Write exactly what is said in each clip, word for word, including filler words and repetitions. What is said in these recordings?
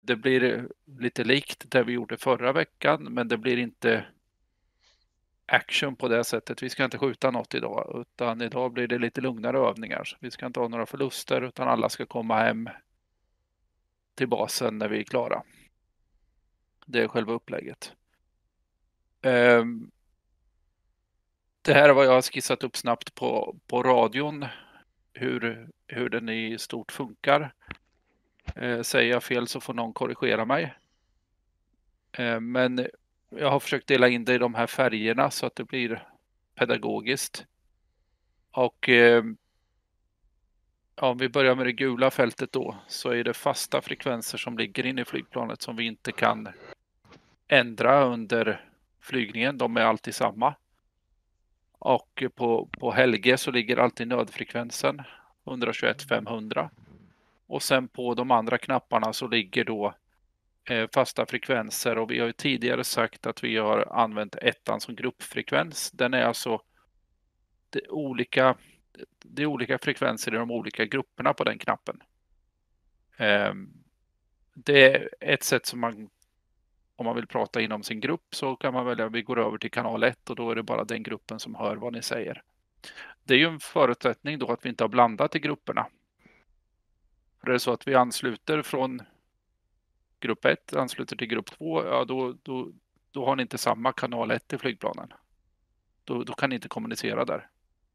det blir lite likt det vi gjorde förra veckan, men det blir inte action på det sättet. Vi ska inte skjuta något idag, utan idag blir det lite lugnare övningar. Så vi ska inte ha några förluster, utan alla ska komma hem till basen när vi är klara. Det är själva upplägget. Um, det här är vad jag har skissat upp snabbt på, på radion. Hur, hur den i stort funkar. Uh, säger jag fel så får någon korrigera mig. Uh, men jag har försökt dela in det i de här färgerna så att det blir pedagogiskt. Och uh, om vi börjar med det gula fältet då, så är det fasta frekvenser som ligger inne i flygplanet som vi inte kan ändra under flygningen. De är alltid samma. Och på, på Helge så ligger alltid nödfrekvensen etthundratjugoett femhundra. Och sen på de andra knapparna så ligger då eh, fasta frekvenser. Och vi har ju tidigare sagt att vi har använt ettan som gruppfrekvens. Den är alltså det olika, det är olika frekvenser i de olika grupperna på den knappen. Eh, det är ett sätt som man, om man vill prata inom sin grupp, så kan man välja, vi går över till kanal ett och då är det bara den gruppen som hör vad ni säger. Det är ju en förutsättning då att vi inte har blandat i grupperna. För det är så att vi ansluter från grupp ett, ansluter till grupp två, ja då, då, då har ni inte samma kanal ett i flygplanen. Då, då kan ni inte kommunicera där.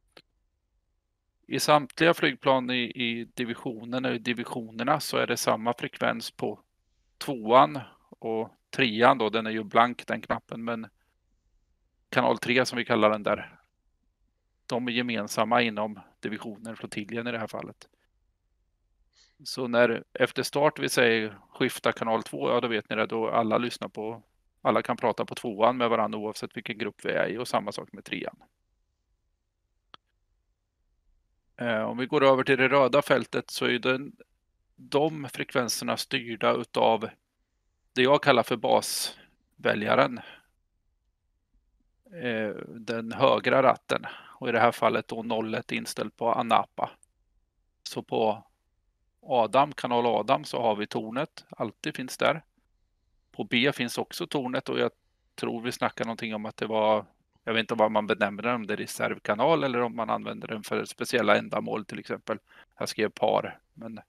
I samtliga flygplan i, i divisionen och i divisionerna så är det samma frekvens på tvåan och trean då, den är ju blank den knappen, men kanal tre som vi kallar den där, de är gemensamma inom divisionen, flottiljen i det här fallet. Så när efter start vi säger skifta kanal två, ja då vet ni det, då alla lyssnar på, alla kan prata på tvåan med varandra oavsett vilken grupp vi är i, och samma sak med trean. Eh, om vi går över till det röda fältet så är den, de frekvenserna styrda utav det jag kallar för basväljaren. Eh, den högra ratten, och i det här fallet då noll ett inställd på ANAPA. Så på Adam, kanal Adam, så har vi tornet, alltid finns där. På B finns också tornet, och jag tror vi snackar någonting om att det var, jag vet inte vad man benämner den, om det är reservkanal eller om man använder den för speciella ändamål till exempel. Jag skrev par, men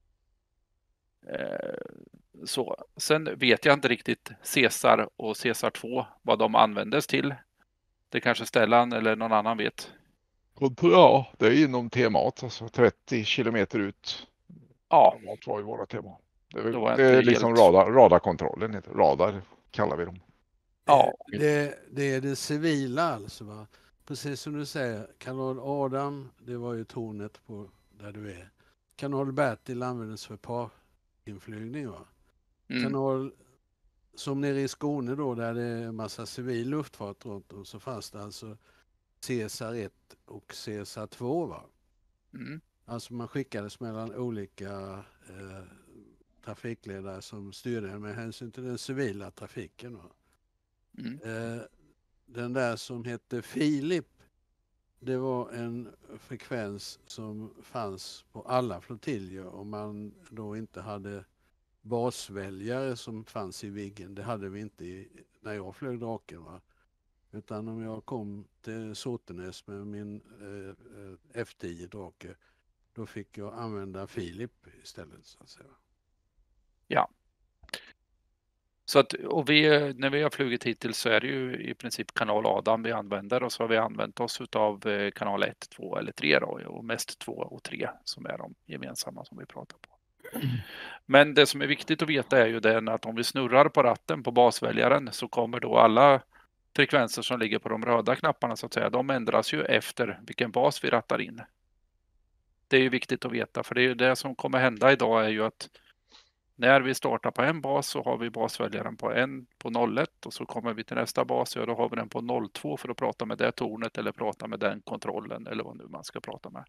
eh, så. Sen vet jag inte riktigt Cesar och Cesar två vad de användes till. Det kanske Stellan eller någon annan vet. Ja, det är inom temat, alltså trettio kilometer ut. Ja. Det var ju våra tema. Det är, Det, det är liksom helt... radar, radarkontrollen, radar kallar vi dem. Ja. Det, det är det civila alltså, va? Precis som du säger, kanal Adam, det var ju tornet på där du är. Kanal Bertil användes för parinflygning, va? Mm. Kanal som nere i Skåne då, där det är en massa civil luftfart runt om, så fanns det alltså Cesar ett och Cesar två, va? Mm. Alltså man skickades mellan olika eh, trafikledare som styrde med hänsyn till den civila trafiken, va? Mm. Eh, den där som hette Filip, det var en frekvens som fanns på alla flottiljer om man då inte hade basväljare som fanns i Viggen. Det hade vi inte i, när jag flög Draken, va? Utan om jag kom till Såtenäs med min eh, F tio Drake, då fick jag använda Filip istället, så att säga. Ja. Så att, och vi, när vi har flugit hittills så är det ju i princip kanal Adam vi använder, och så har vi använt oss av kanal ett, två eller tre då, och mest två och tre som är de gemensamma som vi pratar på. Men det som är viktigt att veta är ju den att om vi snurrar på ratten på basväljaren så kommer då alla frekvenser som ligger på de röda knapparna så att säga, de ändras ju efter vilken bas vi rattar in. Det är ju viktigt att veta, för det är ju det som kommer hända idag är ju att när vi startar på en bas så har vi basväljaren på en på noll ett, och så kommer vi till nästa bas och då har vi den på noll två för att prata med det tornet eller prata med den kontrollen eller vad nu man ska prata med.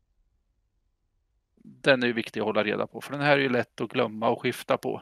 Den är ju viktig att hålla reda på, för den här är ju lätt att glömma och skifta på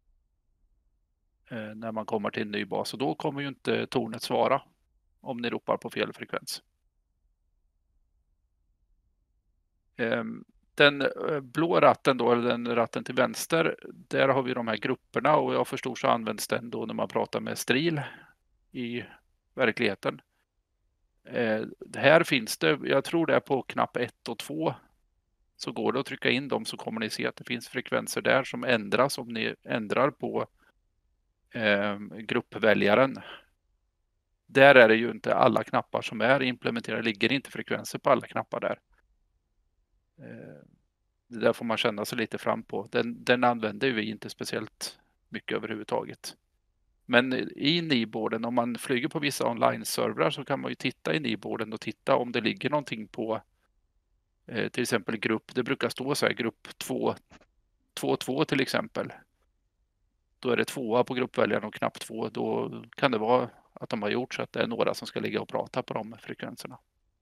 eh, när man kommer till en ny bas, och då kommer ju inte tornet svara om ni ropar på fel frekvens. Eh, den eh, blå ratten då, eller den ratten till vänster, där har vi de här grupperna och jag förstår så används den då när man pratar med stril i verkligheten. Eh, här finns det, jag tror det är på knapp ett och två, så går det att trycka in dem så kommer ni se att det finns frekvenser där som ändras om ni ändrar på eh, gruppväljaren. Där är det ju inte alla knappar som är implementerade, ligger inte frekvenser på alla knappar där. Eh, det där får man känna sig lite fram på. Den, den använder vi inte speciellt mycket överhuvudtaget. Men i Niboarden, om man flyger på vissa online-servrar så kan man ju titta i Niboarden och titta om det ligger någonting på eh, till exempel grupp, det brukar stå så här, grupp två två till exempel. Då är det tvåa på gruppväljaren och knapp två. Då kan det vara att de har gjort så att det är några som ska ligga och prata på de frekvenserna.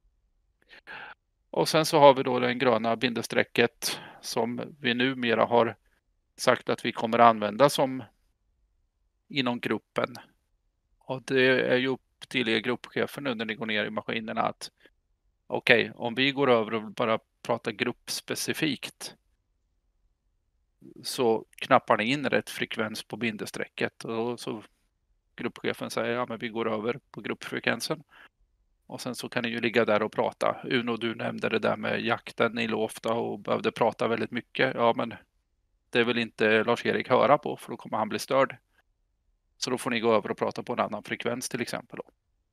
Och sen så har vi då den gröna bindestrecket som vi numera har sagt att vi kommer använda som inom gruppen. Och det är ju upp till er gruppchefer nu när ni går ner i maskinerna att okej, okay, om vi går över och bara pratar gruppspecifikt så knappar ni in rätt frekvens på bindestrecket och så gruppchefen säger ja men vi går över på gruppfrekvensen och sen så kan ni ju ligga där och prata. Uno, du nämnde det där med jakten, ni låg ofta och behövde prata väldigt mycket. Ja men det vill inte Lars-Erik höra på för då kommer han bli störd. Så då får ni gå över och prata på en annan frekvens till exempel. Då.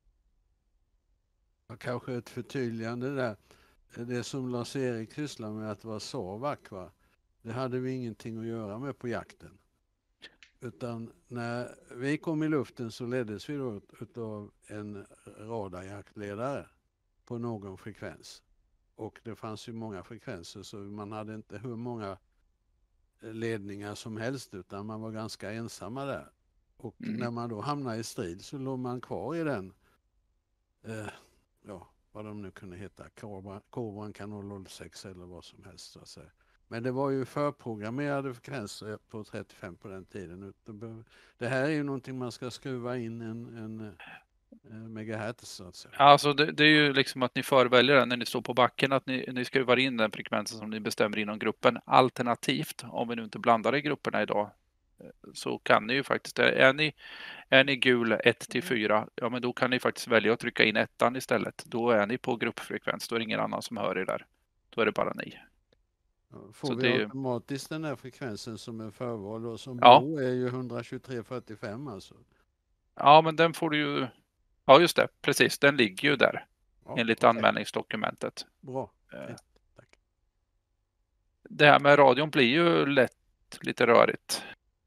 Ja, kanske ett förtydligande där. Det som Lars-Erik sysslar med att vara Sovak, va? Det hade vi ingenting att göra med på jakten. Utan när vi kom i luften så leddes vi då av en radarjaktledare på någon frekvens. Och det fanns ju många frekvenser så man hade inte hur många ledningar som helst utan man var ganska ensamma där. Och mm. när man då hamnade i strid så låg man kvar i den, eh, ja vad de nu kunde heta, Cobran kanal noll sex eller vad som helst så att säga. Men det var ju förprogrammerade frekvenser på trettiofem på den tiden. Det här är ju någonting man ska skruva in en, en, en megahertz så att säga. Alltså det, det är ju liksom att ni förväljer den när ni står på backen, att ni, ni skruvar in den frekvensen som ni bestämmer inom gruppen. Alternativt, om vi nu inte blandar i grupperna idag, så kan ni ju faktiskt, är ni, är ni gul ett till fyra, ja men då kan ni faktiskt välja att trycka in ettan istället. Då är ni på gruppfrekvens, då är det ingen annan som hör er där. Då är det bara ni. Får så vi det... automatiskt den här frekvensen som är förval och som ja. blå är ju etthundratjugotre fyrtiofem alltså. Ja men den får du ju, ja just det, precis, den ligger ju där ja, enligt okay. anmälningsdokumentet. Bra, okay. Tack. Det här med radion blir ju lätt lite rörigt.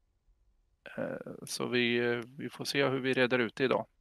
Så vi, vi får se hur vi reder ut det idag.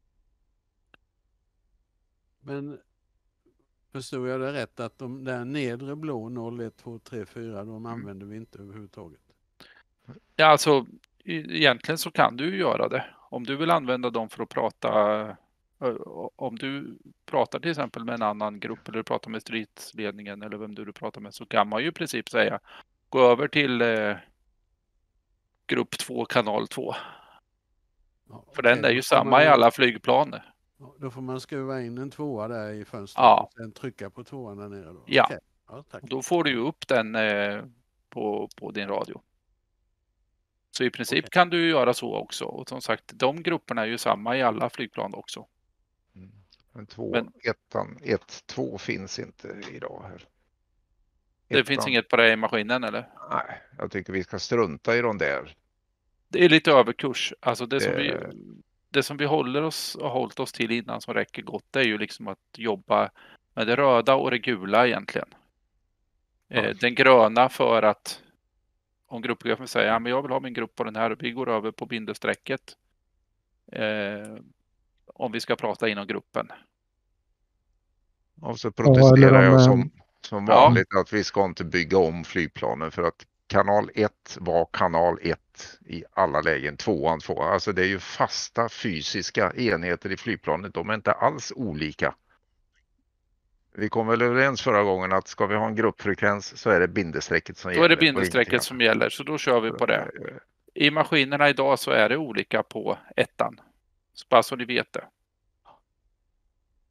Men förstår jag det rätt att de där nedre blå noll ett två tre fyra de använder vi inte överhuvudtaget? Ja alltså egentligen så kan du ju göra det. Om du vill använda dem för att prata, om du pratar till exempel med en annan grupp eller du pratar med stridsledningen eller vem du pratar med så kan man ju i princip säga gå över till eh, grupp två kanal två. Ja, för okay, den är ju samma man... i alla flygplan. Då får man skruva in en tvåa där i fönstret ja. och sen trycka på tvåan där nere. Då. Ja, okay. Ja tack. Då får du ju upp den eh, på, på din radio. Så i princip okay. kan du göra så också. Och som sagt, de grupperna är ju samma i alla flygplan också. Mm. Men två, Men ettan, ett, två finns inte idag här. Ettan. Det finns inget på det i maskinen eller? Nej, jag tycker vi ska strunta i de där. Det är lite överkurs. Alltså det, det... Som vi, det som vi håller oss och hållit oss till innan som räcker gott det är ju liksom att jobba med det röda och det gula egentligen. Ja. Eh, den gröna för att om gruppchefen säger ja, men jag vill ha min grupp på den här och vi går över på bindestrecket eh, om vi ska prata inom gruppen. Och så protesterar ja, jag som, som vanligt ja. Att vi ska inte bygga om flygplanen för att kanal ett var kanal ett i alla lägen, tvåan två. Alltså det är ju fasta fysiska enheter i flygplanet, de är inte alls olika. Vi kom väl överens förra gången att ska vi ha en gruppfrekvens så är det bindestrecket som då gäller. Då är det bindestrecket som gäller, så då kör vi på det. I maskinerna idag så är det olika på ettan. Så bara så ni vet det.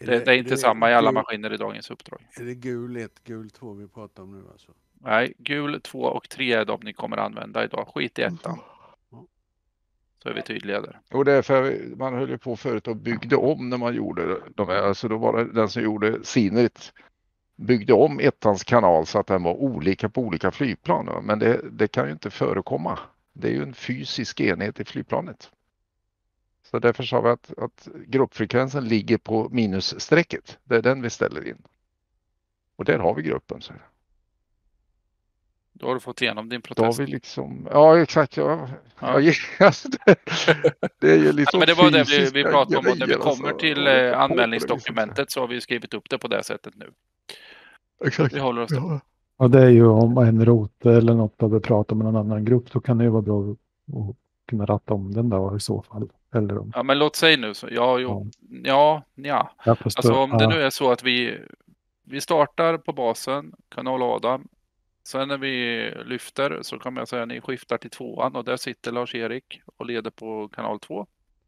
Det, det är inte samma i alla maskiner i dagens uppdrag. Är det gul ett, gul två vi pratar om nu alltså? Nej, gul två och tre är de ni kommer använda idag. Skit i ettan. Så är vi tydliga där. Och det är för man höll ju på förut och byggde om när man gjorde de här. Alltså då var det den som gjorde Sinrit byggde om ettans kanal så att den var olika på olika flygplan. Men det, det kan ju inte förekomma. Det är ju en fysisk enhet i flygplanet. Så därför sa vi att, att gruppfrekvensen ligger på minusstrecket. Det är den vi ställer in. Och där har vi gruppen. Så. Då har du fått igenom din protest. Då har vi liksom, ja exakt. Ja. Ja. Ja, alltså det, det är ju liksom ja, men det var det vi, vi pratade om. Och när vi grejer, kommer alltså. till eh, anmälningsdokumentet så har vi skrivit upp det på det sättet nu. Exakt. Vi håller oss till. Ja. Ja, det är ju om en rote eller något behöver prata med någon annan grupp, så kan det ju vara bra att kunna ratta om den då i så fall. Eller om... Ja, men låt säga nu så. Ja, jo, ja, ja. Jag förstår. Alltså om det Ja. nu är så att vi, vi startar på basen, kanal Adam. Sen när vi lyfter så kan jag säga att ni skiftar till tvåan och där sitter Lars-Erik och leder på kanal två.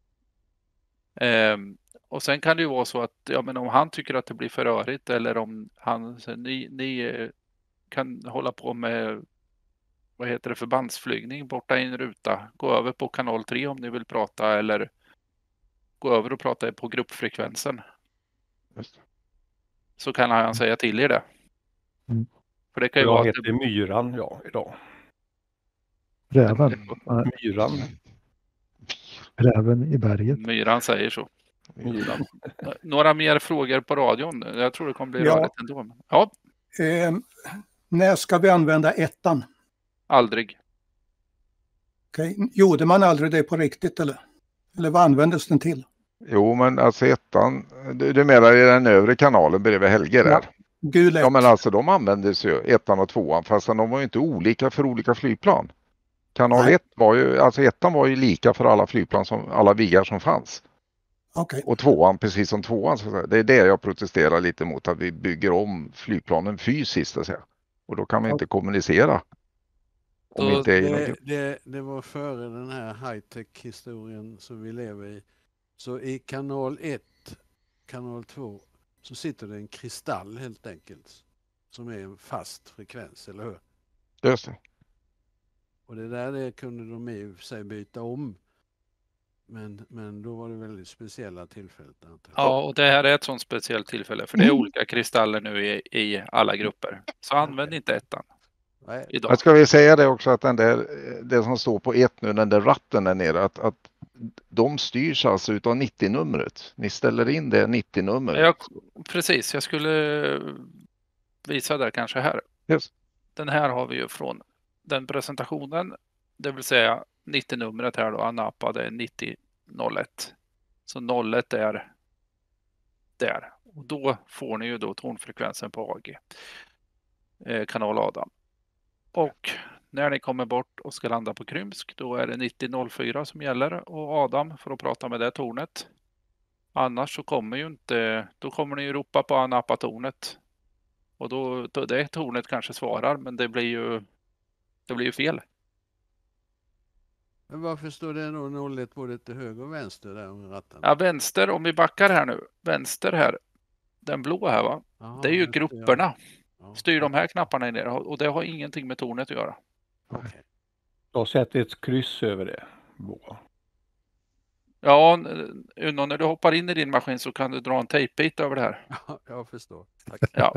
Ehm, och sen kan det ju vara så att ja, men om han tycker att det blir för rörigt eller om han, så ni, ni kan hålla på med vad heter det, förbandsflygning borta i en ruta. Gå över på kanal tre om ni vill prata eller gå över och prata på gruppfrekvensen. Just det. Så kan han säga till er det. Mm. För det kan ju Jag vara heter att det... Myran, ja, idag. Räven. Nej, Myran. räven i berget. Myran säger så. Myran. Några mer frågor på radion? Jag tror det kommer bli Ja. rörigt ändå. Ja, Eh, när ska vi använda ettan? aldrig. Okay. Gjorde man aldrig det på riktigt eller? Eller vad användes den till? Jo, men alltså ettan, du, du menar i den övre kanalen bredvid Helge där? Ja. Gul ett. Ja, men alltså de användes ju ettan och tvåan, fast de var ju inte olika för olika flygplan. Kanal Nej. ett var ju, alltså ettan var ju lika för alla flygplan som, alla Viggar som fanns. Okej. Och tvåan, precis som tvåan, så att säga. Det är det jag protesterar lite mot, att vi bygger om flygplanen fysiskt, så att säga. Och då kan vi inte kommunicera. Om Då- inte är i någon Det, grupp. det, det var före den här high-tech-historien som vi lever i. Så i kanal ett, kanal två, så sitter det en kristall helt enkelt. Som är en fast frekvens, eller hur? Just det. Och det där det kunde de i och för sig byta om. Men, men då var det väldigt speciella tillfällen. antar jag. Ja, och det här är ett sånt speciellt tillfälle för det är olika kristaller nu i, i alla grupper. Så använd inte ettan Nej. idag. Jag ska vi säga det också att den där, det som står på ett nu, den där ratten där nere, att, att de styrs alltså utav nittio-numret. Ni ställer in det nittio-numret. Jag, precis, jag skulle visa där kanske här. Yes. Den här har vi ju från den presentationen. Det vill säga nittio-numret här då, Anapa, det är nittio noll ett. Så noll ett är där. Och då får ni ju då tonfrekvensen på A G. Eh, kanal Adam. Och när ni kommer bort och ska landa på Krymsk, då är det nittio noll fyra som gäller och Adam för att prata med det tornet. Annars så kommer ju inte, då kommer ni ju ropa på Anapa-tornet. Och då, då det tornet kanske svarar, men det blir ju, det blir ju fel. Men varför står det då noll ett både till höger och vänster där om ratten? Ja, vänster, om vi backar här nu. Vänster här, den blå här va? Jaha, Det är ju just grupperna. Ja. Styr de här knapparna in där och det har ingenting med tornet att göra. Okej. Jag sätter ett kryss över det. Bra. Ja, Uno, när du hoppar in i din maskin så kan du dra en tejpbit över det här. Ja, jag förstår. Tack. Ja.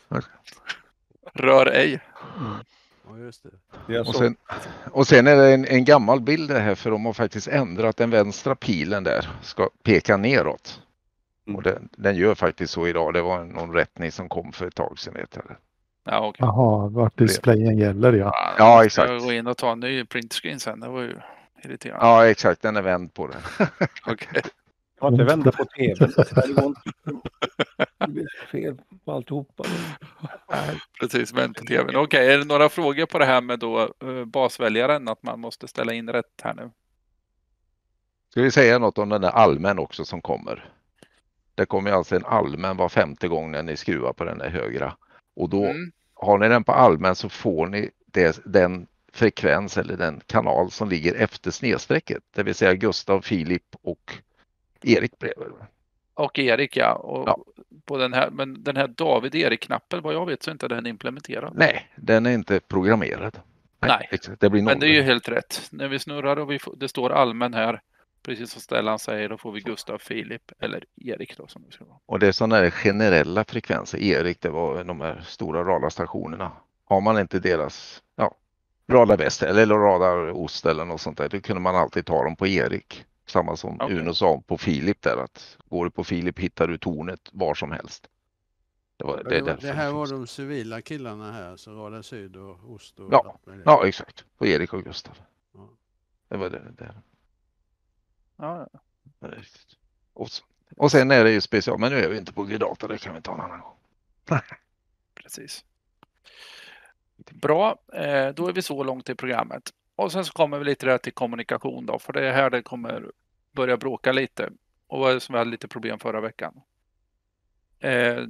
Rör ej. Ja, just det. Det är Och så. sen, och sen är det en, en gammal bild det här, för de har faktiskt ändrat den vänstra pilen där ska peka neråt. Mm. Och den, den gör faktiskt så idag. Det var någon rättning som kom för ett tag sedan, vet jag. Ja, okej. Jaha, vart displayen gäller ja. Ja, Ja, jag exakt. ska gå in och ta en ny printscreen sen. Det var ju irriterande. Ja, exakt. Den är vänd på den. Okej. Jag har inte vända på tvn. Det går inte. Det blir fel på alltihopa. Precis, vänd på tvn. Okej, är det några frågor på det här med då uh, basväljaren? Att man måste ställa in rätt här nu? Ska vi säga något om den där allmän också som kommer? Det kommer alltså en allmän var femte gång när ni skruvar på den där högra. Och då Mm. har ni den på allmän så får ni det, den frekvens eller den kanal som ligger efter snedstrecket. Det vill säga Gustav, Filip och Erik bredvid. Och Erik, ja. Och Ja. På den här, men den här David-Erik-knappen, vad jag vet så är inte den implementerad. Nej, den är inte programmerad. Nej, Nej. exakt. Det blir noll. Men det är ju helt rätt. När vi snurrar och vi får, det står allmän här, precis som Stellan säger, då får vi Gustav, Filip eller Erik då som det ska vara. Och det är sådana här generella frekvenser. Erik, det var de här stora radarstationerna. Har man inte deras ja, radar väst eller radar ost eller något sånt där, då kunde man alltid ta dem på Erik. Samma som Okej. Uno sa på Filip där, att går du på Filip hittar du tornet var som helst. Det, var, Ja, det, det, är var, därför det här det var finns. de civila killarna här, så Radar Syd och Ost och Ja. allt möjligt. Ja, exakt. På Erik och Gustav. Ja. Det var det. det. Ja, ja. det är riktigt. Och, så, och sen är det ju special, men nu är vi inte på G-data, det kan vi ta en annan gång. Precis. Bra, eh, då är vi så långt i programmet. Och sen så kommer vi lite där till kommunikation då, för det är här det kommer börja bråka lite. Och vad är det som vi hade lite problem förra veckan? Eh,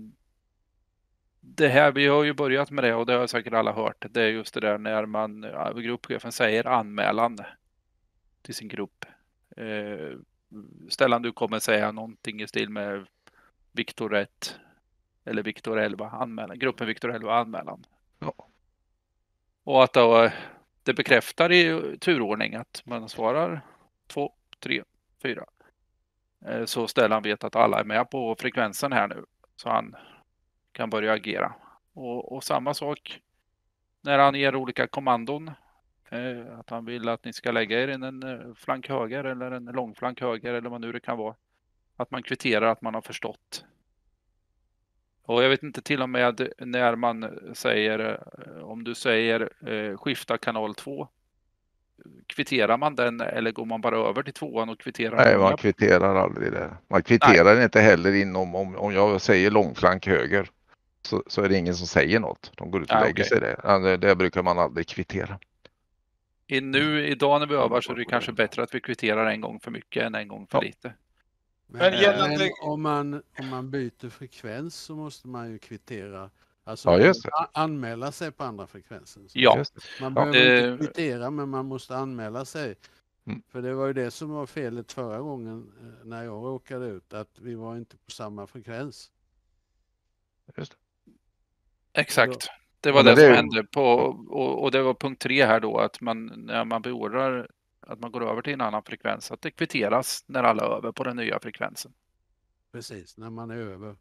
det här, vi har ju börjat med det och det har säkert alla hört. Det är just det där när man, gruppchefen säger anmälan till sin grupp. Eh, Stellan, du kommer säga någonting i stil med Viktor ett eller Viktor elva anmälan. Gruppen Viktor elva anmälan. Ja. Och att då, det bekräftar i turordning att man svarar två, tre, fyra. Eh, så Stellan vet att alla är med på frekvensen här nu. Så han kan börja agera. Och, och samma sak när han ger olika kommandon. Eh, att han vill att ni ska lägga er in en eh, flank höger eller en lång flank höger eller vad nu det kan vara. Att man kvitterar att man har förstått. Och jag vet inte till och med när man säger, eh, om du säger eh, skifta kanal två. Kvitterar man den eller går man bara över till tvåan och kvitterar? Nej, den? man kvitterar aldrig det. Man kvitterar Nej. inte heller inom, om, om jag säger långflank höger så, så är det ingen som säger något. De går ut och Ah, lägger okay. sig det. Det. Det brukar man aldrig kvittera. I nu, idag när vi övar så är det kanske bättre att vi kvitterar en gång för mycket än en gång för Ja. lite. Men, Men gällande- men om, man, om man byter frekvens så måste man ju kvittera. Alltså Ja, just det. a- anmäla sig på andra frekvensen. Så Ja, Just det. Man Ja. behöver Eh. inte kvittera, men man måste anmäla sig. Mm. För det var ju det som var felet förra gången eh, när jag råkade ut, att vi var inte på samma frekvens. Just det. exakt. Det var Ja, men det, det som är- hände på, och, och det var punkt tre här då, att man när man beordrar att man går över till en annan frekvens, att det kvitteras när alla är över på den nya frekvensen. Precis, när man är över.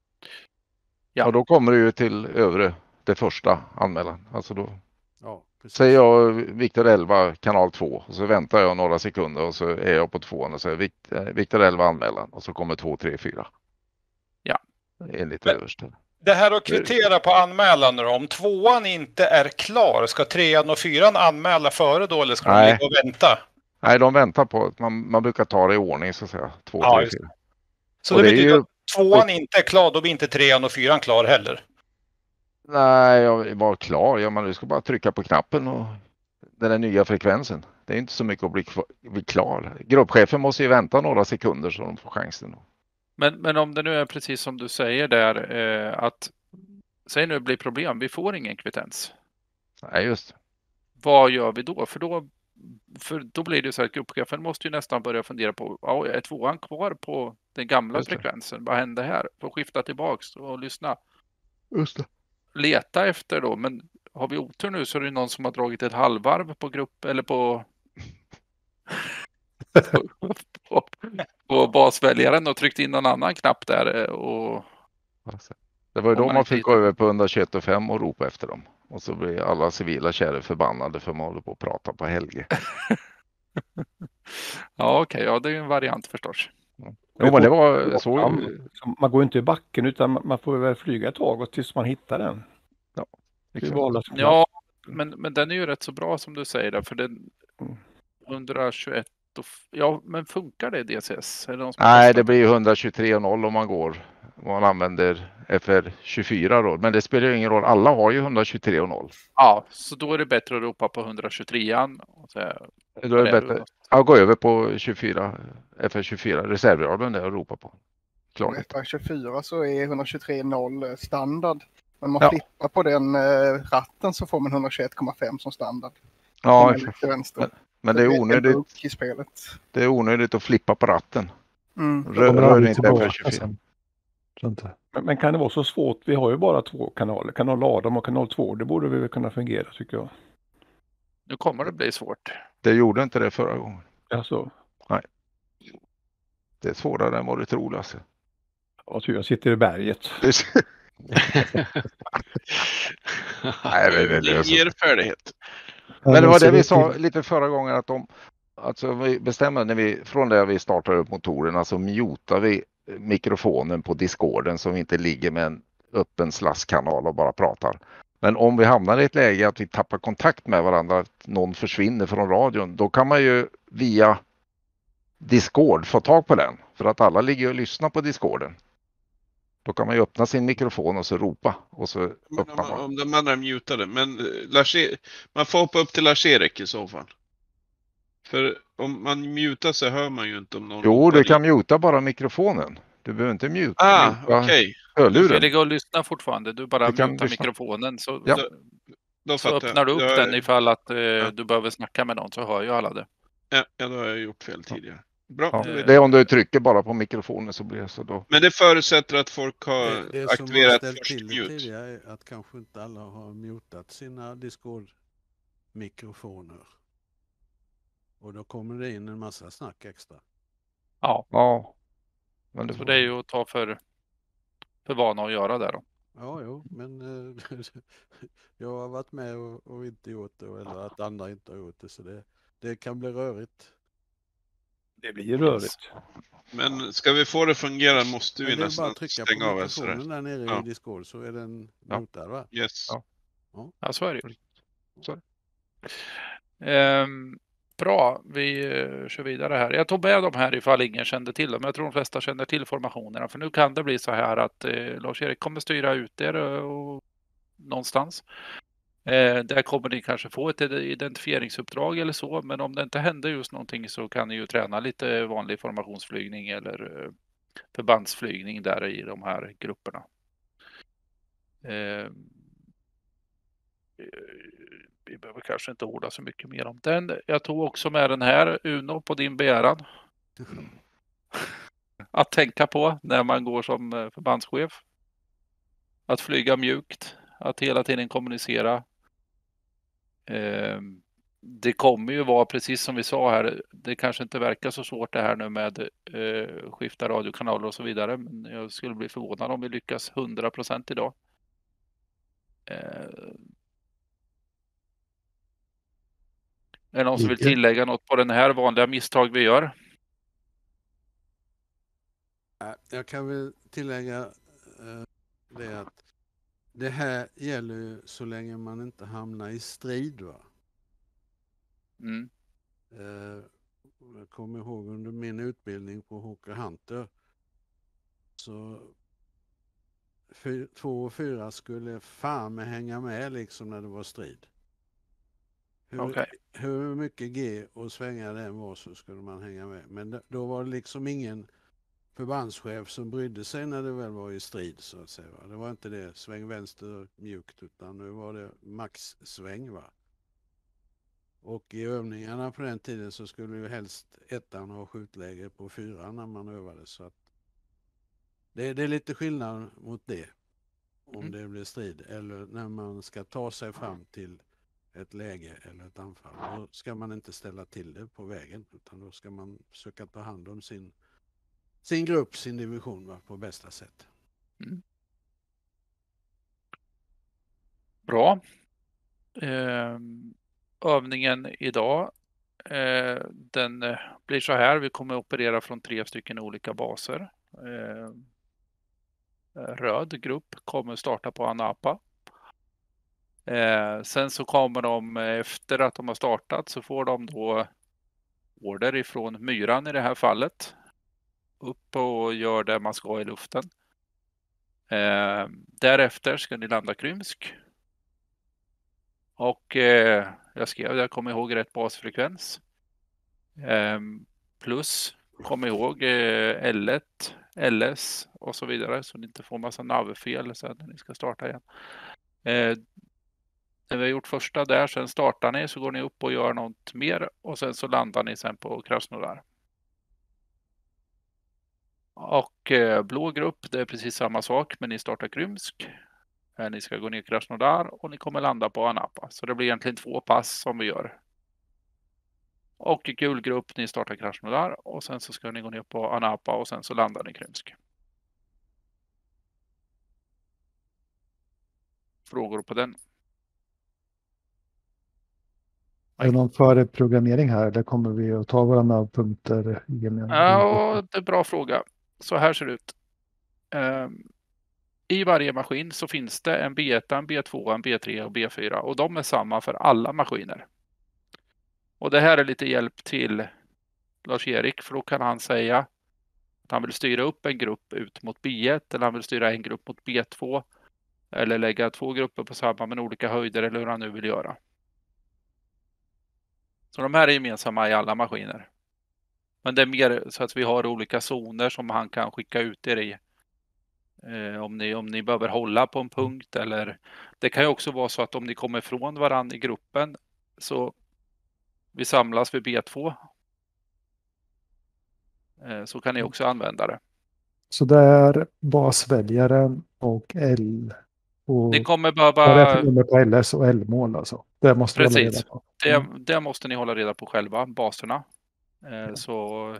Ja. Och då kommer det ju till övre, det första anmälan. Alltså då Ja, precis. säger jag Viktor elva kanal två och så väntar jag några sekunder och så är jag på tvåan och säger Vikt, eh, Viktor elva anmälan och så kommer två, tre, fyra. Ja. Enligt Men- översta. Det här att kvittera på anmälan nu då, om tvåan inte är klar, ska trean och fyran anmäla före då eller ska Nej. de ligga och vänta? Nej, de väntar på att man, man brukar ta det i ordning så att säga. Två, Ja, tre, just fyra. Så Och det det är betyder ju- att tvåan inte är klar, då blir inte trean och fyran klar heller. Nej, jag var klar. Ja, men du ska bara trycka på knappen och den där nya frekvensen. Det är inte så mycket att bli, kvar- bli klar. Gruppchefen måste ju vänta några sekunder så de får chansen. Men, men om det nu är precis som du säger där, eh, att säg nu blir problem, vi får ingen kvittens. Nej, just det. Vad gör vi då? För då, för då blir det så att gruppchefen måste ju nästan börja fundera på, ja, är tvåan kvar på den gamla Just det. frekvensen? Vad händer här? Får skifta tillbaks och lyssna. Just det. Leta efter då, men har vi otur nu så är det någon som har dragit ett halvvarv på grupp eller på på, på, på basväljaren och tryckt in någon annan knapp där och Det var ju Om då man man inte fick hittar- gå över på etthundratjugoett och fem och ropa efter dem. Och så blir alla civila kärror förbannade för man håller på att prata på Helge. ja okej, ja det är ju en variant förstås. Jo, men det var så. Så man går inte i backen utan man- man får väl flyga ett tag och tills man hittar den. Ja, Det är exakt. valet. Ja, men, men den är ju rätt så bra som du säger där, för den Mm. etthundratjugoett och, f- ja men funkar det i D C S? Är det någon som har Nej, testat? det blir ju etthundratjugotre och noll om man går. Om man använder F R tjugofyra då. Men det spelar ju ingen roll. Alla har ju etthundratjugotre och noll. Ja, så då är det bättre att ropa på etthundratjugotrean och säga, Då är det är bättre att gå över på tjugofyra, F R tjugofyra, reservradion där och ropa på. Klarhet. F R tjugofyra så är etthundratjugotre noll standard. Men man Ja. flippar på den eh, ratten så får man etthundratjugoett komma fem som standard. Ja, Om man är exakt. till vänster. Men det är en onödigt, bugg i spelet. det är onödigt att flippa på ratten. Mm. Rör, Kommer rör aldrig inte tillbaka F tjugofyra. sen. Tror inte. Men, men kan det vara så svårt? Vi har ju bara två kanaler. Kanal Adam och kanal två. Det borde vi väl kunna fungera tycker jag. Nu kommer det bli svårt. Det gjorde inte det förra gången. Alltså, Det är svårare än vad du tror, Lasse. jag tror jag sitter i berget. Det- Nej, men det löser sig. Erfarenhet. Men det var det ser vi ut sa till- lite förra gången att de, alltså vi bestämmer när vi, från där vi startar upp motorerna så mutar vi mikrofonen på Discorden så vi inte ligger med en öppen slaskkanal och bara pratar. Men om vi hamnar i ett läge att vi tappar kontakt med varandra, att någon försvinner från radion, då kan man ju via Discord få tag på den. För att alla ligger och lyssnar på Discorden. Då kan man ju öppna sin mikrofon och så ropa och så Men öppnar om, man. om de andra är mutade. Men eh, Lars-E- man får hoppa upp till Lars-Erik i så fall. För om man mutar så hör man ju inte om någon Jo, ropar du kan dit. muta bara mikrofonen. Du behöver inte muta, Ah, muta okej. Du får hörluren. ligga och lyssna fortfarande. Du bara Du kan mutar lyssna. mikrofonen. Så, Ja. så, Då så fattar öppnar du upp jag. den ifall att eh, Ja. du behöver snacka med någon så hör ju alla det. Ja, ja, då har jag gjort fel tidigare. Bra. Ja, då vet det är jag. om du trycker bara på mikrofonen så blir det så då. Men det förutsätter att folk har Det, det som har aktiverat ställt först till det mute. tidigare är att kanske inte alla har mutat sina Discord-mikrofoner. Och då kommer det in en massa snack extra. Ja, Ja. Men det så får... det är ju att ta för, för vana att göra det då. Ja, jo, men eh, jag har varit med och, och inte gjort det, eller att andra inte har gjort det, så det, det kan bli rörigt. Det blir rörigt. Men ska vi få det fungera måste vi Men det är bara nästan att trycka stänga på av S R. mikrofonen där nere Ja. i Discord så är den Ja. mutad, va? Yes. Ja. Ja, så är det ju. Så är det. Ehm, bra, vi eh, kör vidare här. Jag tog med dem här ifall ingen kände till dem. Jag tror de flesta känner till formationerna. För nu kan det bli så här att eh, Lars-Erik kommer styra ut er eh, och, någonstans. Eh, där kommer ni kanske få ett identifieringsuppdrag eller så. Men om det inte händer just någonting så kan ni ju träna lite vanlig formationsflygning eller eh, förbandsflygning där i de här grupperna. Eh, Vi behöver kanske inte orda så mycket mer om den. Jag tog också med den här, Uno, på din begäran. Att tänka på när man går som eh, förbandschef. Att flyga mjukt. Att hela tiden kommunicera. Eh, det kommer ju vara, precis som vi sa här, det kanske inte verkar så svårt det här nu med eh, skifta radiokanaler och så vidare. Men jag skulle bli förvånad om vi lyckas hundra procent idag. Eh, Är det någon som vill Lite. tillägga något på den här vanliga misstag vi gör? Ja, jag kan väl tillägga eh, det att det här gäller ju så länge man inte hamnar i strid, va? Mm. Eh, jag kommer ihåg under min utbildning på Hawker Hunter så fy, två och fyra skulle fan med hänga med liksom när det var strid. Hur, Okej. hur mycket G och svänga det än var så skulle man hänga med. Men det, då var det liksom ingen förbandschef som brydde sig när det väl var i strid så att säga. Va? Det var inte det sväng vänster mjukt utan nu var det max sväng, va. Och i övningarna på den tiden så skulle ju helst ettan ha skjutläge på fyran när man övade så att det, det är lite skillnad mot det om Mm. det blir strid eller när man ska ta sig fram till ett läge eller ett anfall. Då ska man inte ställa till det på vägen utan då ska man försöka ta hand om sin, sin grupp, sin division, va, på bästa sätt. Mm. Bra. Eh, övningen idag eh, den eh, blir så här. Vi kommer att operera från tre stycken olika baser. Eh, röd grupp kommer starta på Anapa. Eh, sen så kommer de efter att de har startat så får de då order ifrån myran i det här fallet. Upp och gör det man ska i luften. Eh, därefter ska ni landa Krymsk. Och eh, jag skrev, jag kommer ihåg rätt basfrekvens. Eh, plus, kom ihåg eh, L ett, L S och så vidare. Så ni inte får massa navfel sen när ni ska starta igen. Eh, när vi har gjort första där, sen startar ni så går ni upp och gör något mer. Och sen så landar ni sen på Krasnodar. Och eh, blå grupp, det är precis samma sak, men ni startar Krymsk. Eh, ni ska gå ner Krasnodar och ni kommer landa på Anapa. Så det blir egentligen två pass som vi gör. Och gul grupp, ni startar Krasnodar och sen så ska ni gå ner på Anapa och sen så landar ni Krymsk. Frågor på den? Är det någon förprogrammering här eller kommer vi att ta våra navpunkter? Ja, det är en bra fråga. Så här ser det ut. Um, I varje maskin så finns det en B ett, en B två, en B tre och B fyra och de är samma för alla maskiner. Och det här är lite hjälp till Lars-Erik, för då kan han säga att han vill styra upp en grupp ut mot B ett eller han vill styra en grupp mot B två eller lägga två grupper på samma men olika höjder eller hur han nu vill göra. Så de här är gemensamma i alla maskiner. Men det är mer så att vi har olika zoner som han kan skicka ut er i. Eh, om, ni, om ni behöver hålla på en punkt eller det kan ju också vara så att om ni kommer från varann i gruppen så vi samlas vid B två. Eh, så kan ni också använda det. Så det är basväljaren och L. Och ni kommer behöva... Vad är det för nummer på L S och L-mål alltså? Det måste Precis. hålla reda på. Mm. Det, det måste ni hålla reda på själva, baserna. Eh, så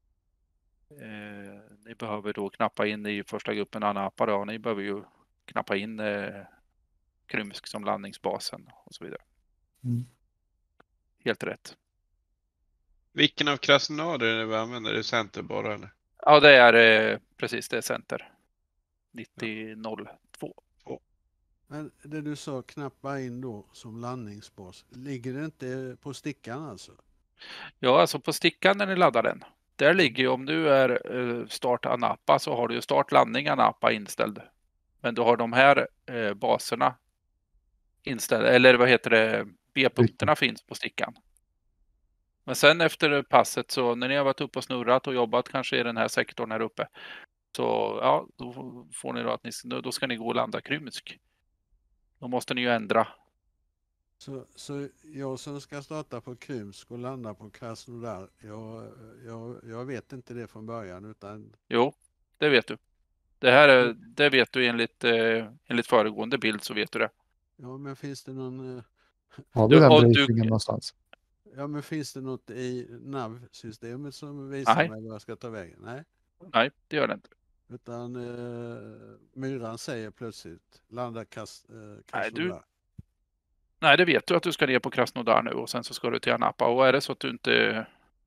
eh, ni behöver då knappa in i första gruppen Anapa då. Ni behöver ju knappa in eh, Krymsk som landningsbasen och så vidare. Mm. Helt rätt. Vilken av Krasnodar är det vi använder? Är det center bara eller? Ja, det är eh, precis det är center. nittio noll två. Men det du sa, knappa in då som landningsbas, ligger det inte på stickan alltså? Ja, alltså på stickan när ni laddar den. Där ligger ju, om du är eh, start Anapa så har du ju start landning Anapa inställd. Men du har de här eh, baserna inställda, eller vad heter det, B-punkterna finns på stickan. Men sen efter passet så när ni har varit uppe och snurrat och jobbat kanske i den här sektorn här uppe. Så ja, då får ni då att ni, då ska ni gå och landa Krymsk. Då måste ni ju ändra. Så, så jag som ska starta på Krymsk och landa på Krasnodar, jag, jag, jag vet inte det från början utan... Jo, det vet du. Det här är, det vet du enligt, eh, enligt föregående bild så vet du det. Ja, men finns det någon... Eh... Har vi du, den du, briefingen någonstans? Ja, men finns det något i nav-systemet som visar nej. mig vad jag ska ta vägen? Nej, nej det gör det inte. Utan eh, myran säger plötsligt landa kast, eh, nej, du, Krasnodar. nej, det vet du att du ska ner på Krasnodar nu och sen så ska du till Anapa. Och är det så att du inte...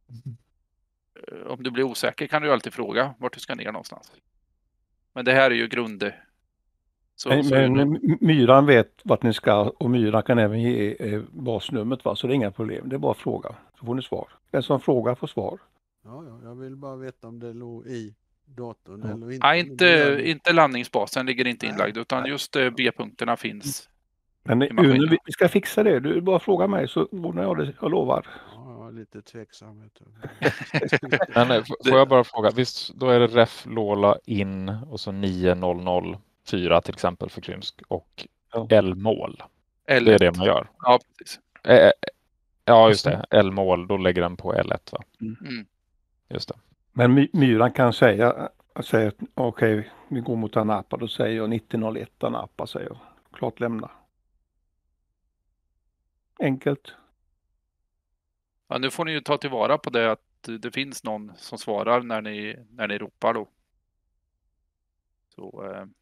Om du blir osäker kan du alltid fråga vart du ska ner någonstans. Men det här är ju grund... Så, men så men myran vet vart ni ska och myran kan även ge eh, basnumret, va? Så det är inga problem. Det är bara att fråga så får ni svar. Den som frågar får svar. Ja, ja, jag vill bara veta om det låg i datorn ja. eller inte. Nej, inte, inte landningsbasen ligger inte inlagd utan nej. just eh, B-punkterna finns. Men Une, vi ska fixa det. Du bara fråga mig så ordnar jag det, jag lovar. Ja, lite tveksam. Men får jag bara fråga, visst då är det ref Lola in och så nio noll noll fyra till exempel för Krymsk och ja. L-mål. L ett. Det är det man gör. Ja, precis. Eh, ja, just det. L-mål, då lägger den på L ett, va? Mm. Just det. Men my, myran kan säga, säga okej, okay, vi går mot Anapa, då säger jag nittio noll ett Anapa, säger jag. Klart lämna. Enkelt. Ja, nu får ni ju ta tillvara på det att det finns någon som svarar när ni, när ni ropar då. Så, eh,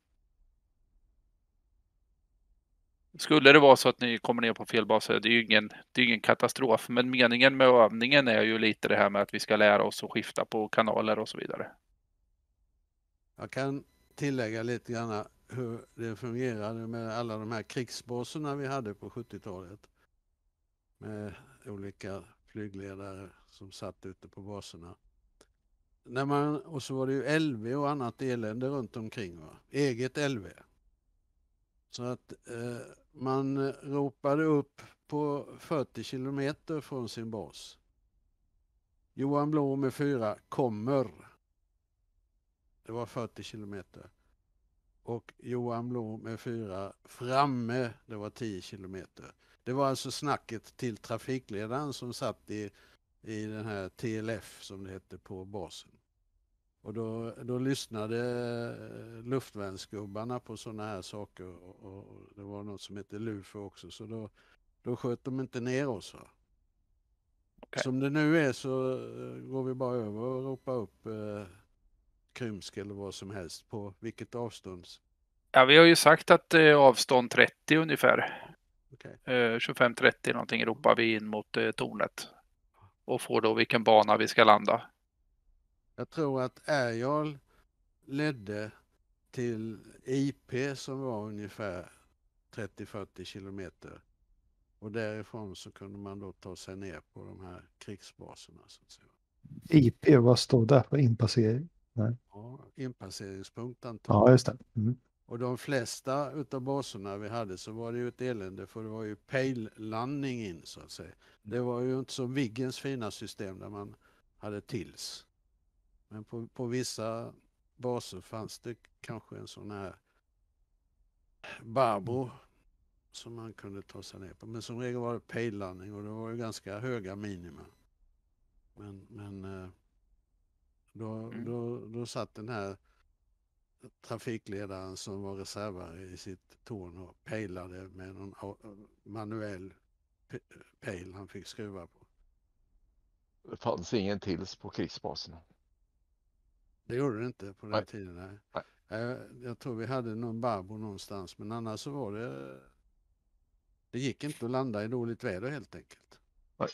skulle det vara så att ni kommer ner på fel bas, det är ju ingen, det är ingen katastrof. Men meningen med övningen är ju lite det här med att vi ska lära oss att skifta på kanaler och så vidare. Jag kan tillägga lite grann hur det fungerade med alla de här krigsbaserna vi hade på sjuttiotalet. Med olika flygledare som satt ute på baserna. När man, och så var det ju L V och annat elände runt omkring. Va? Eget L V. Så att eh, man ropade upp på fyrtio kilometer från sin bas. Johan Blå med fyra kommer. Det var fyrtio kilometer. Och Johan Blå med fyra framme, det var tio kilometer. Det var alltså snacket till trafikledaren som satt i, i den här T L F som det hette på basen. Och då, då lyssnade luftvärnsgubbarna på sådana här saker och, och det var något som hette L U F O också, så då, då sköt de inte ner oss. Okay. Som det nu är så går vi bara över och ropar upp eh, Krymsk eller vad som helst på vilket avstånd. Ja, vi har ju sagt att det är avstånd trettio ungefär. Okay. Eh, tjugofem trettio någonting ropar vi in mot eh, tornet. Och får då vilken bana vi ska landa. Jag tror att Airjal ledde till I P som var ungefär trettio till fyrtio kilometer. Och därifrån så kunde man då ta sig ner på de här krigsbaserna. Så att säga. I P, vad står där för inpassering? Nej. Ja, inpasseringspunkt antar Ja, just det. Mm. Och de flesta utav baserna vi hade så var det ju ett elände för det var ju pejllandning in så att säga. Det var ju inte som Viggens fina system där man hade tills. Men på, på vissa baser fanns det kanske en sån här Barbro som man kunde ta sig ner på. Men som regel var det pejllandning och det var ju ganska höga minima. Men, men då, då, då satt den här trafikledaren som var reservare i sitt torn och pejlade med någon manuell pejl han fick skruva på. Det fanns ingen tills på krigsbaserna. Det gjorde det inte på den Nej. tiden. Nej. Nej. Jag, jag tror vi hade någon Barbro någonstans, men annars så var det det gick inte att landa i dåligt väder helt enkelt. Nej.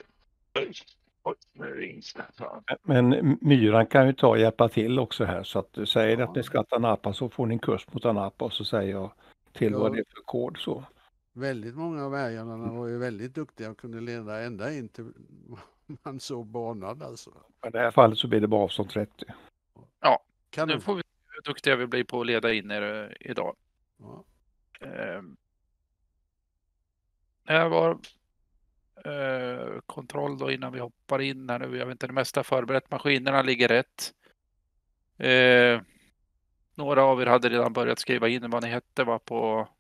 Men myran kan ju ta och hjälpa till också här, så att du säger Ja. att ni ska till Anapa så får ni en kurs mot Anapa och så säger jag till Ja. vad det är för kod så. Väldigt många av ärjarna var ju väldigt duktiga och kunde leda ända in till man så banad alltså. I det här fallet så blir det bara avstånd trettio. Ja, Kan nu du? får vi se hur duktiga vi blir på att leda in er idag. Ja. Eh, här var eh, kontroll då innan vi hoppar in här nu. Jag vet inte, det mesta förberett. Maskinerna ligger rätt. Eh, några av er hade redan börjat skriva in vad ni hette var på.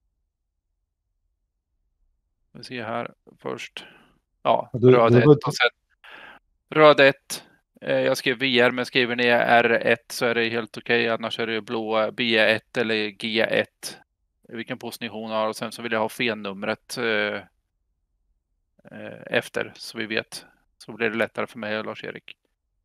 Vi ser här först. Ja, Du- röd du- ett och sen röd ett. Eh, jag skrev V R, men skriver ni R ett så är det helt okej. Annars är det blå B ett eller G ett. Vilken position har och sen så vill jag ha fennumret eh, eh, efter så vi vet. Så blir det lättare för mig och Lars-Erik.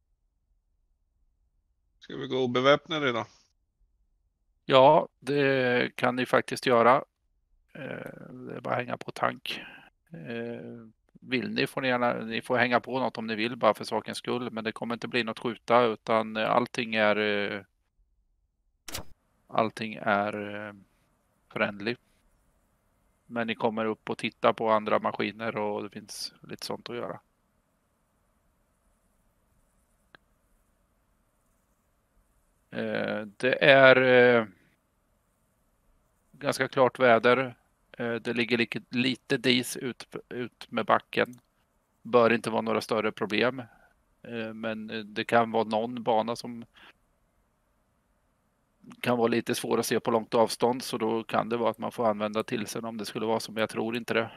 Ska vi gå obeväpnade idag? Ja, det kan ni faktiskt göra. Eh, det är bara att hänga på tank. Eh, vill ni får ni gärna, ni får hänga på något om ni vill bara för sakens skull. Men det kommer inte bli något skjuta utan allting är eh, allting är eh, friendly. Men ni kommer upp och titta på andra maskiner och det finns lite sånt att göra. Eh, det är eh, ganska klart väder. Eh, det ligger lite, lite dis ut, ut med backen. Bör inte vara några större problem. Eh, men det kan vara någon bana som kan vara lite svår att se på långt avstånd, så då kan det vara att man får använda till sig om det skulle vara som jag tror inte det.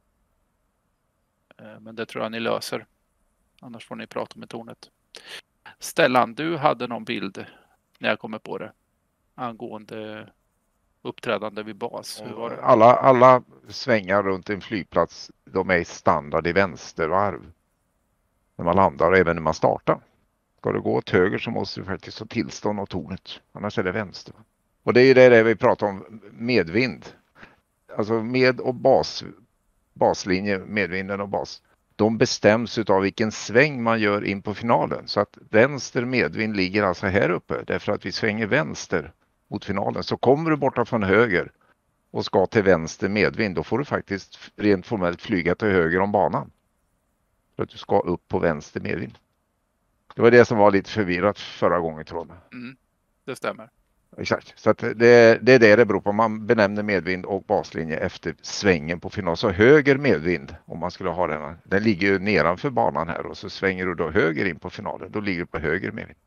Men det tror jag ni löser. Annars får ni prata med tornet. Stellan, du hade någon bild när jag kommer på det angående uppträdande vid bas. Hur var det? Alla, alla svängar runt en flygplats, de är standard i vänstervarv. När man landar och även när man startar. Ska du gå åt höger så måste du faktiskt ha tillstånd av tornet. Annars är det vänster. Och det är ju det där vi pratar om medvind. Alltså med och bas, baslinje, medvinden och bas. De bestäms av vilken sväng man gör in på finalen. Så att vänster medvind ligger alltså här uppe. Därför att vi svänger vänster mot finalen. Så kommer du borta från höger och ska till vänster medvind. Då får du faktiskt rent formellt flyga till höger om banan. För att du ska upp på vänster medvind. Det var det som var lite förvirrat förra gången tror jag. Mm, det stämmer. Exakt, så att det, det är det det beror på. Man benämner medvind och baslinje efter svängen på final. Så höger medvind om man skulle ha den. Den ligger ju nedanför banan här och så svänger du då höger in på finalen. Då ligger du på höger medvind.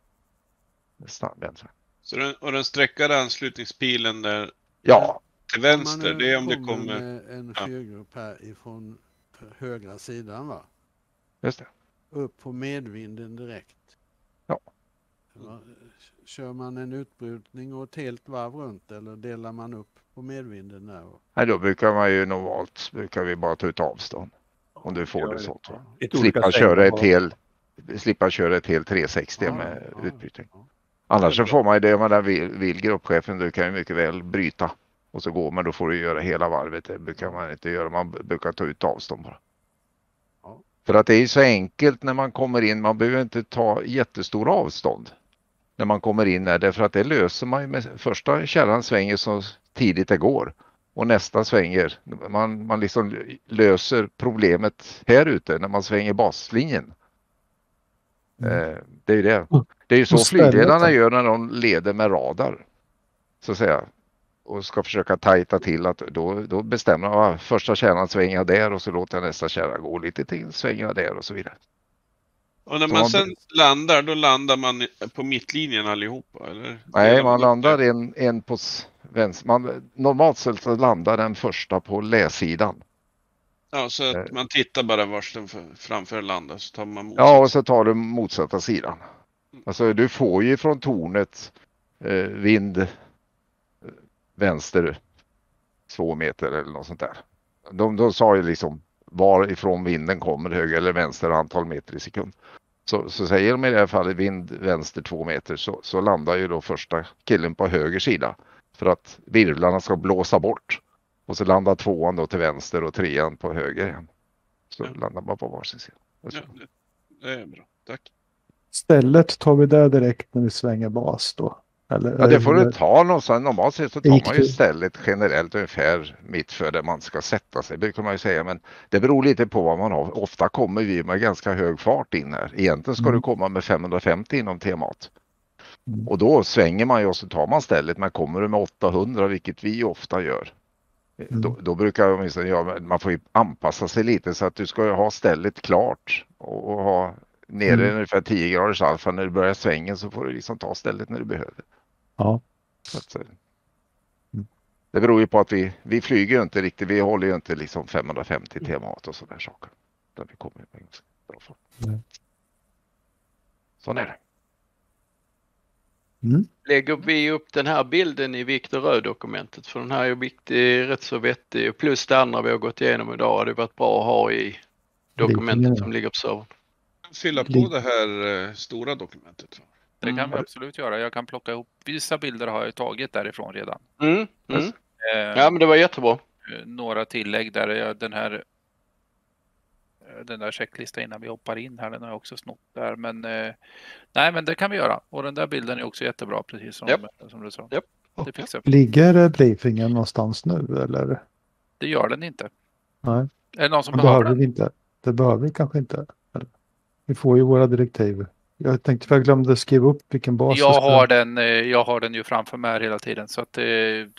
Så den, och den sträckade anslutningspilen där ja. till vänster, det är om det kommer en fyrgrupp här ifrån högra sidan va? Just det. Upp på medvinden direkt. Ja. Kör man en utbrytning och ett helt varv runt eller delar man upp på medvinden där? Nej, då brukar man ju normalt brukar vi bara ta ut avstånd. Om du får det så. Slippa köra ett helt slippa köra ett helt trehundrasextio ja, med ja, utbrytning. Ja. Annars så får man ju det, man där vill, vill gruppchefen, du kan ju mycket väl bryta och så går, men då får du göra hela varvet. Det brukar man inte göra, man brukar ta ut avstånd bara. Ja. För att det är så enkelt när man kommer in, man behöver inte ta jättestora avstånd när man kommer in där, därför att det löser man ju med första kärran svänger så tidigt det går. Och nästa svänger, man, man liksom löser problemet här ute när man svänger baslinjen. Mm. Eh, det är ju det. Det är ju så flygledarna gör när de leder med radar. Så att säga. Och ska försöka tajta till att då, då bestämmer man att första kärnan svänger där och så låter jag nästa kärna gå lite till, svänger jag där och så vidare. Och när man, man sen landar, då landar man på mittlinjen allihopa, eller? Nej, man landar en, en på vänster. Man, normalt sett så landar den första på läsidan. Ja, så att man tittar bara vars den framför landar, så tar man motsatt. Ja, och så tar du motsatta sidan. Alltså du får ju från tornet eh, vind vänster två meter eller något sånt där. De, de sa ju liksom varifrån vinden kommer, höger eller vänster antal meter i sekund. Så, så säger de i det här fallet vind vänster två meter så, så landar ju då första killen på höger sida för att virvlarna ska blåsa bort. Och så landar tvåan då till vänster och trean på höger igen. Så ja. Landar man på varsin sida. Ja, det, det är bra, tack. Stället tar vi där direkt när vi svänger bas då? Eller, ja, det får du ta någonstans. Normalt sett så tar man ju stället generellt ungefär mitt för där man ska sätta sig, brukar man ju säga. Men det beror lite på vad man har. Ofta kommer vi med ganska hög fart in här. Egentligen ska mm. du komma med femhundrafemtio inom temat. Mm. Och då svänger man ju och så tar man stället. Men kommer du med åttahundra, vilket vi ofta gör. Mm. Då, då brukar jag, ja, man får ju anpassa sig lite så att du ska ha stället klart. Och, och ha nere mm. ungefär tio graders alfa. När du börjar svängen så får du liksom ta stället när du behöver. Ja. Att, mm. Det beror ju på att vi, vi flyger ju inte riktigt, vi håller ju inte liksom femhundrafemtio temat och sådär saker. Där vi kommer med ganska bra fart. Mm. Så är det. Mm. Lägger vi upp den här bilden i Viktor Röd-dokumentet, för den här är viktig, rätt så vettig, plus det andra vi har gått igenom idag. Det har varit bra att ha i dokumentet som ligger på servern. Fylla på det här eh, stora dokumentet. Det kan mm. vi absolut göra. Jag kan plocka ihop. Vissa bilder har jag tagit därifrån redan. Mm. Mm. Eh, ja, men det var jättebra. Några tillägg där. Jag, den här den där checklistan innan vi hoppar in här, den har jag också snott där. Men eh, nej, men det kan vi göra. Och den där bilden är också jättebra, precis som, yep. som du sa. Yep. Det fixar. Ligger briefingen någonstans nu, eller? Det gör den inte. Nej. Är det någon som det behöver den? Vi inte. Det behöver vi kanske inte. Eller? Vi får ju våra direktiv. Jag tänkte för jag glömde skriva upp vilken bas. Jag har den, jag har den ju framför mig här hela tiden. Så att, eh, mm.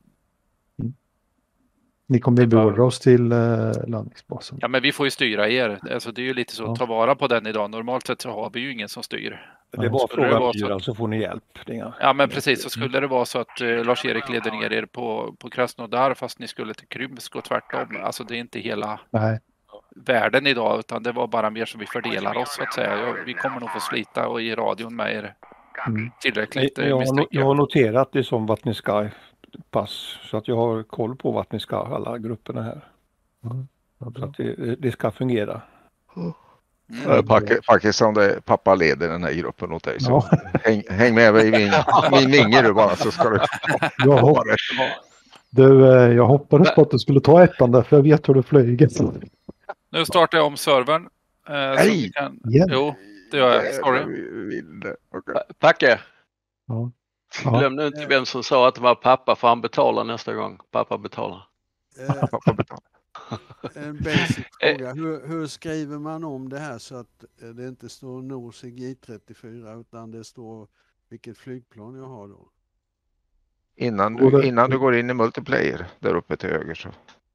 Ni kommer att beordra oss till eh, landningsbasen. Ja, men vi får ju styra er. Alltså, det är ju lite så, ja. Ta vara på den idag. Normalt sett så har vi ju ingen som styr. Det är bara fråga fyra att... så får ni hjälp. Inga... Ja, men precis. Så skulle det vara så att eh, Lars-Erik leder ner er på, på Krasnodar fast ni skulle till Krymsk och tvärtom. Alltså det är inte hela... Nej. Världen idag, utan det var bara mer som vi fördelar oss så att säga. Vi kommer nog få slita och i radion med er tillräckligt. Mm. Jag, jag, jag har noterat det som vart ni ska pass, så att jag har koll på vart ni ska, alla grupperna här. Mm. Så att det, det ska fungera. Mm. Pakistan, det pappa leder den här gruppen åt dig, så ja. häng, häng med i min, min vinge du bara, så ska du jag ha rätt. Du, jag hoppades på att du skulle ta ettan där, för jag vet hur du flyger. Nu startar jag om servern. Eh, Nej! Kan... Jo, det gör jag. Sorry. Okay. Packe. Ja. Glöm nu inte vem som sa att det var pappa, för han betalar nästa gång. Pappa betalar. Eh, pappa betalar. En basic fråga. Hur, hur skriver man om det här så att det inte står Norsig J trettiofyra utan det står vilket flygplan jag har då? Innan du, innan du går in i multiplayer där uppe till höger så.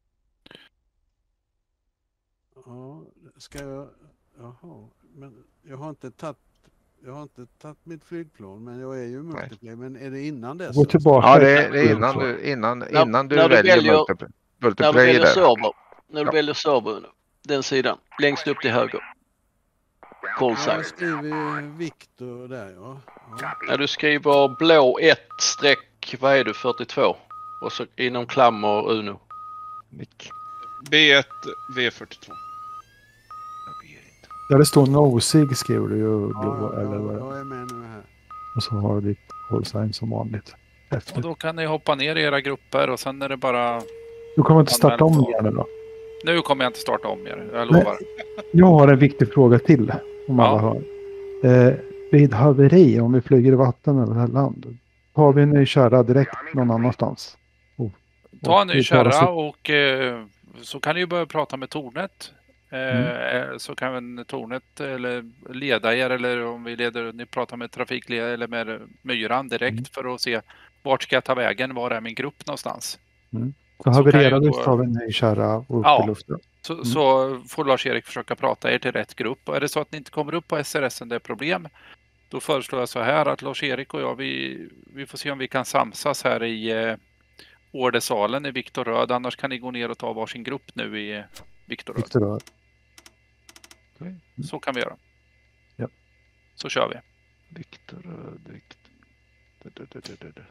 Ja, ska jag... Jaha, men jag har inte tagit jag har inte tagit mitt flygplan, men jag är ju multiplayer. Men är det innan dess? Gå tillbaka. Ja, det är, det är innan du, innan, innan när, du när väljer, väljer multiplayer. När du väljer server, när du ja. väljer server, den sidan, längst upp till höger. Callsign. Jag skriver Viktor där, ja. ja. Ja, du skriver blå ett streck, vad är du, fyrtiotvå? Och så inom klammer Uno. B ett V fyrtiotvå. Där det står nosig skriver du ju blå Ja, eller ja, vad det är. jag är med nu här. Och så har du ditt callsign som vanligt. Efter. Och då kan ni hoppa ner i era grupper och sen är det bara... Du kommer inte starta om Anmäl på- igen då? Nu kommer jag inte starta om er, jag lovar. Jag har en viktig fråga till, om Ja. alla hör. Eh, vid haveri, om vi flyger i vatten över land, tar vi en ny kärra direkt någon annanstans? Och, Ta en och ny vi tar oss kärra upp. och eh, så kan ni ju börja prata med tornet. Eh, Mm. Så kan väl tornet eller leda er, eller om vi leder, ni pratar med trafikledare eller med myran direkt Mm. för att se vart ska jag ta vägen, var är min grupp någonstans. Mm. Så Så havererar kan vi jag så då- tar vi en ny kärra och upp Ja. i luften. Så, Mm. så får Lars-Erik försöka prata er till rätt grupp. Och är det så att ni inte kommer upp på S R S, det är problem, då föreslår jag så här att Lars-Erik och jag, vi, vi får se om vi kan samsas här i eh, Ordesalen i Viktor Röd. Annars kan ni gå ner och ta varsin grupp nu i eh, Viktor Röd. Viktor Röd. Så kan vi göra. Ja. Så kör vi. Viktor Röd, Viktor. Du, du, du, du, du, du.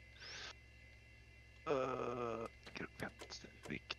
Uh, grupp ett, Viktor.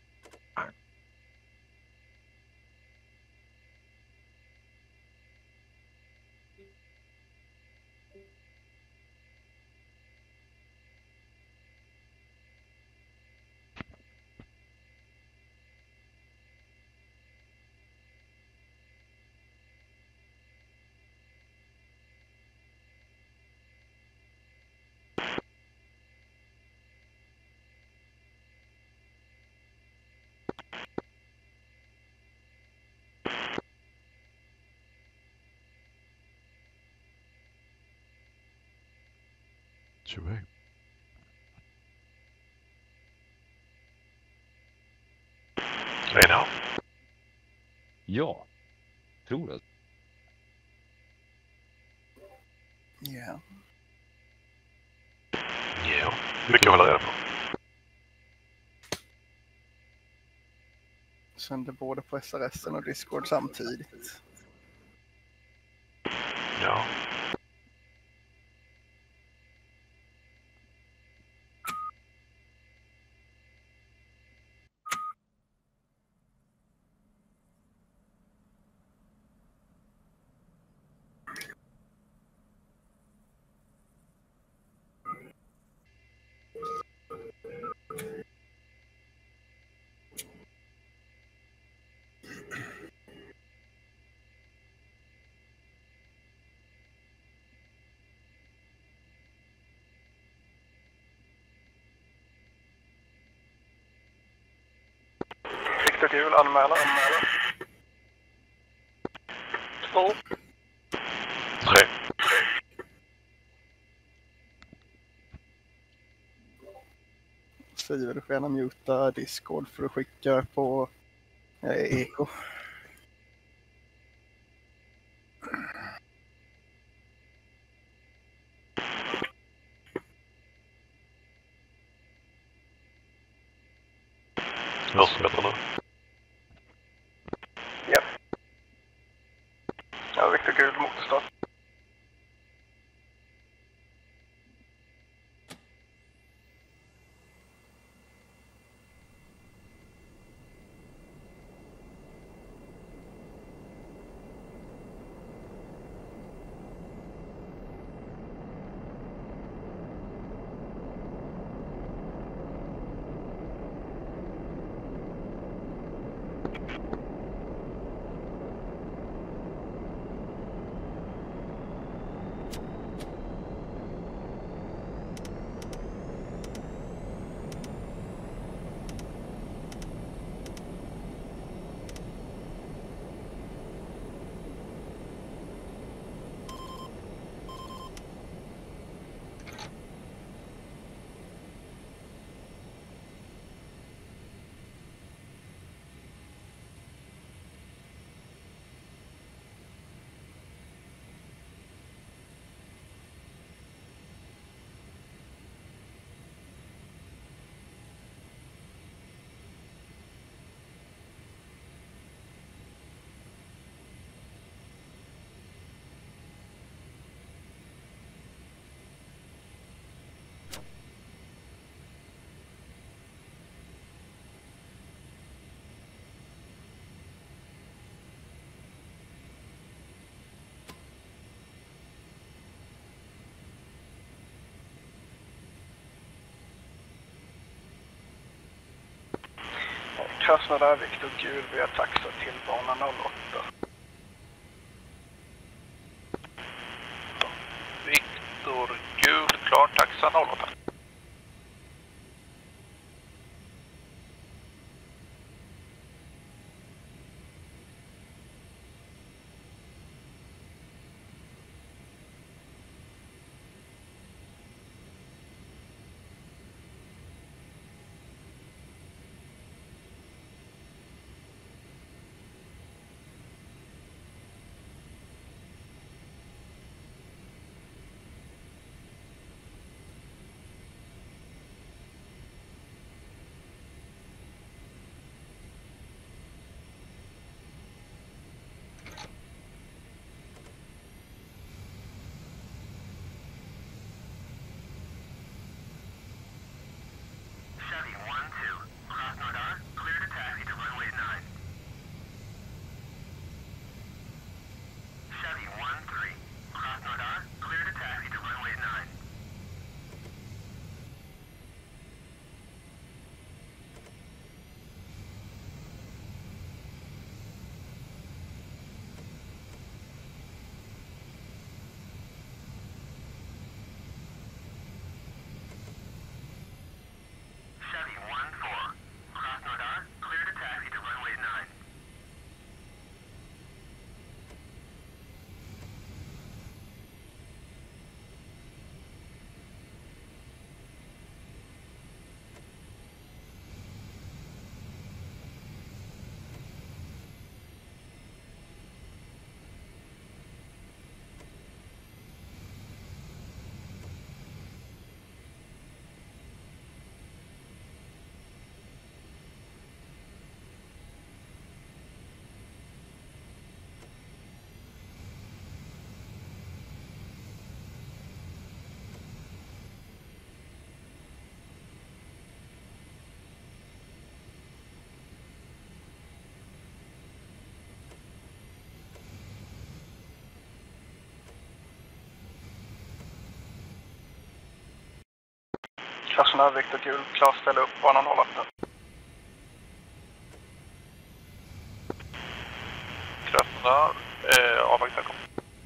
tjugo. Redan. Ja, tror det. Ja. Ja, mycket att hålla reda på. Sänder både på S R S och Discord samtidigt. Ja. Viktor Gul, anmäla, anmäla. Två. Tre. Skriver du får gärna muta Discord för att skicka på eh, Eko. Hörs det bättre nu? Ja. Ja, Viktor Gul, motorstart. Krasnodar, Viktor Gul, vi har taxat till bana noll åtta. Viktor Gul, klar, taxa noll åtta. Krasnodar, Viktor Gul, klar, ställa upp bana noll åtta. Krasnodar, eh, avvakta kom.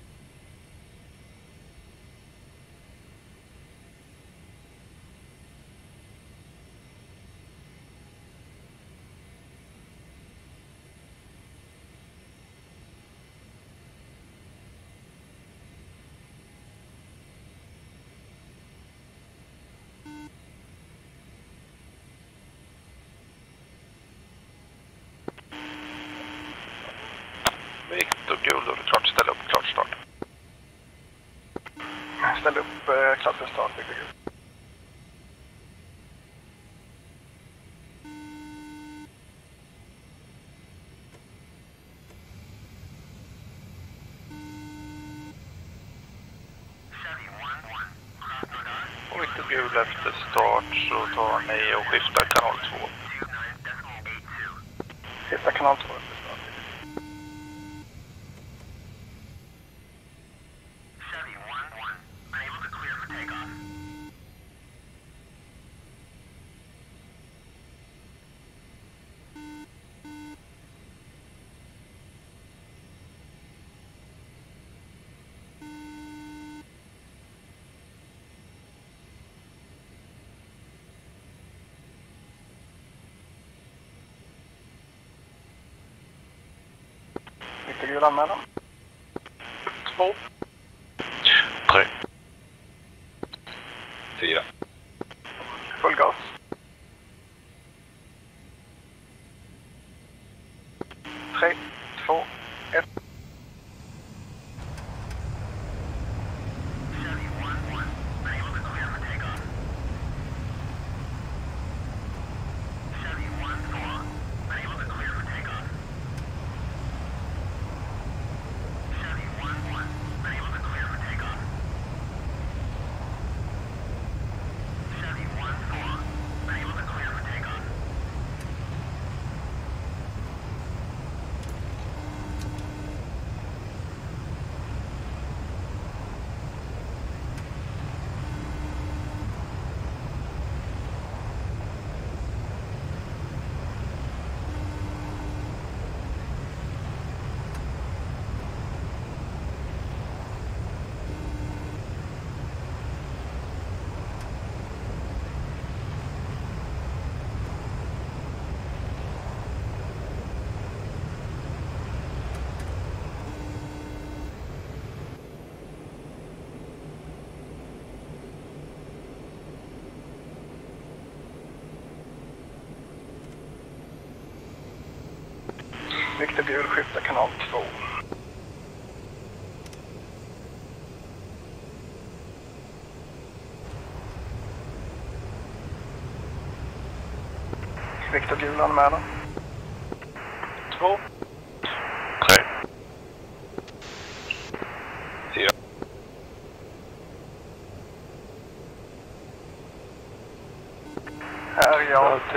Viktor Gul, då är det klart, ställ upp, klart start. Ställ upp eh, klassen start, Viktor Gul. Och Viktor Gul efter start så tar ni och skiftar kanal två. Skifta kanal två. Viktor Gul anmälan. Två. Tre. Fyra. Full gas. Tre, två, ett. Viktor Gul skiftar kanal två. Viktor Gul anmälan. Två. Tre. Fyra. Areal tre.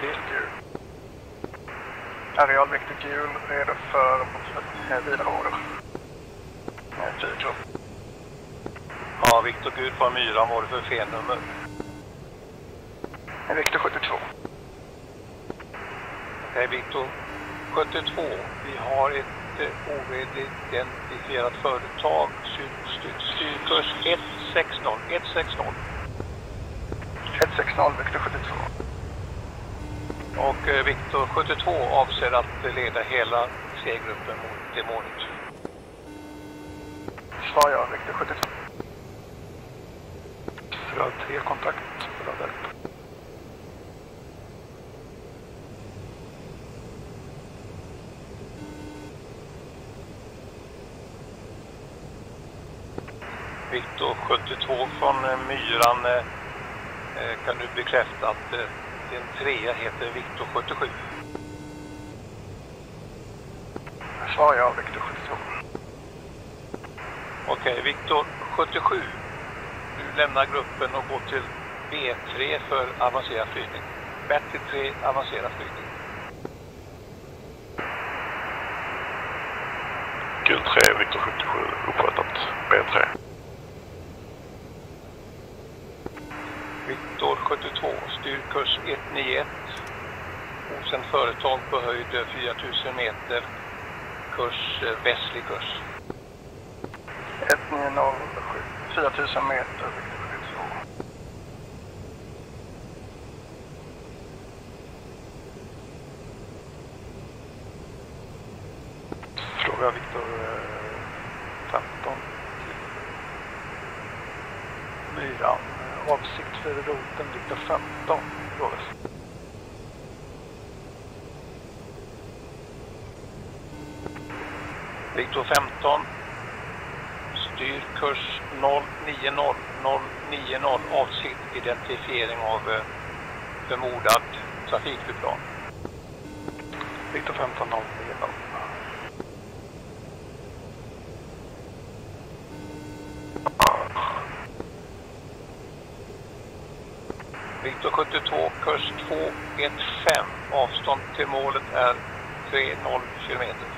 Areal Viktor Gul redo för vidare order. Fyra. Ja, Viktor Gul på myran, var det för fel nummer? Viktor sjuttiotvå. Okej, Viktor sjuttiotvå. Vi har ett eh, oidentifierat företag. Styrkurs ett sex noll. ett sex noll. ett sex noll, Viktor sjuttiotvå. Och eh, Viktor sjuttiotvå avser att leda hela C-gruppen mot demonet. Svar ja, Viktor sjuttiotvå. Röd tre kontakt. Röd ett. Viktor sjuttiotvå från eh, myran. Eh, kan du bekräfta att eh, din trea heter Viktor sjuttiosju? Svar ja, Viktor sjuttiotvå. Okej, Viktor sjuttiosju. Du lämnar gruppen och går till B tre för avancerad flygning. Betty tre avancerad flygning. Gul tre, Viktor sjuttiosju, uppfattat. B tre. Viktor sjuttiotvå, styrkurs ett nio ett. Okänt företag på höjd fyra tusen meter. Kurs, eh, västlig kurs. ett nio noll sju, fyra tusen meter, Viktor sjuttiotvå. Fråga Viktor femton. Myran. Avsikt för roten, Viktor femton. Frågas. Viktor femton. Styrkurs noll nio noll noll nio noll. Avsikt identifiering av eh, förmodad trafikflygplan. Viktor femton noll nio noll. Viktor sjuttiotvå, kurs två ett fem. Avstånd till målet är tre noll kilometer.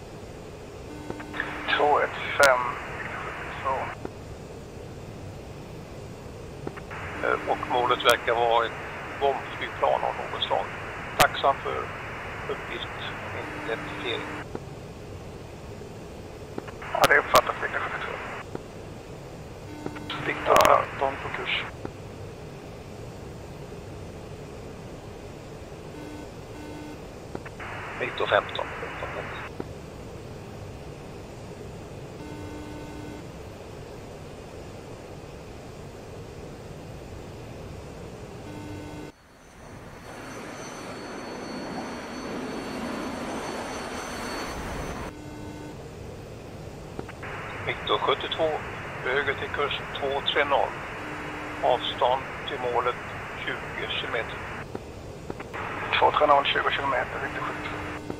två ett fem, Viktor sjuttiotvå. Och målet verkar vara ett bombflygplan av något slag. Tacksam för uppgift och identifiering. Ja, det är uppfattat, Viktor sjuttiotvå. Viktor femton på kurs. Viktor femton. Viktor sjuttiotvå, höger till kurs två tre noll. Avstånd till målet tjugo kilometer. två tre noll, tjugo kilometer, Viktor sjuttiotvå.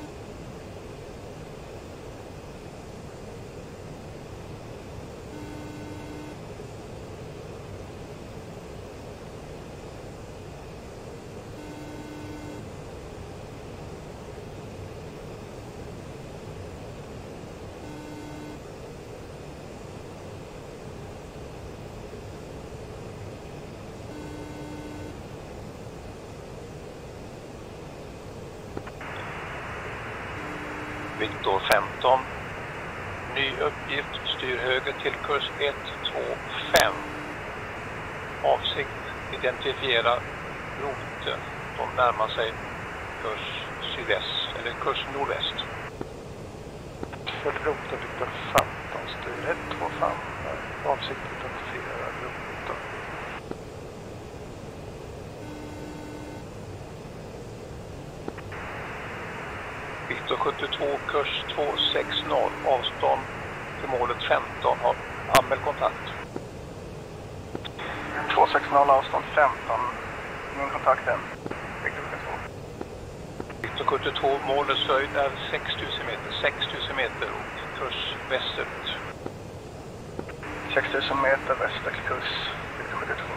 Viktor femton. Ny uppgift, styr höger till kurs ett två fem. Avsikt, identifiera route. De närmar sig kurs sydväst, eller kurs nordväst. Följ route, Viktor femton, styr ett två fem. Avsikt, identifiera route. Viktor sjuttiotvå, kurs två sex noll, avstånd till målet femton, har anmäld kontakt. två sex noll, avstånd femton, min kontakt än. Viktor sjuttiotvå. Viktor sjuttiotvå, målets höjd är sex tusen meter, sex tusen meter och kurs västerut. sex tusen meter väster kurs, Viktor sjuttiotvå.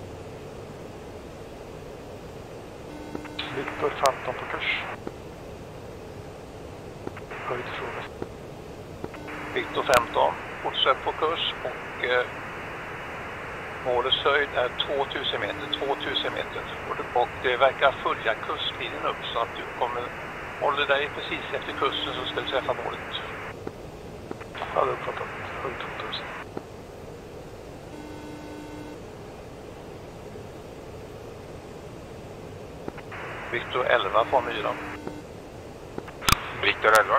Viktor femton på kurs. Höjd fråga. Viktor femton, fortsätt på kurs och eh, målets höjd är två tusen meter, två tusen meter. Och det, och det verkar följa kustlinjen upp så att du kommer, håller dig precis efter kusten så ska du träffa målet. Jag hade uppfattat höjd två tusen. Viktor elva från myran. Viktor elva?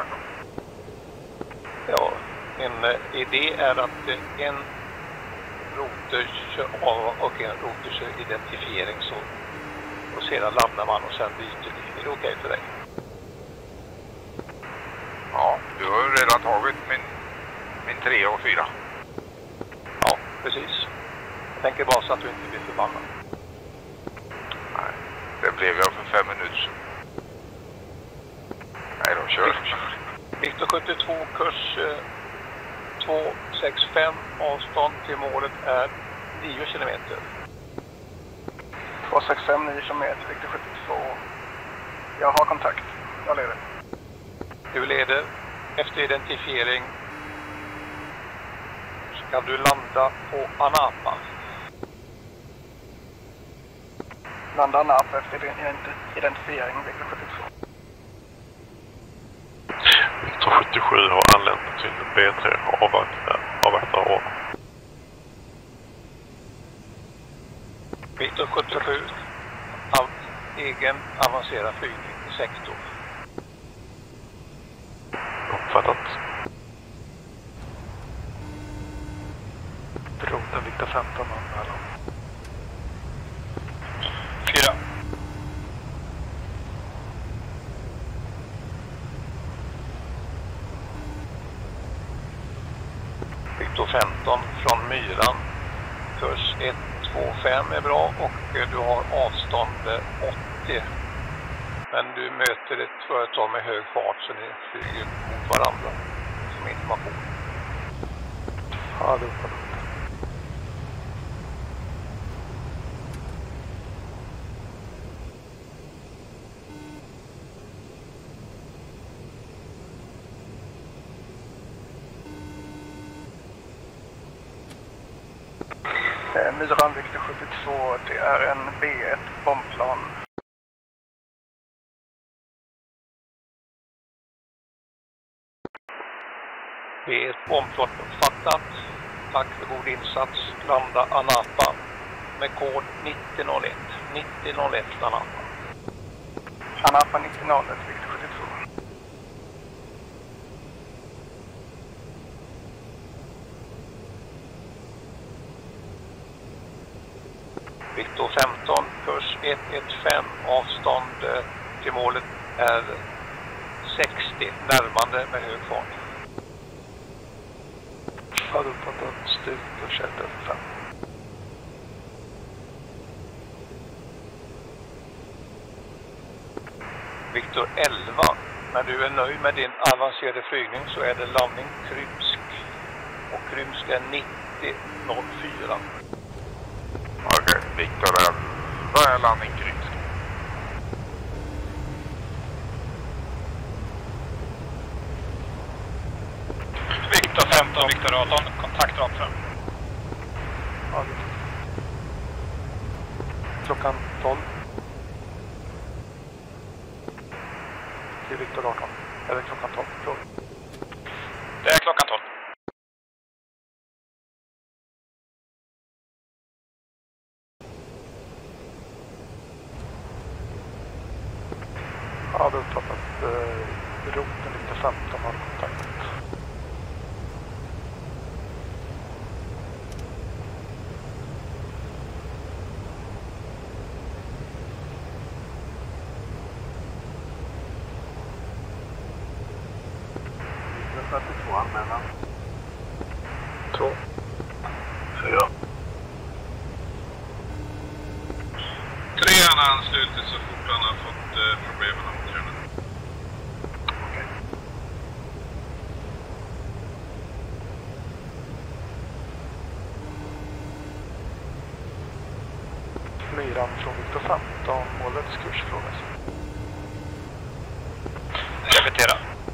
Ja, en eh, idé är att eh, en router kör av och en router kör identifiering så och sedan landar man och sen byter vi. Är det okej för dig? Ja, du har ju redan tagit min, min tre och fyra. Ja, precis. Jag tänker bara så att du inte blir förbannad. Nej, det blev jag för fem minuter sedan. Nej, de kör. Viktor sjuttiotvå, kurs eh, två sex fem, avstånd till målet är nio kilometer. två sex fem, nio kilometer, Viktor sjuttiotvå. Jag har kontakt. Jag leder. Du leder. Efter identifiering ska du landa på Anapa. Landa Anapa efter identifiering, Viktor sjuttiotvå. Viktor sjuttiosju har anlänt till B tre och avvaktar, avvaktar år. Viktor sjuttiosju, allt egen avancerad flygning i sektor. Uppfattat. Piloten Viktor femton anmälan. Fyra. Viktor femton från myran. Kurs ett två fem är bra och du har avstånd åttio. Men du möter ett företag med hög fart så ni flyger mot varandra som information. Ja, det uppfattat. Myran Viktor sjuttiotvå, det är en B ett bombplan. B ett bombplan uppfattat. Tack för god insats. Landa Anapa med kod nittio noll ett. nittio noll ett Anapa. Anapa nittio noll ett, Viktor sjuttiotvå. Viktor femton, kurs ett ett fem, avstånd till målet är sextio, närmande med hög fart. Jag hade uppfattat styrkurs ett ett fem. Viktor elva, när du är nöjd med din avancerade flygning så är det landning Krymsk. Och Krymsk är nittio noll fyra. Okej, okay. Viktor elva är landning Krymsk. Viktor femton, Viktor arton, kontakt rakt fram. Ja, klockan tolv. Till Viktor arton. Eller klockan tolv. tolv. Det är klockan tolv. Jag hade uppfattat eh, roten Viktor femton har kontakt. fyrtiotvå anmälan. Två. Fyra. Trean har anslutit så fort han har fått eh, problemen åtgärdade. Okej. Myran från Viktor femton, målets kursfråga. Repetera.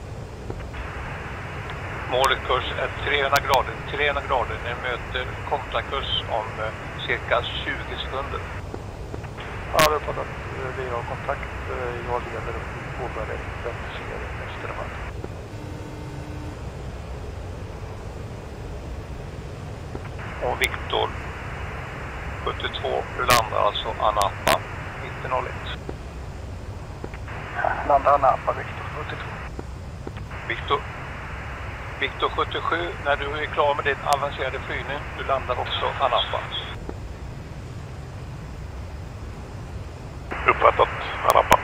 Målet kurs är trehundra grader. trehundra grader. Ni möter kontrakurs om eh, cirka tjugo sekunder. Ja, det är på att vi har kontakt. Jag leder upp påbörjade identifiering efter de här. Och Viktor sjuttiotvå, du landar alltså Anapa nittio noll ett. Landar Anapa, Viktor sjuttiotvå. Viktor, Viktor sjuttiosju, när du är klar med din avancerade flygning, du landar också Anapa. Uppfattat, Anapa.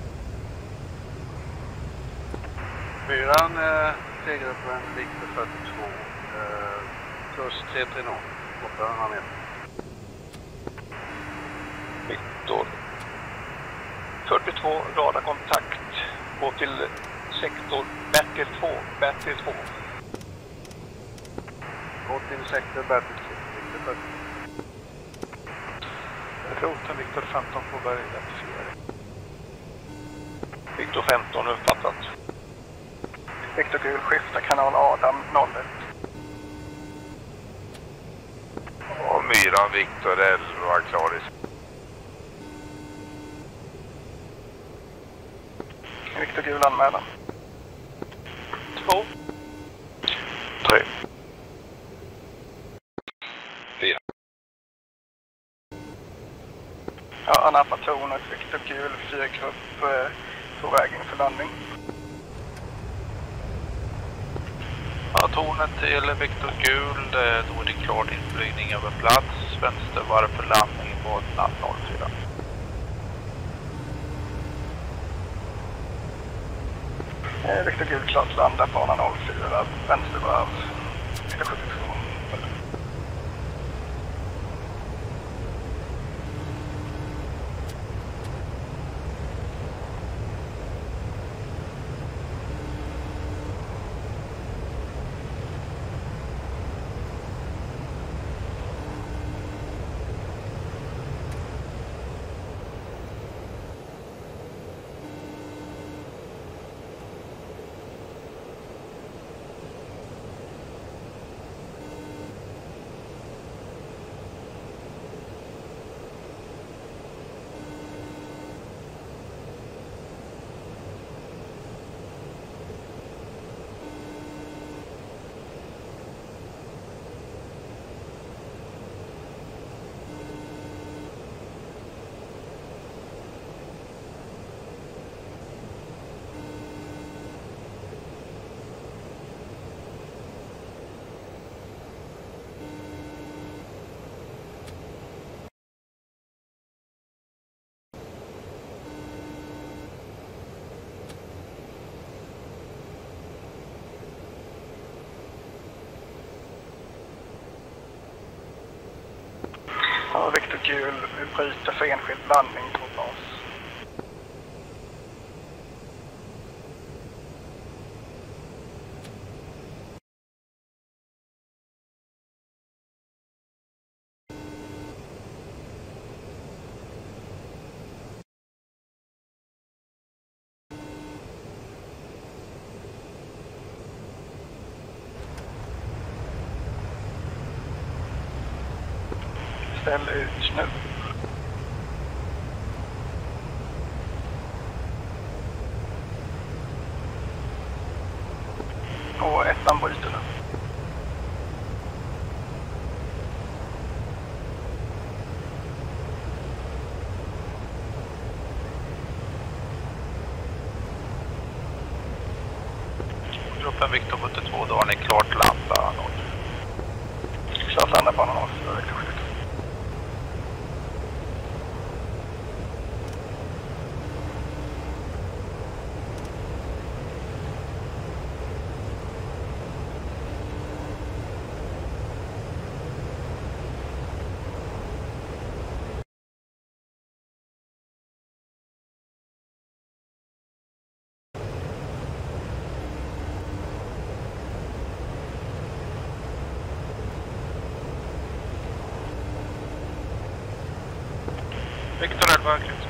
Myran, eh, T-gruppen Viktor fyrtiotvå, eh, kurs tre tre noll, åttahundra meter. Viktor fyrtiotvå, radarkontakt, gå till sektor Bertil två, Bertil två. Gå till sektor Bertil två, Viktor fyrtiotvå. Roten Viktor femton på börja identifiering. Viktor femton uppfattat. Viktor gul, skifta kanal Adam noll ett. Och Myran Viktor elva klar i. Viktor gul anmälan. Två. Tre. Fyra. Ja, Anapa tornet, Viktor gul, fyrgrupp eh, på väg inför landning. Ja, tornet till Viktor gul, då är det klart inflygning över plats, vänstervarv för landning på natt noll fyra. Eh, Viktor gul klart landa på noll fyra, vänstervarv, Viktor sjuttiotvå. Ja, Viktor gul, vi bryter för enskild landning på bas. Ställ ut nu. Och ettan bryter nu. Gruppen Viktor sjuttiotvå, då har ni klart landa noll. Klart landa på noll fyra, Viktor sjuttiotvå. verkligt.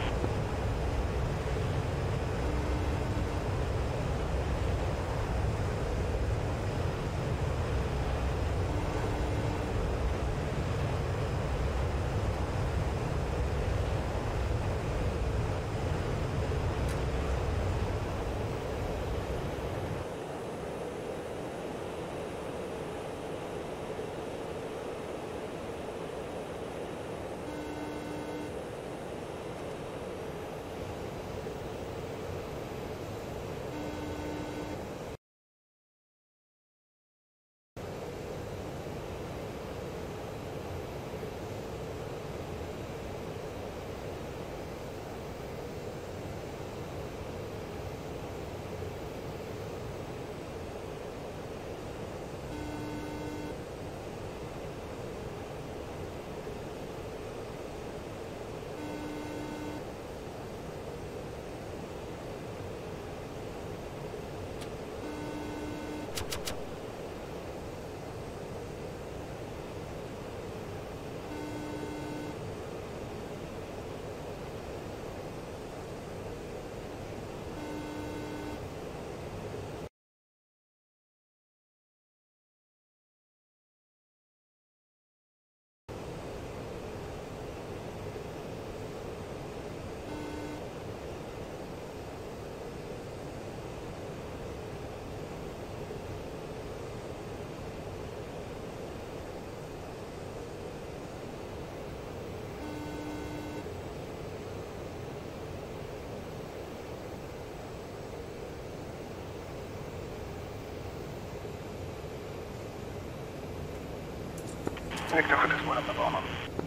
Viktor sjuttiotvå lämnar banan.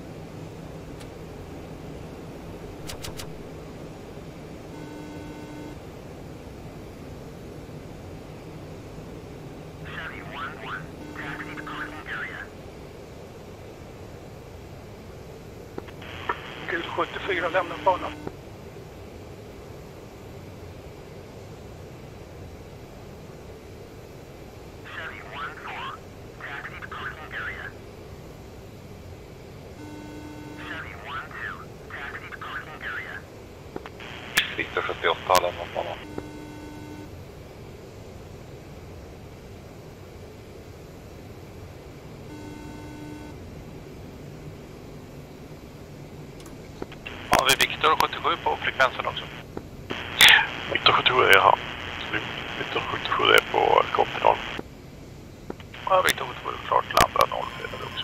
Gul sjuttiofyra lämnar banan. Viktor sjuttioåtta har lämnat banan. Har vi Viktor sjuttiosju på frekvensen också? Viktor sjuttiosju är här. Viktor sjuttiosju är på Koppenholm. Ja, Viktor sjuttiosju är klart landa noll fyra också.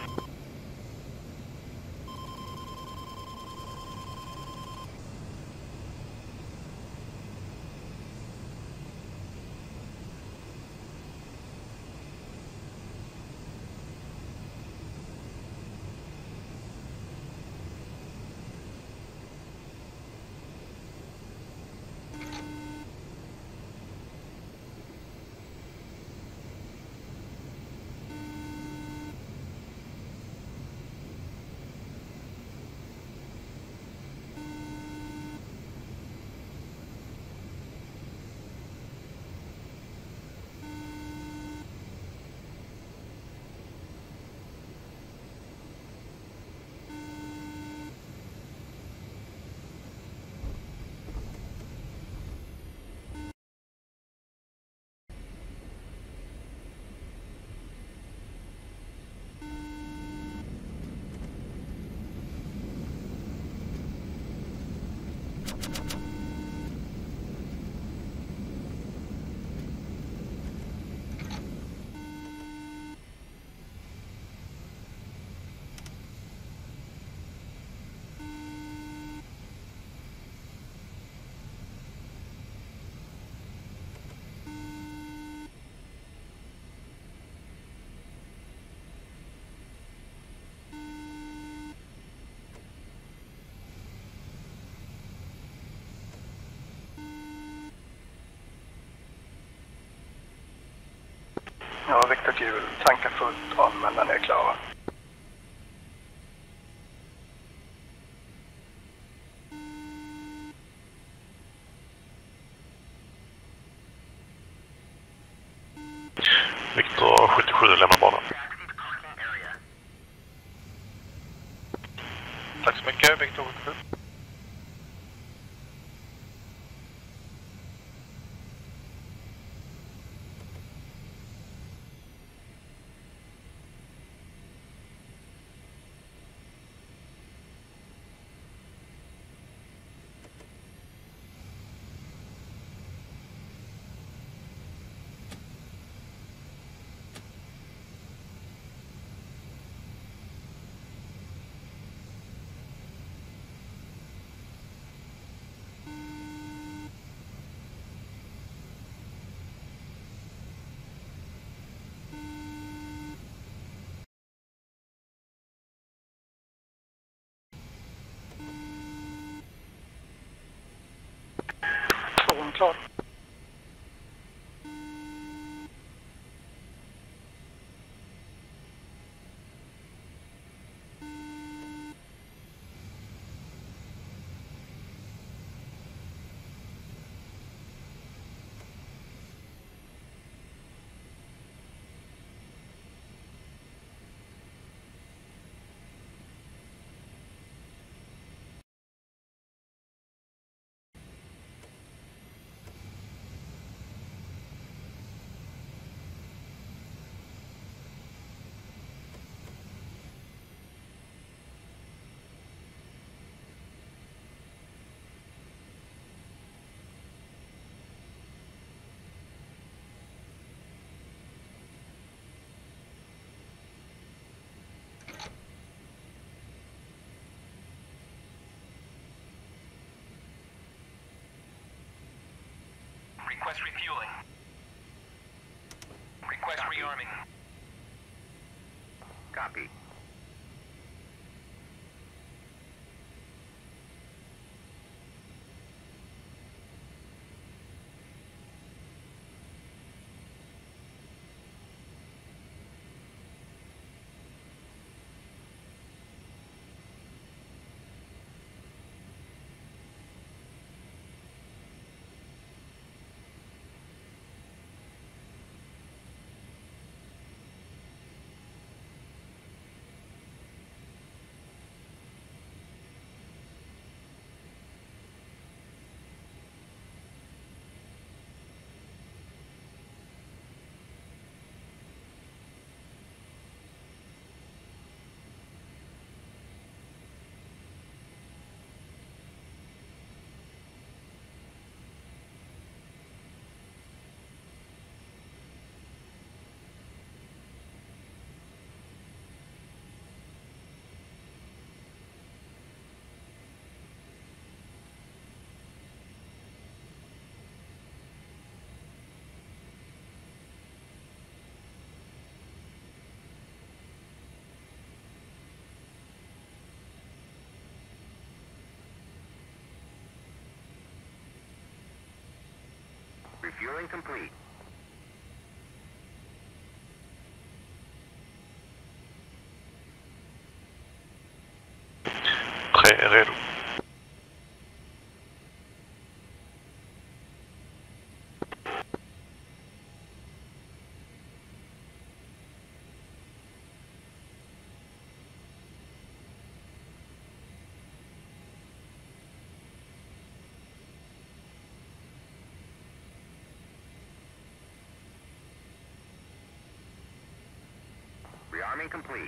Ja, Viktor gul. Tankar fullt av, men den är klara. Viktor sjuttiosju lämnar banan. Tack så mycket, Viktor sjuttiosju. klar. Request refueling. Request rearming. Copy. Refueling complete. Tre är redo. Rearming complete.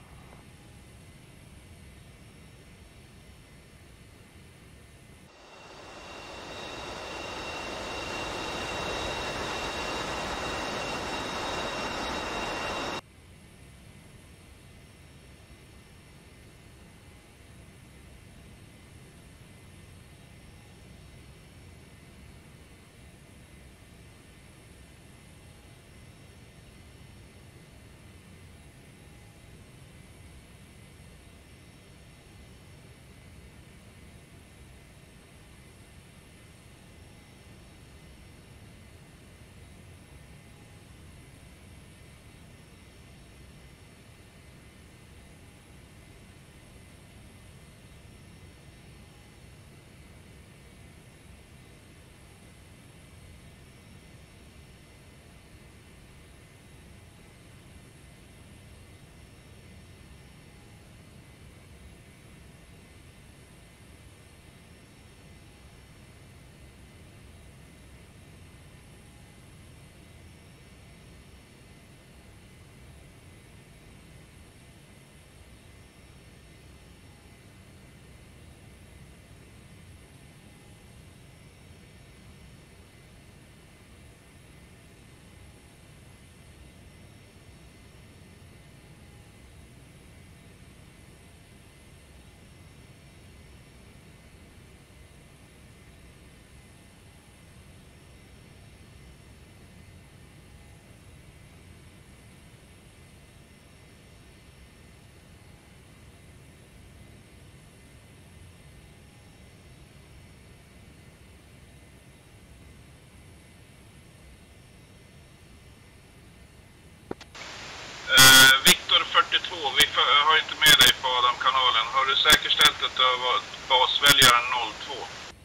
Viktor, basväljaren noll två.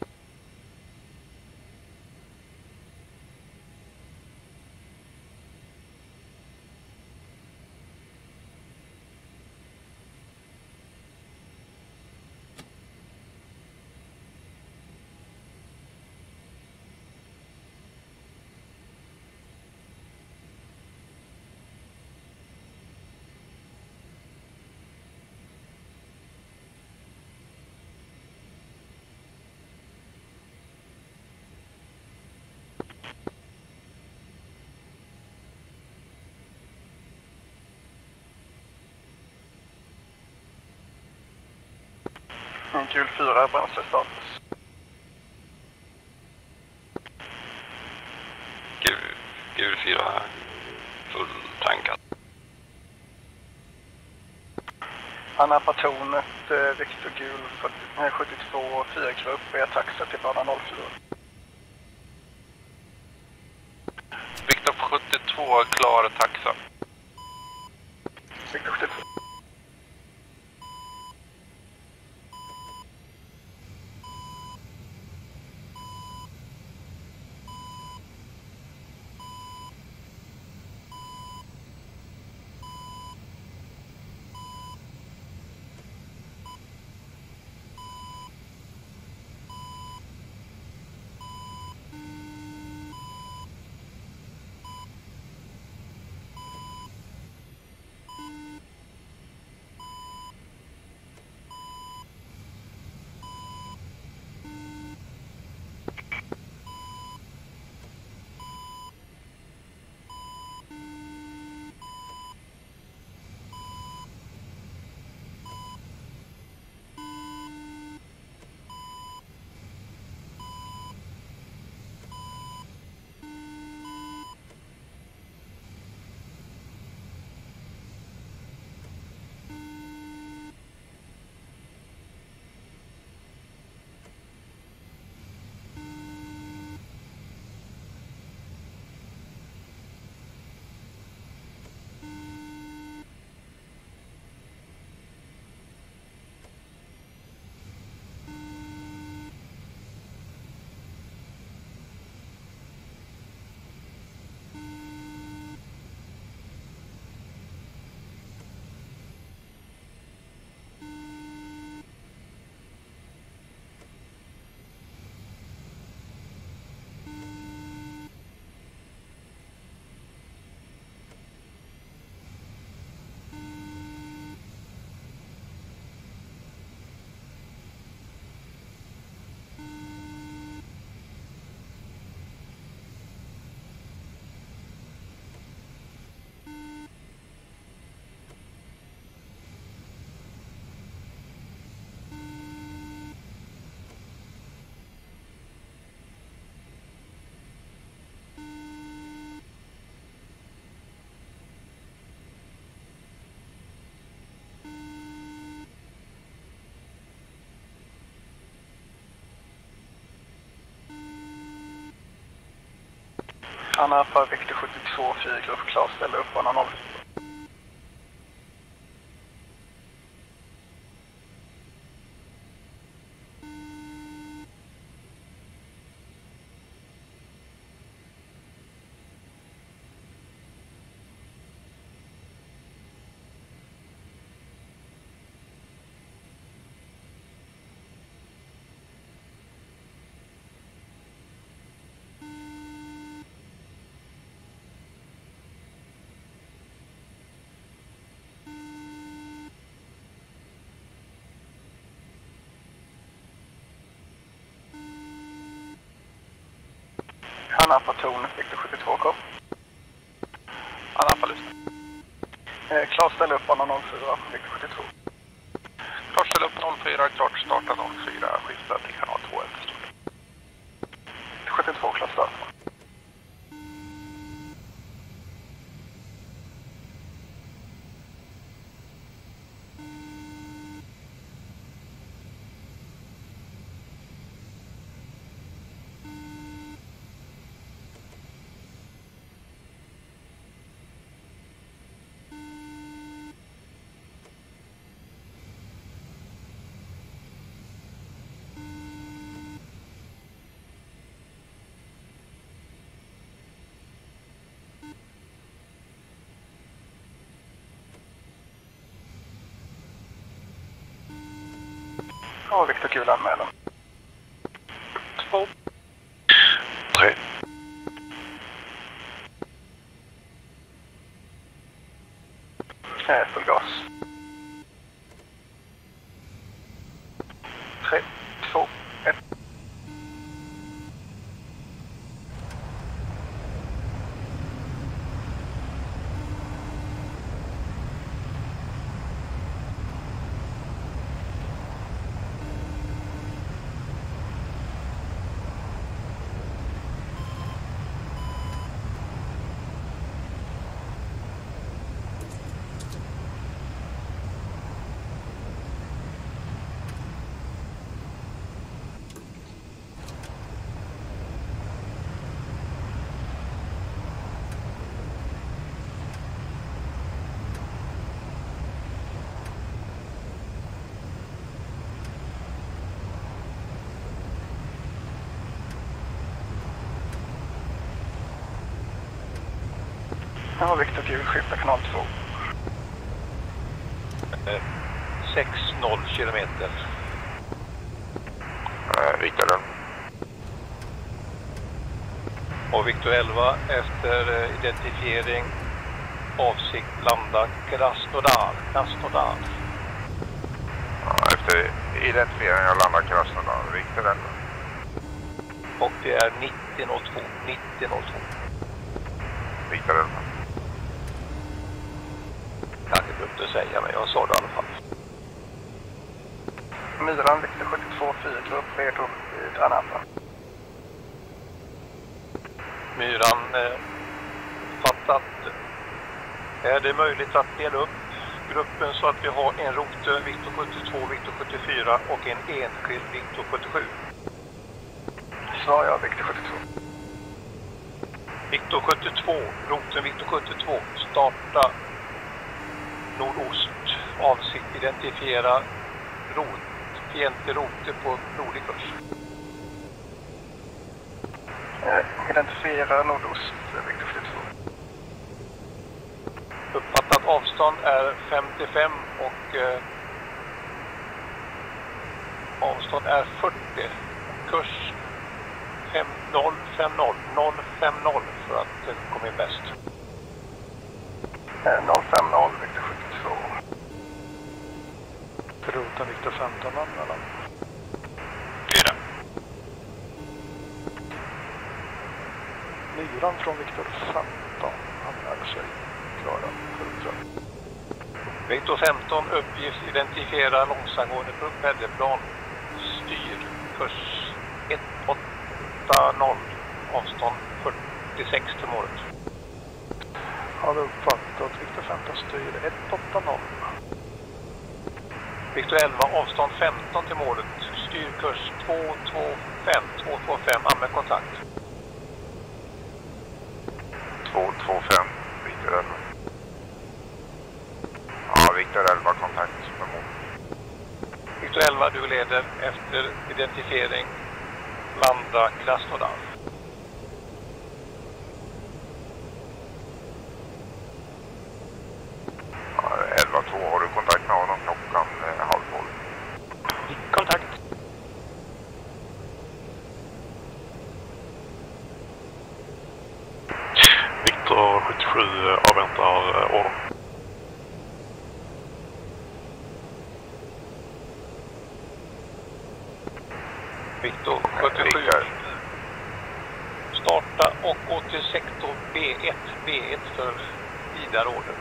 Gul fyra, bränslestart. Gul, gul fyra, fulltankad. Anna-patronet, Viktor Gul sjuttiotvå, fyra kilo upp är taxa till bana noll fyra. Viktor sjuttiotvå, klar taxa. Viktor sjuttiotvå. Anna för Viktor sjuttiotvå, fyra kilo upp, klar, ställa upp bana noll. Anna på torn, Viktor sjuttiotvå K. Anna på lyssna. Eh, klart ställa upp bana noll fyra, Viktor sjuttiotvå. Klart ställa upp noll fyra, klart starta noll fyra, skifta till kanal två efter stort. sjuttiotvå, klart start. Ja, Viktor Gul anmälan. Två. Tre. Eh, full gas. Tre, två, ett. Ja, Viktor Gul, skifta kanal två. sex noll kilometer. Eh, Viktor den. Och Viktor elva efter eh, identifiering. Avsikt landa Krasnodar. Krasnodar. Ja, efter identifiering jag landar Krasnodar. Viktor den. Och det är nittio noll två. nittio noll två. Viktor den. Kanske dumt att säga, men jag sa det i alla fall. Myran, Viktor sjuttiotvå, fyra upp, redo vid Ananda. Myran eh, fattat. Är det möjligt att dela upp gruppen så att vi har en rote Viktor sjuttiotvå, Viktor sjuttiofyra och en enskild Viktor sjuttiosju? Svar ja, Viktor sjuttiotvå. Viktor sjuttiotvå, roten Viktor sjuttiotvå, starta nordost, avsikt identifiera rot, fientlig rote på nordlig kurs. Eh, identifiera nordost, Viktor sjuttiotvå. Uppfattat avstånd är femtiofem och eh, avstånd är fyrtio. Kurs fem noll fem noll noll fem noll för att eh, komma in bäst. Eh, noll fem noll, Viktor sjuttiotvå. Roten Viktor femton anmälan. Fyra. Myran från Viktor femton anmäler sig. Klara för uppdrag. Viktor femton uppgift identifiera långsamgående propellerplan. Styr kurs ett åtta noll. Avstånd fyrtiosex till målet. Har uppfattat Viktor femton styr ett åtta noll. Viktor elva avstånd femton till målet. Styrkurs två två fem. två två fem. Anmäl kontakt. två två fem. Viktor elva. Ja, Viktor elva kontakt med mål. Viktor elva, du leder efter identifiering. Landa Krasnodar. Ja, elva två, har du kontakt med honom klockan eh, halv tolv? Kontakt. Viktor sjuttiosju avväntar eh, order. Viktor sjuttiosju. Starta och gå till sektor B ett. B ett för vidare order.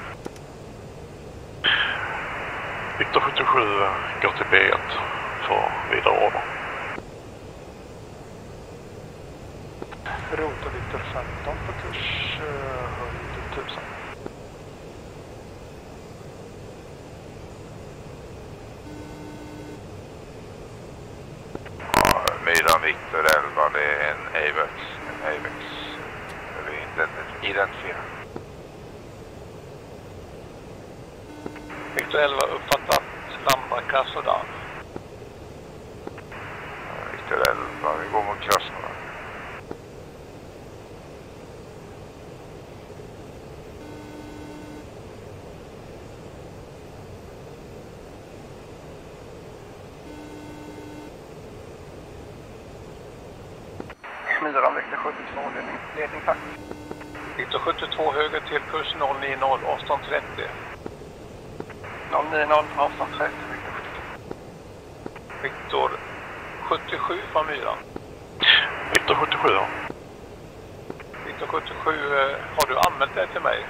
Viktor sjuttiosju går till B ett för vidare order. Rota Viktor femton på kurs uh, höjd tusen. Ja, Myran Viktor elva, det är en AVEX. En AVEX. Eller inte identifierad. Viktor elva uppfattat. Landa Krasnodar. Viktor elva, vi går mot Krasnodar. Myran, Victor sjuttiotvå, ledning, ledning tack. Victor sjuttiotvå höger till kurs noll nio noll, avstånd trettio. noll nio noll, avstånd trettio, Victor sjuttiotvå. Victor sjuttiosju från Myran. Victor sjuttiosju, ja. Victor sjuttiosju, har du anmält det till mig?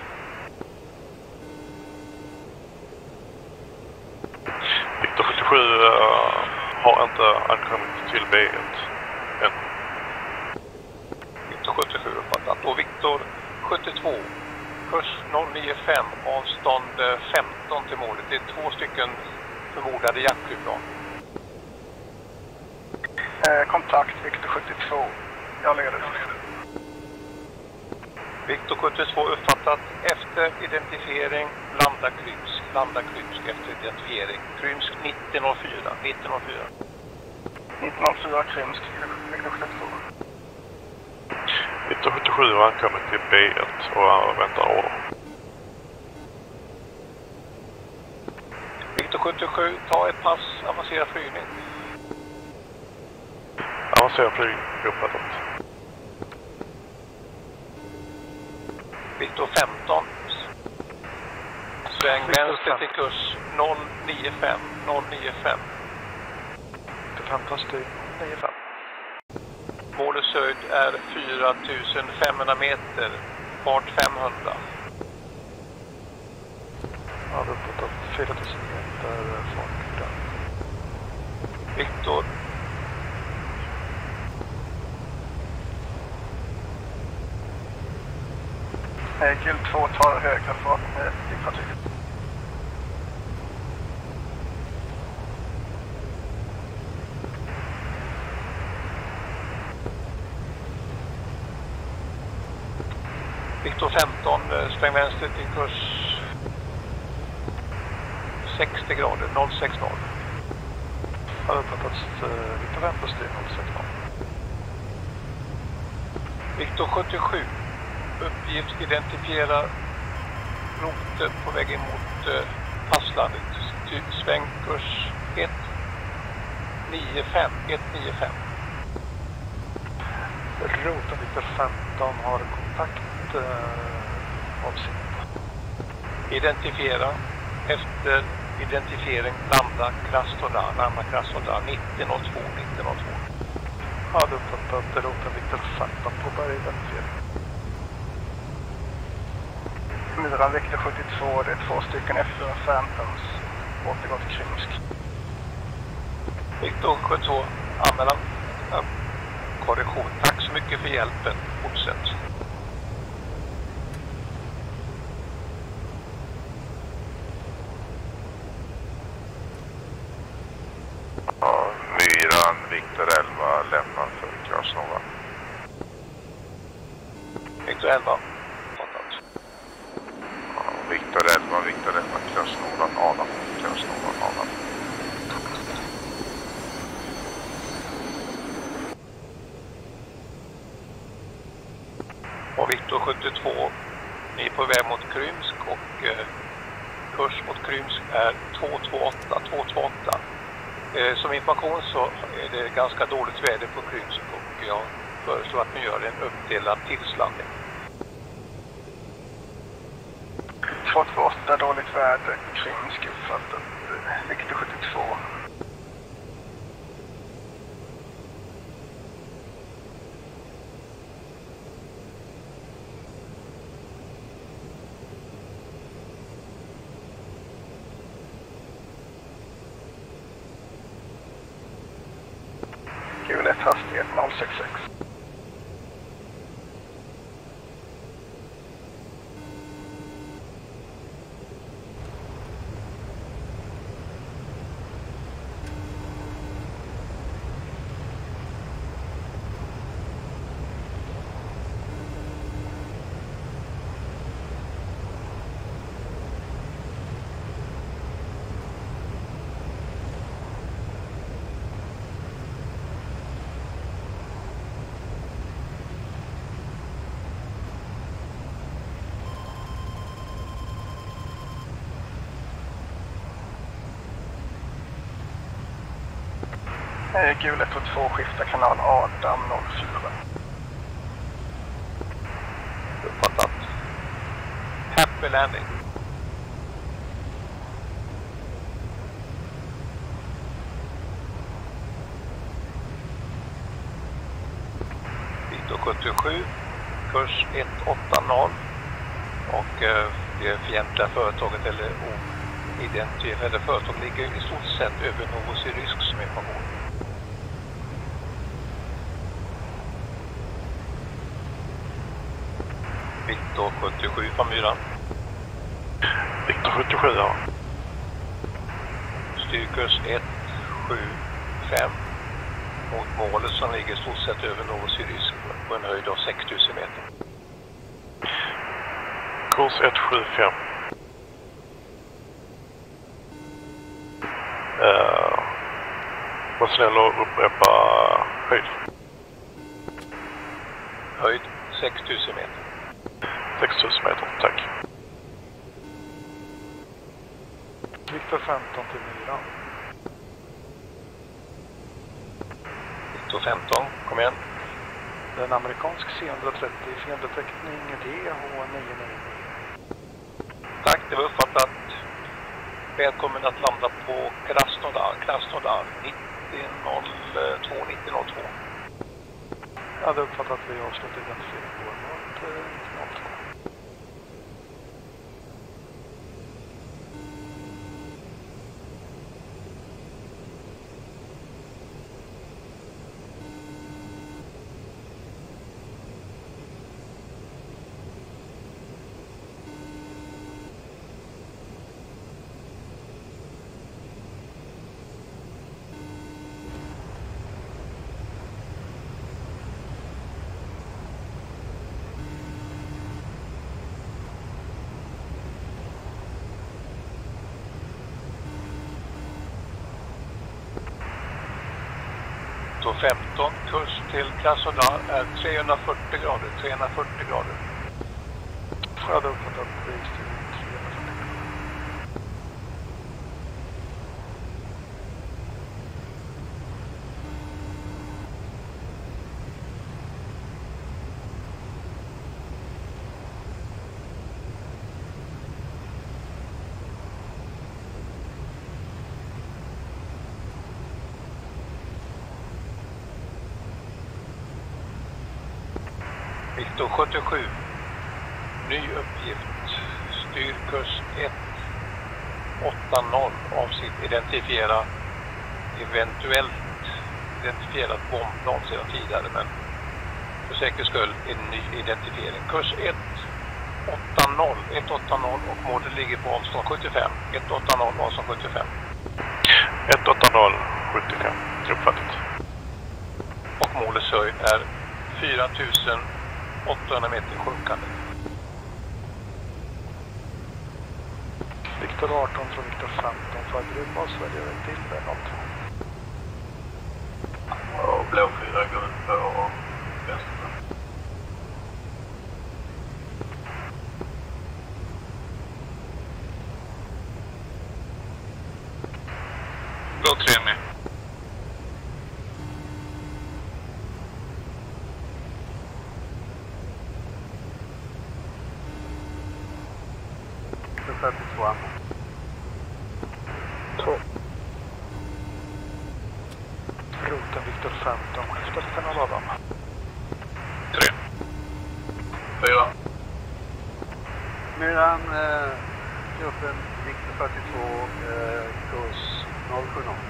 Victor sjuttiosju uh, har inte ankommit till B ett än. Victor sjuttiosju uppfattat. Och Victor sjuttiotvå, kurs noll nio fem, avstånd femton till målet. Det är två stycken förmodade jaktflygplan. Eh, kontakt Victor sjuttiotvå. Jag leder. Victor sjuttiotvå uppfattat. Efter identifiering, landa Krymsk. Landa Krymsk efter identifiering. Krymsk nittio noll fyra. nittio noll fyra. nittio noll fyra Krymsk, Victor sjuttiotvå. Victor sjuttiosju har ankommit till B ett och väntar order. Victor sjuttiosju, ta ett pass, avancerad flygning. Avancerad flygning, uppfattat. Victor femton. Sväng vänster till kurs noll nio fem. noll nio fem. Victor femton styr nio fem. Målets höjd är fyra tusen femhundra meter. Fart femhundra. Ja, det har uppfattat fyra tusen meter fart där. Victor. Gul två tar högre fart med flygfartyget. Victor femton, sväng vänster till kurs sextio grader, noll sex noll. Har uppfattat Victor femton styr noll sex noll. Victor sjuttiosju. Uppgift identifiera route på väg mot uh, fastlandet. Sväng kurs ett nio fem. ett nio fem. Roten Victor femton har kontakt uh, avsikt. Identifiera. Efter identifiering landa Krasnodar. Landa Krasnodar nittio noll två. nittio noll två. Har uppfattat roten Victor femton på början identifiering. Myran Victor sjuttiotvå, det är två stycken F fyra Phantoms. Återgå till Krymsk. Victor sjuttiotvå, anmälan. Ja. Korrektion. Tack så mycket för hjälpen. Fortsätt. Ja, Myran Victor elva lämnar för Krasnova. Victor elva. Victor elva, Victor elva, Krasnova, Adam, Krasnova, Adam. Och Victor sjuttiotvå, ni är på väg mot Krymsk och eh, kurs mot Krymsk är två två åtta, två två åtta. Eh, som information så är det ganska dåligt väder på Krymsk och jag föreslår att ni gör en uppdelad tillslandning. två två åtta, dåligt väder, Krymsk uppfattat, Victor sjuttiotvå. Gul ett hastighet noll sex sex. Gul ett och två, skifta kanal Adam noll fyra. Happy landing. Victor sjuttiosju, kurs ett åtta noll och eh, det fientliga företaget eller oidentifierade företag ligger i stort sett över Novosibirsk som är på mål. Victor sjuttiosju på myran. Victor sjuttiosju, ja. Styrkurs ett sju fem mot målet som ligger i stort sett över Novosibirsk på en höjd av sex tusen meter. Kurs ett sju fem. Uh, var snäll och upprepa höjd. Höjd sex tusen meter. sex tusen meter, tack. Victor femton till myran. Victor femton, kom igen. Det är en amerikansk C etthundratrettio, fiendeteckning D H nio nio nio. Tack, det var uppfattat. Välkommen att landa på Krasnodar, Krasnodar nittio noll två, nittio noll två. Jag hade uppfattat att vi avslutat identifiering på nittio noll två. femton, kurs till Krasnodar är trehundrafyrtio grader, trehundrafyrtio grader. Jag hade uppfattat registrering trehundrafyrtio grader. Victor sjuttiosju, ny uppgift, styrkurs ett åtta noll, avsikt identifiera eventuellt identifierat bombplan sedan tidigare, men för säkerhets skull en ny identifiering. Kurs ett åtta noll, ett åtta noll och målet ligger på avstånd sjuttiofem, ett åtta noll avstånd sjuttiofem. ett åtta noll sjuttiofem, uppfattat. Och målets höjd är fyra tusen åttahundra meter sjunkande. Victor arton från Victor femton för grupp av Sverige till noll två. Och blå fyra går ut på vänster. Blå tre med. fyrtiotvå. två. Roten Victor femton, skiftar till kanal Adam. tre. fyra. Myran, eh, gruppen Victor fyrtiotvå, eh, kurs noll sju noll.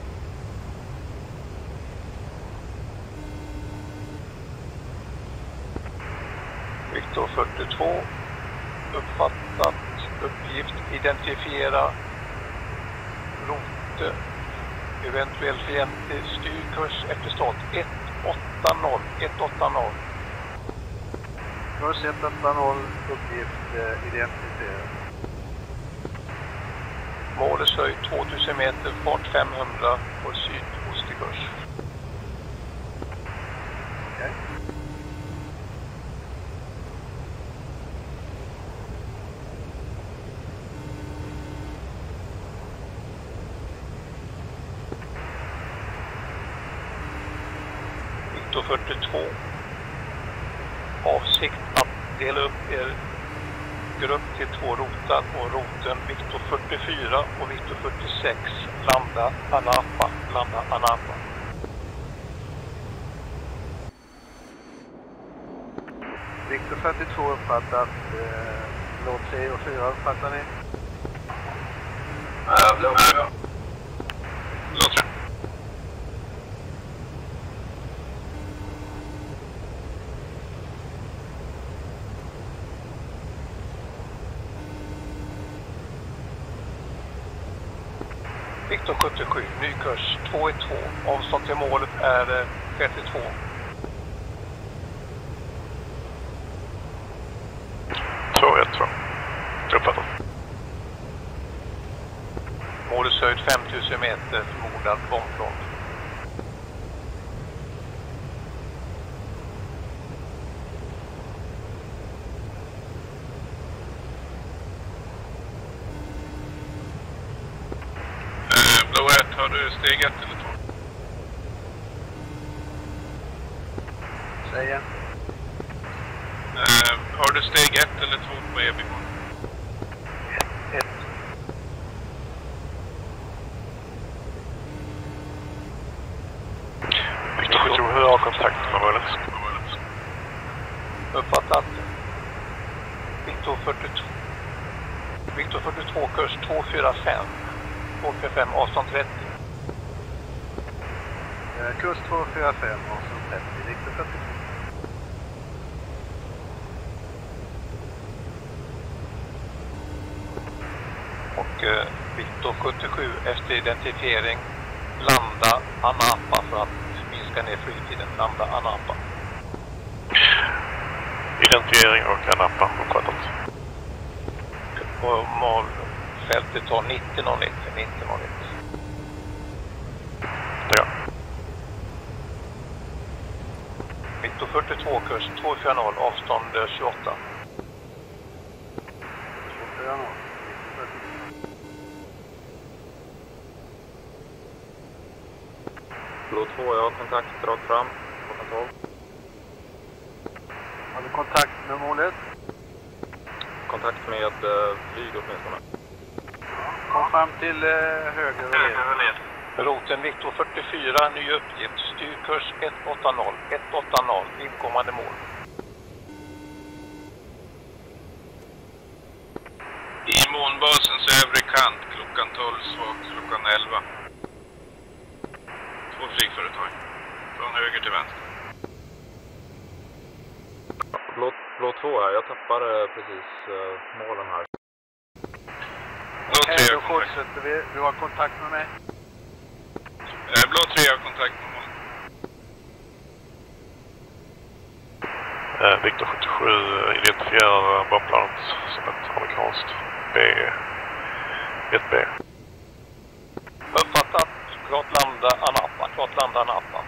Victor fyrtiotvå, uppfattat. Uppgift, identifiera route, eventuell fientlig, styrkurs efter start ett åtta noll, ett åtta noll. Kurs ett åtta noll, uppgift eh, identifiera. Målets höjd två tusen meter, fart femhundra på sydostig kurs. Okay. fyrtiotvå, avsikt att dela upp er grupp till två rotar och roten Victor fyrtiofyra och Victor fyrtiosex landa Anapa, landa Anapa. Victor fyrtiotvå uppfattat, eh, blå tre och fyra uppfattar ni? Ja, blå tre. Blå tre. Victor sjuttiosju, ny kurs två ett två. Avstånd till målet är trettiotvå. två ett två. Uppfattat. Målets höjd fem tusen meter, förmodad bombfront. Blå ett, har du steg ett eller två? Säg igen. Uh, har du steg ett eller två på E B? Ett. Victor sjuttiosju, hur har kontakt med målet? Uppfattat. Victor fyrtiotvå. Victor fyrtiotvå, kurs två fyra fem. två fyra fem, avstånd trettio. Eh, kurs två fyra fem, avstånd trettio. Victor fyrtiotvå. Och eh, Victor sjuttiosju efter identifiering landa Anapa för att minska ner flygtiden. Landa Anapa. Identifiering och Anapa, uppfattat. Och målfältet tar nittio noll ett. nittio noll ett. Ja. Victor fyrtiotvå, kurs två fyra noll, avstånd tjugoåtta. två fyra noll. Blå två, jag har kontakt rakt fram. Klockan tolv. Har du kontakt med målet? Kontakt med uh, flyg åtminstone. Kom fram till uh, höger och led. Roten Victor fyrtiofyra, ny uppgift. Styrkurs ett åtta noll. ett åtta noll, inkommande mål. I månbasens övre kant klockan tolv, svag klockan elva. Två flygföretag. Från höger till vänster. Blå, blå två här, jag tappar uh, precis uh, målen här. Blå tre, Okej, då fortsätter vi. Du har kontakt med mig? Eh, blå tre har kontakt med målen. Eh, Victor sjuttiosju identifierar bombplanet som ett amerikanskt B ett B. Uppfattat. Klart landa Anapa. Klart landa Anapa.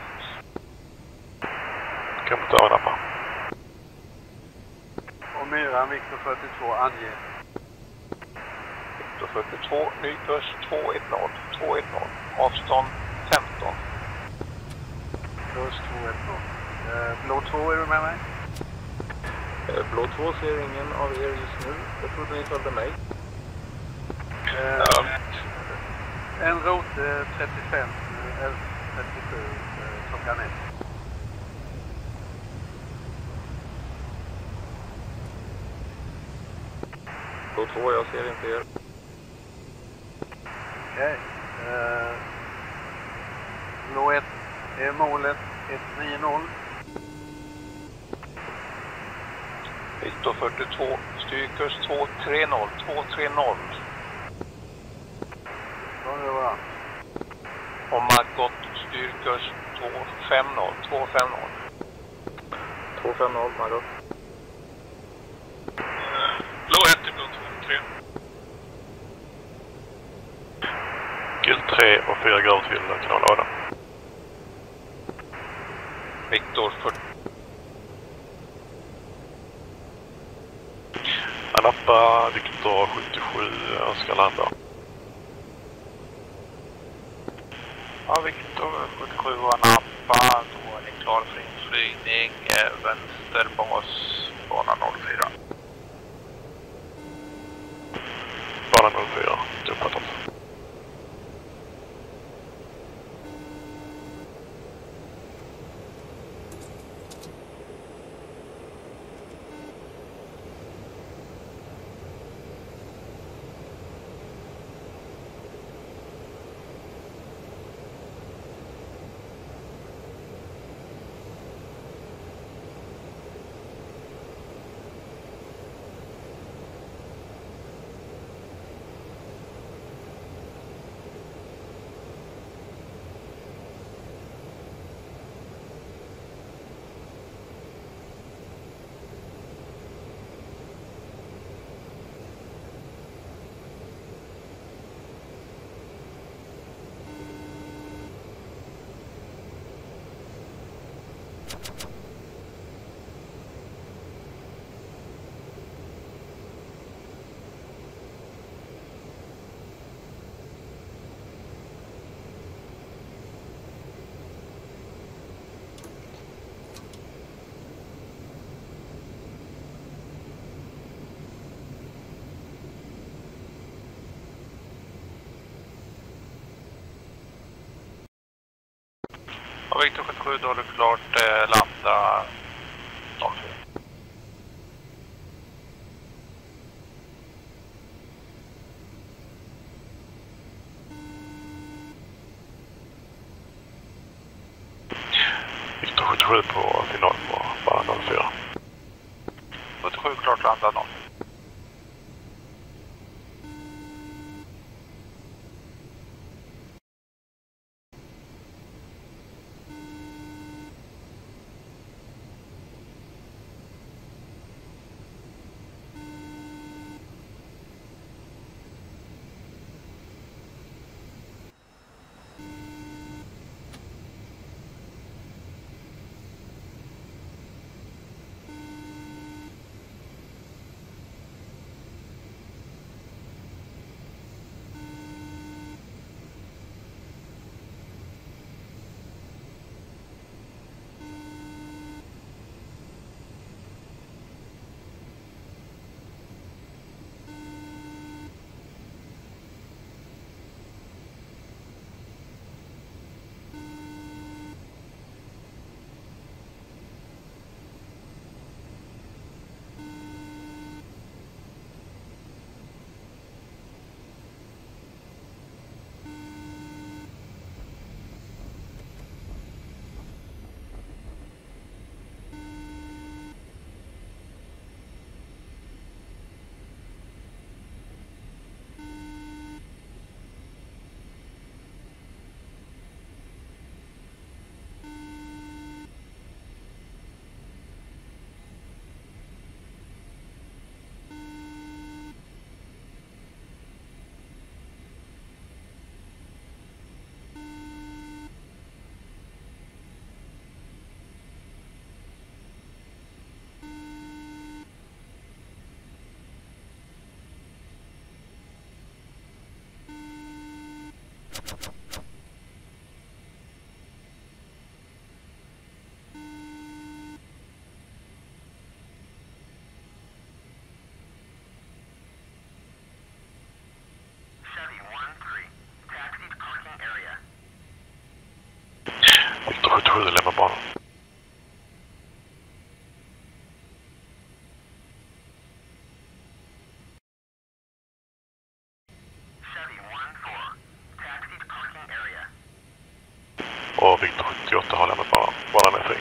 Kan inte ta Anapa. Och myran Victor fyrtiotvå anger. Victor fyrtiotvå, ny kurs två ett noll. två ett noll. Avstånd femton. Kurs två ett noll. Eh, blå två, är du med mig? Eh, blå två ser ingen av er just nu. Jag trodde ni följde mig. Eh, Ja. En rot eh, trettiofem, elva trettiosju, eh, klockan ett. Blå två, jag ser inte er. Okej. Eh, blå ett är målet ett nio noll. Victor fyrtiotvå, styrkurs två tre noll. två tre noll. Då är det va? Och Margot, styrkurs två fem noll. två fem noll. två fem noll, Margot. Blå ett till blå två, tre. Gul tre och fyra grader till kanal Adam. Victor fyrtio. Anapa, Victor sjuttiosju ska landa. Ja, Victor sjuttiosju och Anapa, då är ni klar för inflygning, eh, vänsterbas, bana noll fyra. Ja, Victor sjuttiosju, då har du klart eh, landa noll fyra. Victor sjuttiosju på final på bara noll fyra. sjuttiosju klart landa noll. Victor sjuttiosju lämnar banan. Och Victor sjuttioåtta har lämnat banan. Banan är fri.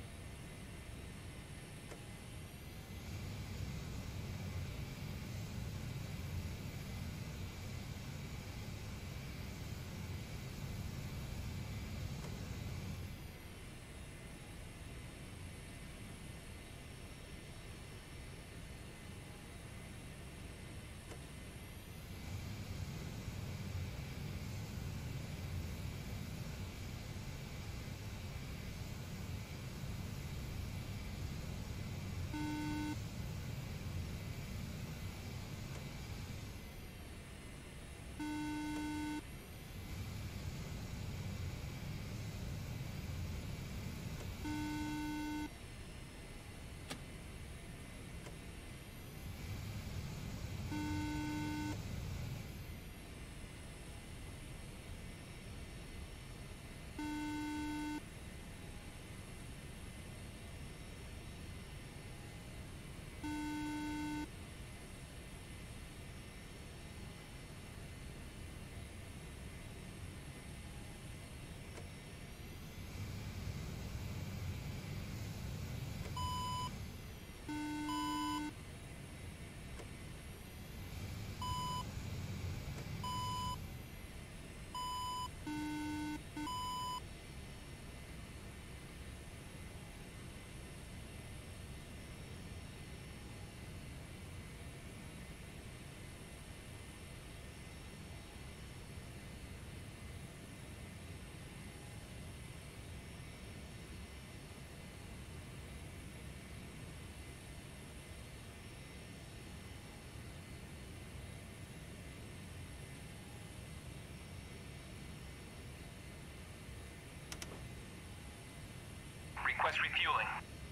Request refueling.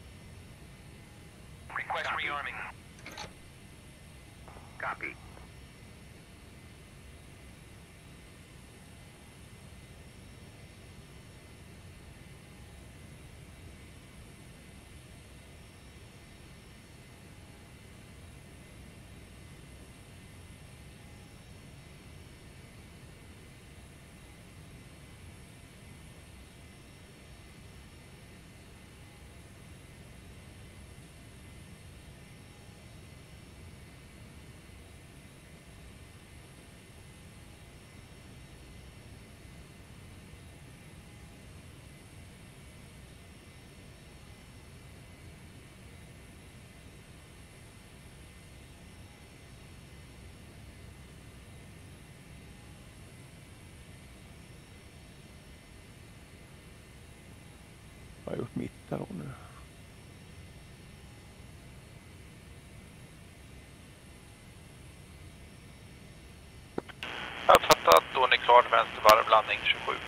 Request Copy. rearming. Copy. mitt där då nu. Jag har fattat, då är ni klart vänstervarv, landning tjugosju.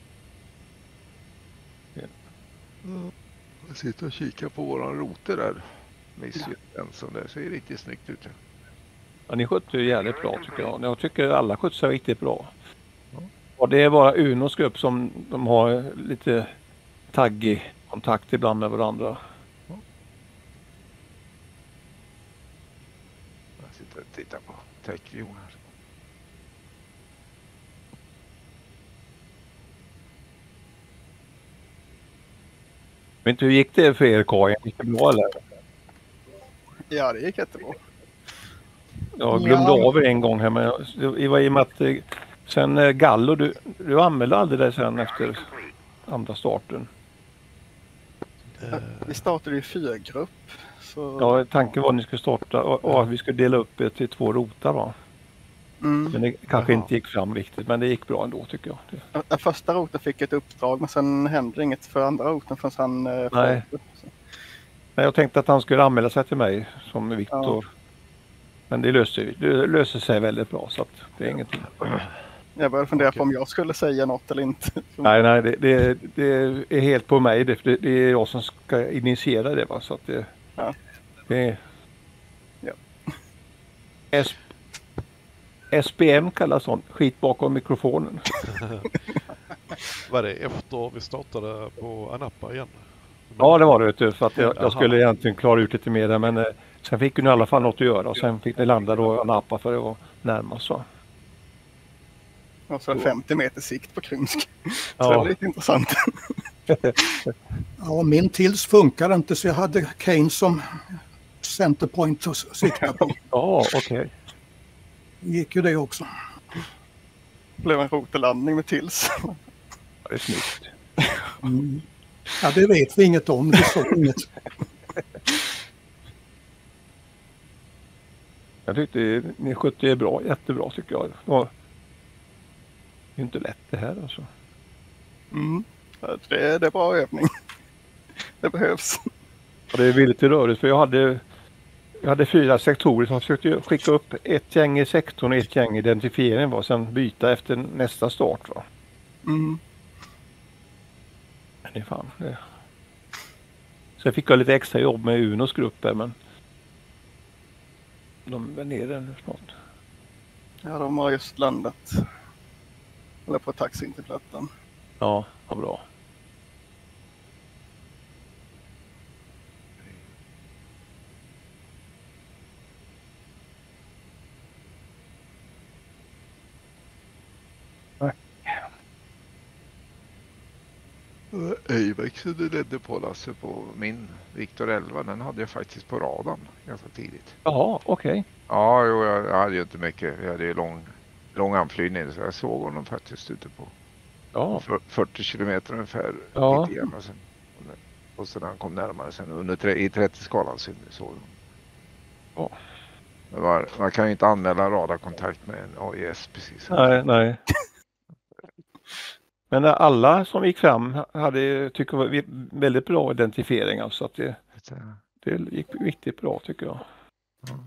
Mm. Jag sitter och kikar på våran roter där. Misslyckan som det ser riktigt snyggt ut. Ja, ni skötte ju jävligt bra tycker jag. Jag tycker alla skötsar riktigt bra. Och det är bara Unos grupp som de har lite taggig kontakt ibland med varandra. Jag sitter och tittar på täckview här. Men inte hur gick det för er Karin? Gick det bra eller? Ja, det gick jättebra. Jag glömde ja. av en gång här, men det var i och med att sen Gallo, du, du anmälde aldrig det sen efter andra starten. Vi startade i fyrgrupp. Så... Ja, tanken var att ni skulle starta och, och att vi skulle dela upp det till två rotar va? Mm. Men det kanske Jaha. inte gick fram riktigt, men det gick bra ändå tycker jag. Den första roten fick ett uppdrag, men sen hände inget för andra roten förrän han... Eh, Nej. Nej, jag tänkte att han skulle anmäla sig till mig som Viktor. Ja. Men det löser, det löser sig väldigt bra så att det är ingenting. Jag började fundera okay. på om jag skulle säga något eller inte. Nej, nej, det, det, det är helt på mig. Det, det är jag som ska initiera det va, så att det... Ja. det är... Ja. S, S B M kallas sånt. Skit bakom mikrofonen. Var det efter vi startade på Anapa igen? Ja, det var det vet du, för att jag, jag skulle egentligen klara ut lite mer där, men eh, sen fick ni i alla fall något att göra och sen fick ni landa då Anapa för det var närmast så. Och så femtio meter sikt på Krymsk. Så ja. det var lite intressant. Ja, min tills funkar inte så jag hade Kane som centerpoint att sikta på. Ja, okej. Okay. Gick ju det också. Det blev en rotelandning med tills. Ja, det är snyggt. Mm. Ja, det vet vi inget om. Det såg inget. Jag tyckte ni skötte er bra, jättebra tycker jag. Det var ju inte lätt det här alltså. Mm. Det är, det är bra övning. Det behövs. Och det är väldigt rörigt för jag hade, jag hade fyra sektorer som försökte skicka upp ett gäng i sektorn och ett gäng i identifiering var sen byta efter nästa start va. Mm. Men det är fan det. Så jag fick jag lite extra jobb med Unos grupper men de är nere nu snart. Ja, de har just landat. Eller på taxin till plattan. Ja, vad bra. Öjväxen du ledde på Lasse på min Victor elva, den hade jag faktiskt på radarn ganska tidigt. Jaha, okej. Okay. Ja, jo, jag, jag hade ju inte mycket. Jag hade ju lång, lång anflygning så jag såg honom faktiskt ute på ja. fyrtio kilometer ungefär. Ja. Lite grann, och, sen, och sen han kom närmare sen under i trettio-skalan så såg jag. Ja. Men var, man kan ju inte anmäla radarkontakt med en A I S precis. Nej, nej. Men alla som gick fram hade tycker jag väldigt bra identifiering alltså att det, det gick riktigt bra tycker jag. Mm.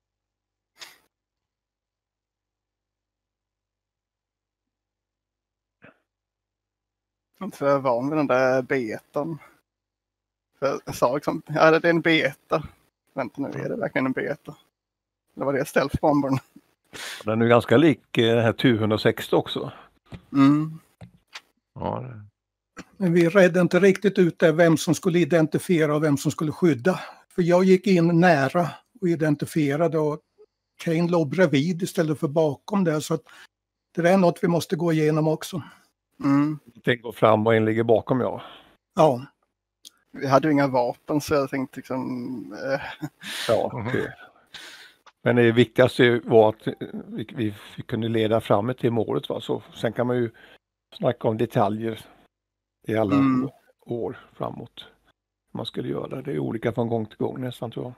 Jag är inte så van vid den där betan. För jag sa liksom, ja det är en beta. Vänta nu, är det verkligen en beta? Eller var det stealth-bombern? Den är ju ganska lik den här T U etthundrasextio också. Mm. Ja, det. Men vi redde inte riktigt ut där vem som skulle identifiera och vem som skulle skydda. För jag gick in nära och identifierade och Kane låg bredvid istället för bakom där. Så att det är något vi måste gå igenom också. Mm. Den går fram och en ligger bakom jag. Ja. Vi hade ju inga vapen så jag tänkte liksom... Eh. Ja, okej. Okay. Men det viktigaste var att vi, vi, vi kunde leda fram till målet. Va? Så, sen kan man ju snacka om detaljer i alla mm. år framåt. Man skulle göra det är olika från gång till gång nästan tror jag.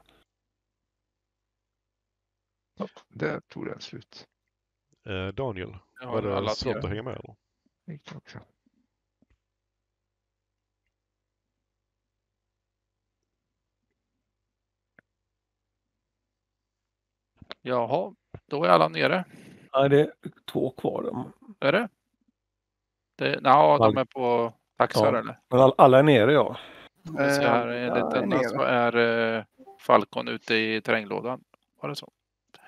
Ja, det tog det slut. Eh, Daniel, ja, var det alla svårt tre. Att hänga med? Eller? Också. Jaha, då är alla nere. Ja, det är två kvar. Är det? det ja, de är på taxar Ja, eller? men all, alla är nere, ja. Vi ser här, enligt är denna nere. så är eh, Falcon ute i terränglådan. Var det så?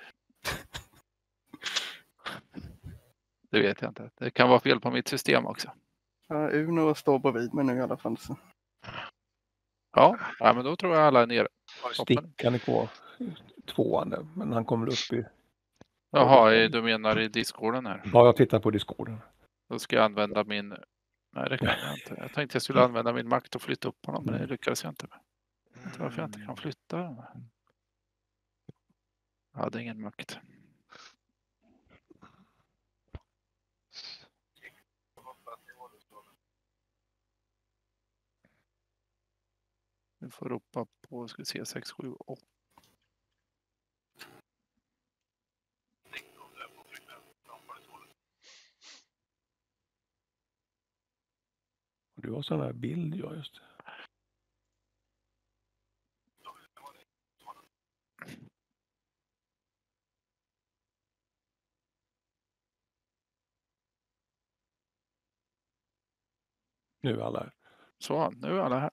Det vet jag inte. Det kan vara fel på mitt system också. Ja, Uno står bredvid mig nu i alla fall. Så. Ja, ja, men då tror jag alla är nere. Stickan är kvar. Tvåan där, men han kommer upp i... Jaha, du menar i Discorden här? Ja, jag tittar på Discorden. Då ska jag använda min... Nej, det kan jag inte. Jag tänkte jag skulle använda min makt och flytta upp honom, men det lyckades jag inte med. Jag vet inte varför jag inte kan flytta. Jag hade ingen makt. Vi får ropa på, ska vi se, sex, sju, åtta. Du har sån här bild, ja just det. Nu är alla här. Så, nu är alla här.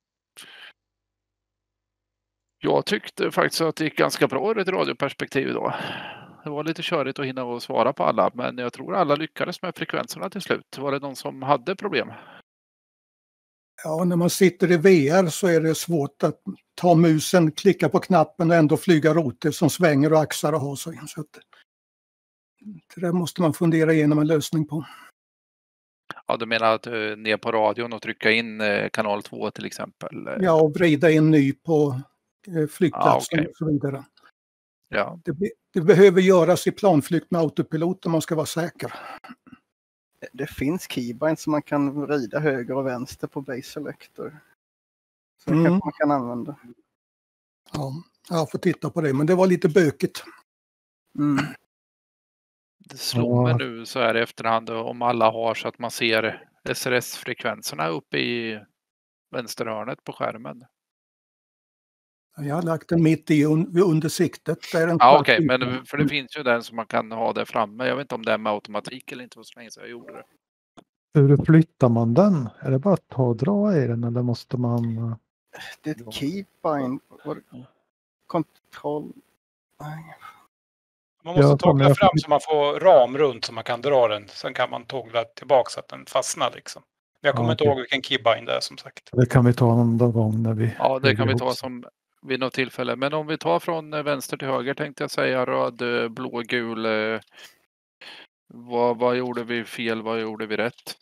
Jag tyckte faktiskt att det gick ganska bra ur ett radioperspektiv då. Det var lite körigt att hinna och svara på alla, men jag tror alla lyckades med frekvenserna till slut. Var det någon som hade problem? Ja, när man sitter i V R så är det svårt att ta musen, klicka på knappen och ändå flyga rotor som svänger och axar och har sig. Så att, det där måste man fundera igenom en lösning på. Ja, du menar att uh, ner på radion och trycka in uh, kanal två till exempel? Uh. Ja, och vrida in ny på uh, flygplatsen Ja, okay. och så vidare. Ja. Det, be- det behöver göras i planflykt med autopilot om man ska vara säker. Det finns keybinds som man kan vrida höger och vänster på base selector. Så Mm. kanske man kan använda. Ja, jag får titta på det, men det var lite bökigt. Mm. Det slår mig nu så här i efterhand om alla har så att man ser S R S-frekvenserna uppe i vänsterhörnet på skärmen. Jag har lagt den mitt i un- under siktet. Där en Ja, okej, okay, men för det finns ju den som man kan ha där framme. Jag vet inte om det är med automatik eller inte, så länge sedan jag gjorde det. Hur flyttar man den? Är det bara att ta och dra i den eller måste man... Det är ett keybind. Kontroll. Nej. Man måste Ja, tågla jag- fram så man får ram runt så man kan dra den. Sen kan man tågla tillbaka så att den fastnar liksom. Men jag kommer Ja, inte okej. ihåg vilken keybind det är som sagt. Det kan vi ta någon gång när vi... Ja, det kan vi lägger ta ihop. som vid något tillfälle. Men om vi tar från eh, vänster till höger tänkte jag säga röd, eh, blå, gul. Eh, vad, vad gjorde vi fel? Vad gjorde vi rätt?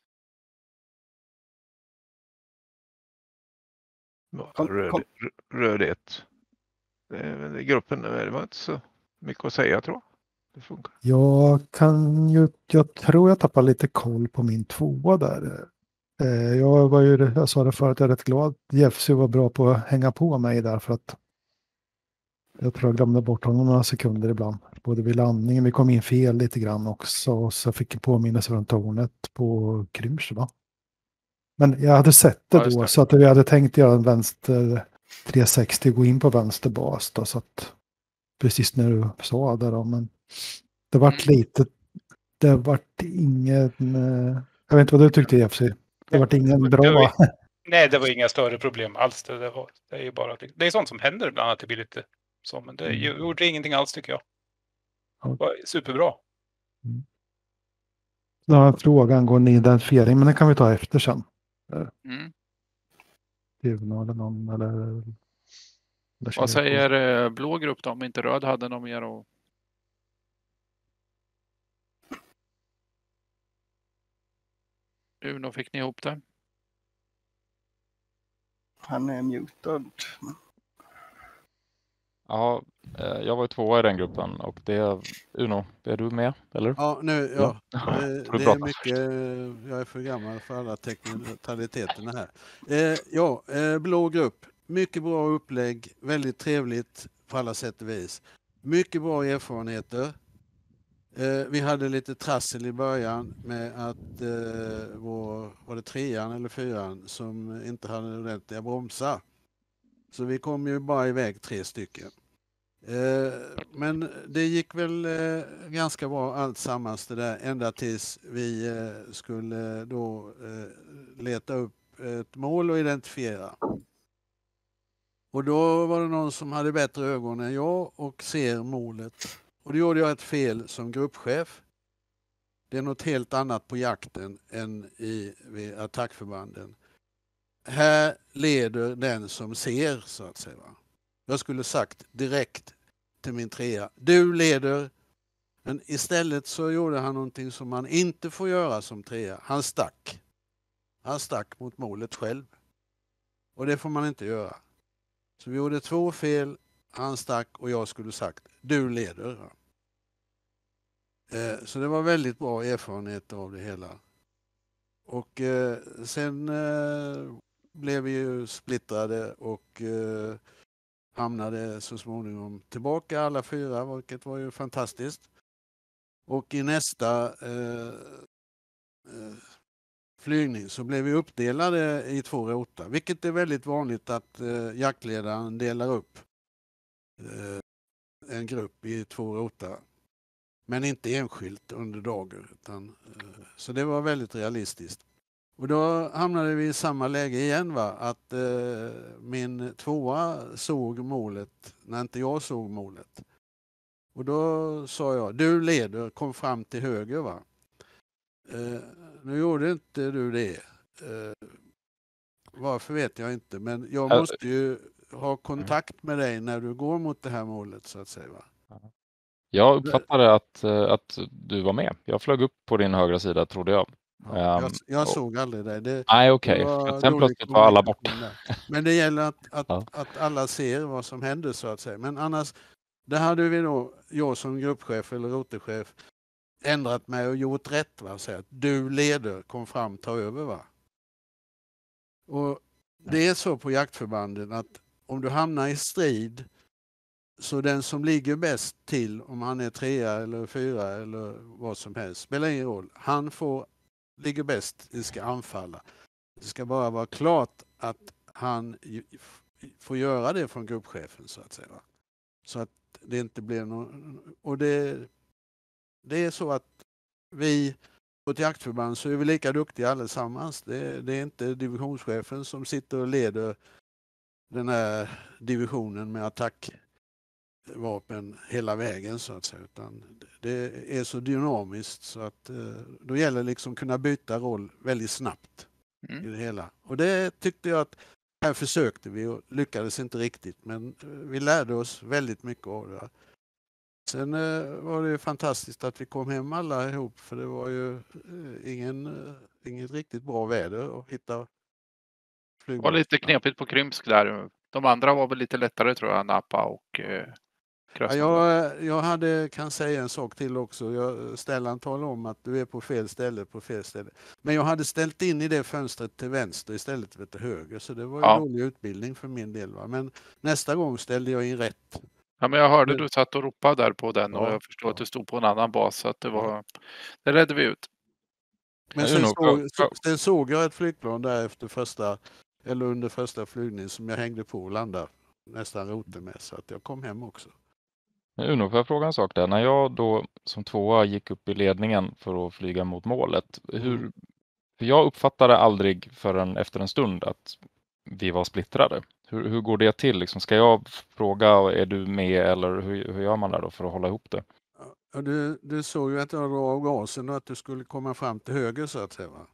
Röd, röd ett. Det är väl i gruppen, det var inte så mycket att säga tror jag. Det funkar. Jag kan ju, jag tror jag tappar lite koll på min tvåa där. Eh, Jag var ju, jag sa det förut, jag är rätt glad. Jeffsy var bra på att hänga på mig där för att jag tror jag glömde bort honom några sekunder ibland. Både vid landningen, vi kom in fel lite grann också, och så fick jag påminnelse från tornet på Krymsch, va? Men jag hade sett det Ja, just då, det. så att vi hade tänkt göra en vänster trehundrasextio, gå in på vänster bas då, så att precis när du sa det då, men det vart Mm. lite, det vart ingen, eh, jag vet inte vad du tyckte Jeffsy, det vart ingen Det bra. var, nej, det var inga större problem alls. Det, det, var, det är ju bara det är sånt som händer ibland att det blir lite så. Men det Mm. gjorde ingenting alls tycker jag. Ja. Det var superbra. Då har jag en fråga angående identifiering, men den kan vi ta efter sen. Mm. Juno eller någon eller... eller Vad säger eh, blå grupp då, om inte röd hade någon mer att... Uno, fick ni ihop det? Han är mutad. Ja, eh, jag var ju tvåa i den gruppen och det är Uno, är du med? Eller? Ja, nu, ja. Ja. Det, Får du det är prata? mycket, jag är för gammal för alla teknikaliteterna här. Eh, ja, eh, blå grupp. Mycket bra upplägg, väldigt trevligt på alla sätt och vis. Mycket bra erfarenheter. Eh, vi hade lite trassel i början med att eh, vår, var det trean eller fyran som inte hade ordentliga bromsar. Så vi kom ju bara iväg tre stycken. Men det gick väl ganska bra allt sammans det där ända tills vi skulle då leta upp ett mål och identifiera. Och då var det någon som hade bättre ögon än jag och ser målet. Och då gjorde jag ett fel som gruppchef. Det är något helt annat på jakten än i vid attackförbanden. Här leder den som ser, så att säga. Jag skulle sagt direkt till min trea. Du leder. Men istället så gjorde han någonting som man inte får göra som trea. Han stack. Han stack mot målet själv. Och det får man inte göra. Så vi gjorde två fel. Han stack och jag skulle sagt du leder. Eh, så det var väldigt bra erfarenhet av det hela. Och eh, sen eh, blev vi ju splittrade och eh, hamnade så småningom tillbaka alla fyra, vilket var ju fantastiskt. Och i nästa eh, eh, flygning så blev vi uppdelade i två rotar, vilket är väldigt vanligt att eh, jaktledaren delar upp eh, en grupp i två rotar. Men inte enskilt under dagen. Utan, eh, så det var väldigt realistiskt. Och då hamnade vi i samma läge igen, va? Att eh, min tvåa såg målet när inte jag såg målet. Och då sa jag, du leder, kom fram till höger, va? Eh, nu gjorde inte du det. Eh, varför vet jag inte, men jag måste ju ha kontakt med dig när du går mot det här målet, så att säga, va? Jag uppfattade att, att du var med. Jag flög upp på din högra sida, trodde jag. Ja, jag, jag och, såg aldrig det. det nej, okej. Okay. Sen plötsligt var alla borta. Men det gäller att, att, ja. att alla ser vad som händer, så att säga. Men annars, det hade vi då, jag som gruppchef eller roterchef, ändrat mig och gjort rätt, va? Så att du leder, kom fram, ta över, va? Och det är så på jaktförbanden att om du hamnar i strid, så den som ligger bäst till, om han är trea eller fyra eller vad som helst, spelar ingen roll. Han får ligger bäst, det ska anfalla. Det ska bara vara klart att han får göra det från gruppchefen, så att säga. Så att det inte blir någon... Och det, det är så att vi på ett jaktförband så är vi lika duktiga allesammans. Det, det är inte divisionschefen som sitter och leder den här divisionen med attackvapen hela vägen, så att säga, utan det är så dynamiskt så att då gäller det liksom kunna byta roll väldigt snabbt mm. i det hela. Och det tyckte jag att här försökte vi och lyckades inte riktigt, men vi lärde oss väldigt mycket av det. Sen var det ju fantastiskt att vi kom hem alla ihop, för det var ju ingen, inget riktigt bra väder att hitta flygplan. Det var lite knepigt på Krymsk där. De andra var väl lite lättare, tror jag, Napa och eh, ja, jag, jag hade, kan säga en sak till också. Jag, Stellan talade om att du är på fel ställe på fel ställe. Men jag hade ställt in i det fönstret till vänster istället för till höger. Så det var ju ja. dålig utbildning för min del. Va? Men nästa gång ställde jag in rätt. Ja, men jag hörde men... du satt och ropade där på den och ja, jag förstår ja. att du stod på en annan bas. Så att det var... Ja. Det ledde vi ut. Men sen såg, så, sen såg jag ett flygplan där efter första, eller under första flygningen som jag hängde på och landade nästan roten med. Så att jag kom hem också. Uno, får jag fråga en sak där? När jag då som tvåa gick upp i ledningen för att flyga mot målet, hur, för jag uppfattade aldrig förrän efter en stund att vi var splittrade. Hur, hur går det till? Liksom, ska jag fråga, är du med, eller hur, hur gör man där då för att hålla ihop det? Ja, du, du såg ju att jag var av gasen och att du skulle komma fram till höger, så att säga, va?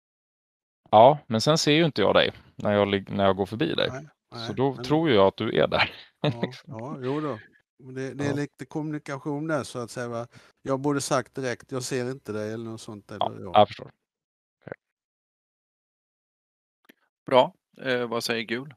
Ja, men sen ser ju inte jag dig när jag, när jag går förbi dig. Nej, nej, så då men... tror jag att du är där. Ja, ja jo då. Det, det är ja. lite kommunikation där, så att säga. Va? Jag borde sagt direkt, jag ser inte dig eller något sånt. Eller, ja, ja. Jag förstår. Okay. Bra. Eh, vad säger Gul?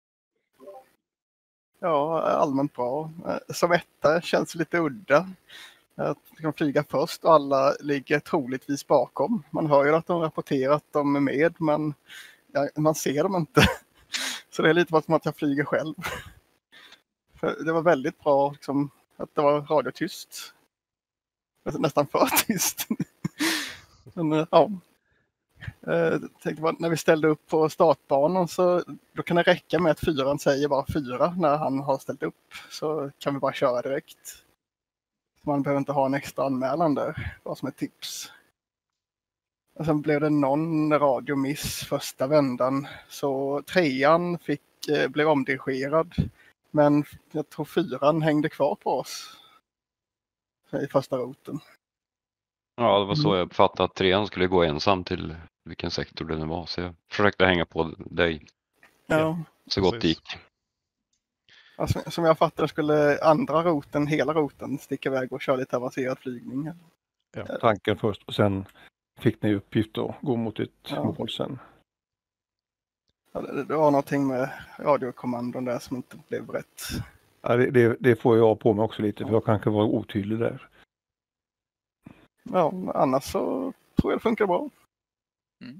Ja, allmänt bra. Som etta känns lite udda. Att de kan flyga först och alla ligger troligtvis bakom. Man hör ju att de rapporterar att de är med, men ja, man ser dem inte. Så det är lite som att jag flyger själv. För det var väldigt bra liksom, att det var radiotyst. Nästan för tyst. Men, ja. Eh, tänkte bara, när vi ställde upp på startbanan så då kan det räcka med att fyran säger bara fyra när han har ställt upp. Så kan vi bara köra direkt. Man behöver inte ha en extra anmälan där, bara som ett tips. Och sen blev det någon radiomiss första vändan. Så trean fick, eh, blev omdirigerad. Men jag tror fyran hängde kvar på oss i första roten. Ja, det var så jag uppfattade att trean skulle gå ensam till vilken sektor det nu var. Så jag försökte hänga på dig Ja. så gott det gick. Alltså, som jag fattar skulle andra roten, hela roten, sticka iväg och köra lite avancerad flygning. Ja, tanken först och sen fick ni uppgift att gå mot ett Ja. mål sen. Ja, det, det var någonting med radiokommandon där som inte blev rätt. Ja, det, det, det får jag på mig också lite för jag kanske var otydlig där. Ja, annars så tror jag det funkar bra. Mm.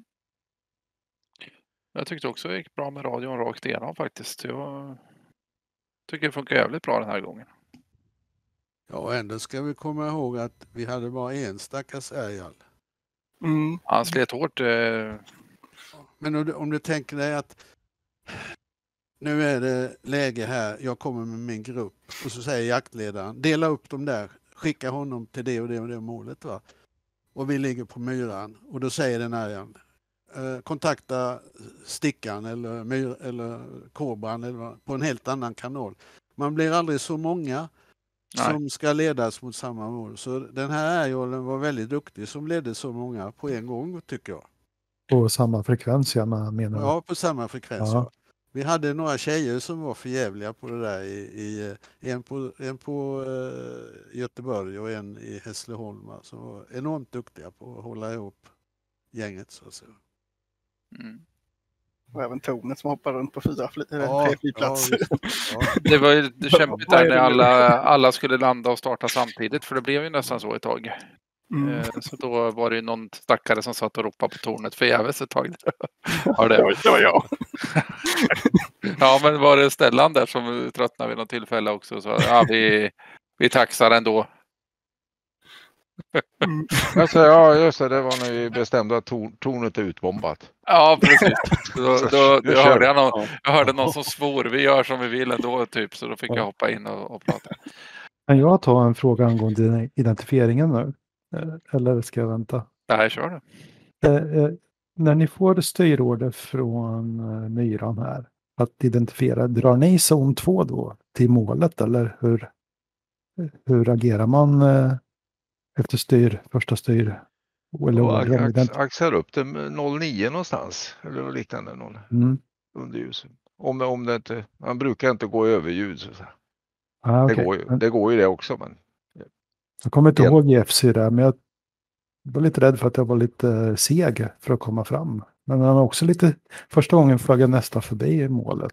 Jag tyckte också det gick bra med radion rakt igenom faktiskt. Jag tycker det funkar jävligt bra den här gången. Ja, och ändå ska vi komma ihåg att vi hade bara en stackars ärgal. Mm. Han slet hårt. Eh... Men om du, om du tänker dig att nu är det läge här, jag kommer med min grupp och så säger jaktledaren, dela upp dem där, skicka honom till det och det och det målet va. Och vi ligger på myran och då säger den ärgan, eh, kontakta stickan eller, myr, eller kobran eller vad, på en helt annan kanal. Man blir aldrig så många Nej. som ska ledas mot samma mål. Så den här ärjålen var väldigt duktig som ledde så många på en gång tycker jag. På samma frekvens, jag menar. Ja, på samma frekvens. Ja. Ja. Vi hade några tjejer som var förjävliga på det där. I, i, en på, en på uh, Göteborg och en i Hässleholm. Som var enormt duktiga på att hålla ihop gänget. Så att säga. Mm. Och även tornet som hoppar runt på fyra fly- eller Ja, tre flygplatser. ja, ja. Det var ju kämpigt där när alla, alla skulle landa och starta samtidigt. För det blev ju nästan så ett tag. Mm. Eh, Så då var det ju någon stackare som satt och ropade på tornet förgäves ett tag. Ja, det var jag. Ja, men var det Stellan där som tröttnade vid något tillfälle också? Så ja, vi, vi taxar ändå. Mm. Alltså, ja, just det. Det var när vi bestämde att tor- tornet är utbombat. Ja, precis. Då, då, Nu då kör hörde vi. jag, någon, jag hörde någon som svor. Vi gör som vi vill ändå, typ. Så då fick jag hoppa in och, och prata. Kan jag ta en fråga angående identifieringen nu? Eh, Eller ska jag vänta? Nej, kör det. Eh, eh, när ni får styrorder från eh, myran här att identifiera, drar ni zon två då till målet eller hur, hur agerar man eh, efter styr, första styr? Eller Och ordern? ax- Ident- axar upp det med noll nio någonstans. Eller något liknande. Någon Mm. underljus. Om, om det inte, man brukar inte gå över ljud. Så att säga. Ah, det, okej. går ju, Men- det går ju det också. Men Jag kommer inte Helt- ihåg i F C där, men jag var lite rädd för att jag var lite seg för att komma fram. Men han har också lite, första gången flög jag nästan förbi målet.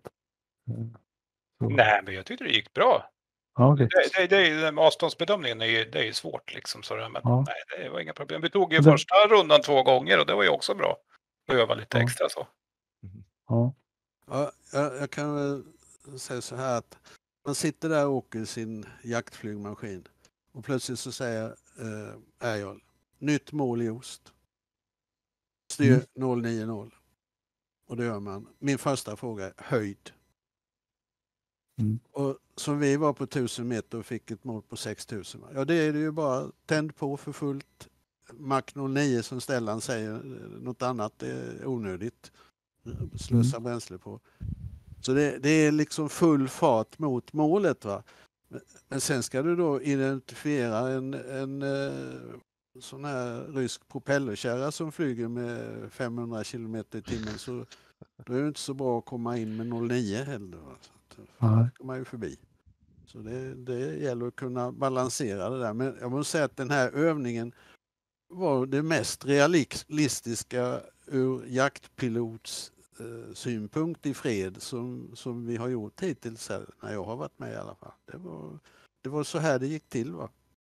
Nej, men jag tyckte det gick bra. Ja, okej. Det, det, det, är- avståndsbedömningen är ju, det är ju svårt liksom. Så det, men Ja. nej, det var inga problem. Vi tog ju Det- första rundan två gånger och det var ju också bra. Att öva lite Ja. extra så. Ja. Ja, jag, jag kan väl säga så här att man sitter där och åker sin jaktflygmaskin och plötsligt så säger eh, Ärjol, nytt mål i ost. Styr Mm. noll nio noll. Och det gör man. Min första fråga är höjd. Mm. Och som vi var på tusen meter och fick ett mål på sex tusen. Ja, det är det ju bara tänd på för fullt. Mach noll nio som Stellan säger, något annat är onödigt. Slösa bränsle på. Så det, det är liksom full fart mot målet va. Men, men sen ska du då identifiera en, en eh, sån här rysk propellerkärra som flyger med femhundra kilometer i timmen, så då är det inte så bra att komma in med noll nio heller. Va? Så att, Nej. ska man ju förbi. Så det, det gäller att kunna balansera det där. Men jag måste säga att den här övningen var det mest realistiska ur jaktpilots eh, synpunkt i fred som, som vi har gjort hittills här, när jag har varit med i alla fall. Det var, det var så här det gick till va.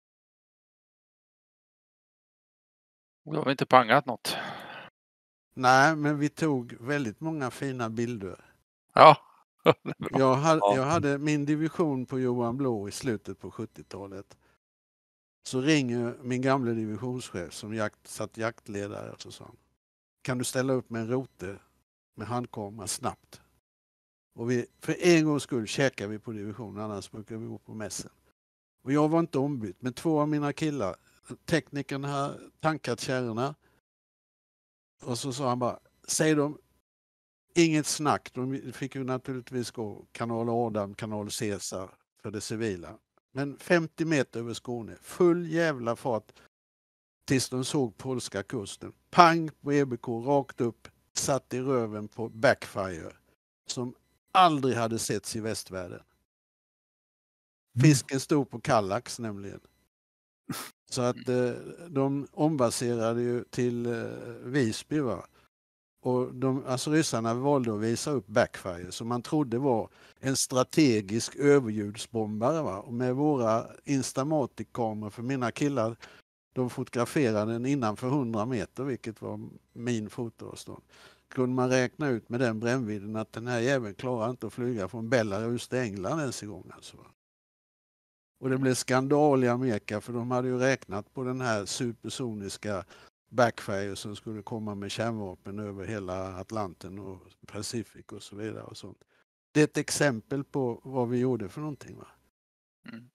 Då har vi inte pangat något. Nej, men vi tog väldigt många fina bilder. Ja. Jag hade, jag hade min division på Johan Blå i slutet på sjuttiotalet. Så ringer min gamla divisionschef som jakt, satt jaktledare och så sa han, kan du ställa upp med en rote med handkamera snabbt. Och vi, för en gångs skull käkar vi på divisionen, annars brukar vi gå på mässen. Och jag var inte ombytt, men två av mina killar, teknikern har tankat kärrorna. Och så sa han bara, säg dem, inget snack. De fick ju naturligtvis gå kanal Adam, kanal Caesar för det civila. Men femtio meter över Skåne, full jävla fart tills de såg polska kusten. Pang på E B K, rakt upp, satt i röven på backfire som aldrig hade setts i västvärlden. Fisken stod på Kallax nämligen. Så att eh, de ombaserade ju till eh, Visby, va. Och de, alltså ryssarna valde att visa upp backfire som man trodde var en strategisk överljudsbombare, va. Och med våra Instamatic-kameror, för mina killar, de fotograferade den innanför hundra meter, vilket var min fotoavstånd. Kunde man räkna ut med den brännvidden att den här jäveln klarar inte att flyga från Belarus till England ens en gång. Alltså. Och det blev skandal i Amerika, för de hade ju räknat på den här supersoniska backfire som skulle komma med kärnvapen över hela Atlanten och Pacific och så vidare. Och sånt. Det är ett exempel på vad vi gjorde för någonting, va? Mm.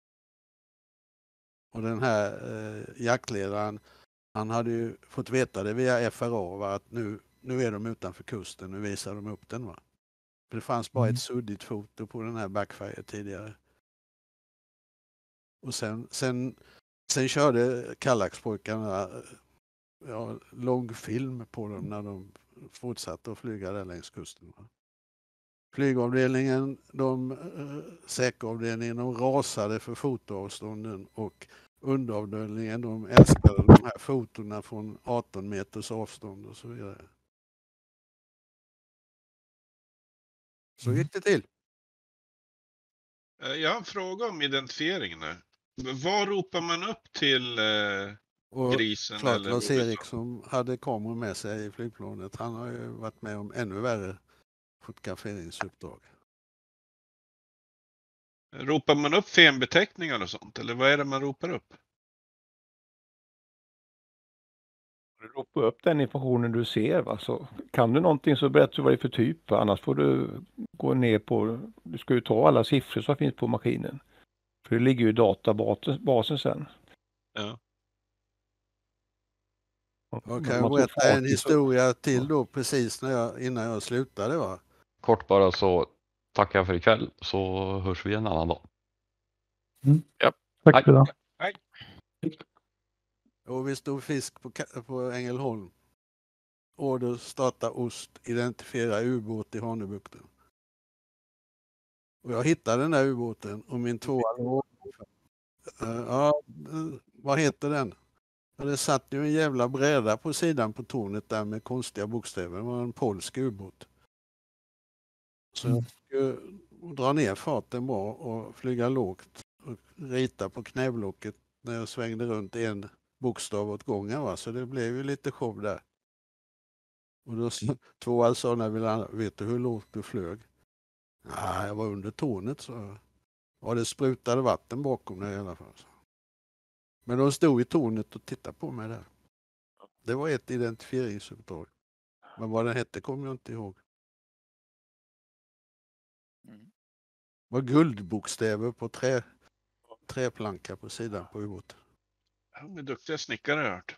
Och den här eh, jaktledaren, han hade ju fått veta det via F R A, va, att nu, nu är de utanför kusten, nu visar de upp den, va. För det fanns bara ett suddigt foto på den här backfire tidigare. Och sen, sen, sen körde Kallaxpojkarna ja, långfilm på dem när de fortsatte att flyga där längs kusten, va. Flygavdelningen, de äh, säkeravdelningen, de rasade för fotoavstånden, och underavdelningen, de älskade de här fotorna från arton meters avstånd och så vidare. Så gick det till. Jag har en fråga om identifieringen här. Vad ropar man upp till eh, Och grisen? klart Eller Lars-Erik som hade kameror med sig i flygplanet, han har ju varit med om ännu värre fotograferingsuppdrag. Ropar man upp fenbeteckningar och sånt? Eller vad är det man ropar upp? Du ropar upp den informationen du ser, va? Så kan du någonting så berättar du vad det är för typ, va? Annars får du gå ner på, du ska ju ta alla siffror som finns på maskinen. För det ligger ju i databasen sen. Ja. Jag kan jag berätta en historia till då precis när jag, innan jag slutade, va? Kort bara så tackar för ikväll, så hörs vi en annan dag. Mm. Ja. Tack för det. Hej. Och vi stod fisk på, på Ängelholm. Order starta ost, identifiera ubåt i Hanöbukten. Och jag hittade den där ubåten och min tvåa låg. Uh, ja, uh, vad heter den? Ja, det satt ju en jävla bräda på sidan på tornet där med konstiga bokstäver. Det var en polsk ubåt. Så jag fick ju dra ner farten bra och flyga lågt och rita på knäblocket när jag svängde runt en bokstav åt gången, va? Så det blev ju lite show där. Och då två sa när vi vet du hur lågt du flög? Nej, jag var under tornet, så ja, det sprutade vatten bakom mig i alla fall. Men de stod i tornet och tittade på mig där. Det var ett identifieringsuppdrag. Men vad den hette kommer jag inte ihåg. Mm. Det var guldbokstäver på trä, träplanka på sidan på ubåten. De är duktiga snickare, har jag hört.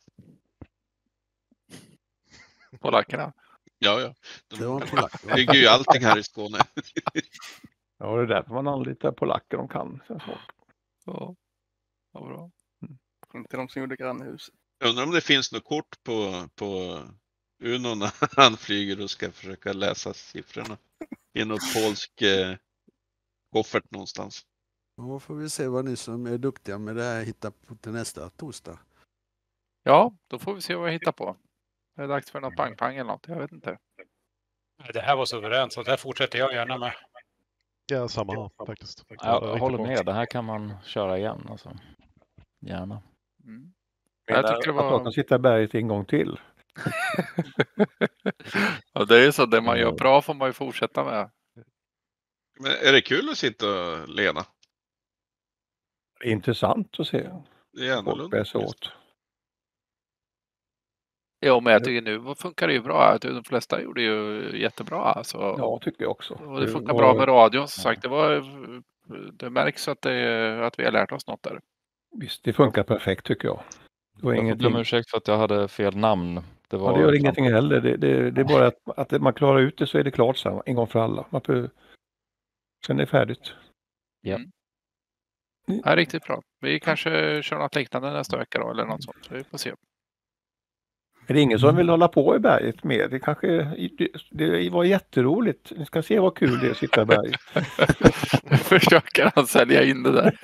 Polackerna. Ja, ja. Det var De polacker. bygger ju allting här i Skåne. Ja, det är därför man anlitar polacker, de kan. Ja, vad bra. Inte de som gjorde grannhuset. Jag undrar om det finns något kort på, på Uno när han flyger och ska försöka läsa siffrorna i något polsk eh, koffert någonstans. Ja, får vi se vad ni som är duktiga med det här hittar på till nästa torsdag. Ja, då får vi se vad jag hittar på. Det är dags för något pang-pang eller något, jag vet inte. Det här var suveränt, så det här fortsätter jag gärna med. Ja, samma här faktiskt. Jag, jag håller med, det här kan man köra igen. Alltså. Gärna. Mm. Jag tycker det var... Att man kan sitta berget en gång till. Ja, det är ju så, det man gör bra får man ju fortsätta med. Men är det kul att sitta och lena? Det är intressant att se. Det är annorlunda. Åt. Ja, men jag tycker nu funkar det ju bra. De flesta gjorde ju jättebra. Alltså. Ja, tycker jag också. Och det funkar bra med radion som sagt. Det, var, det märks att, det, att vi har lärt oss något där. Visst, det funkar perfekt tycker jag. Det var jag ingenting. får be om ursäkt för att jag hade fel namn. Det, var ja, det gör ingenting heller. Det, det, det är bara att, att man klarar ut det så är det klart sen, en gång för alla. Man får, sen är det färdigt. Ja. Mm. Ja, riktigt bra. Vi kanske kör något liknande nästa vecka då, eller något sånt. Vi får se. Är det ingen som vill hålla på i berget mer? Det kanske det, det var jätteroligt. Ni ska se vad kul det är att sitta i berget. Försöker han sälja in det där.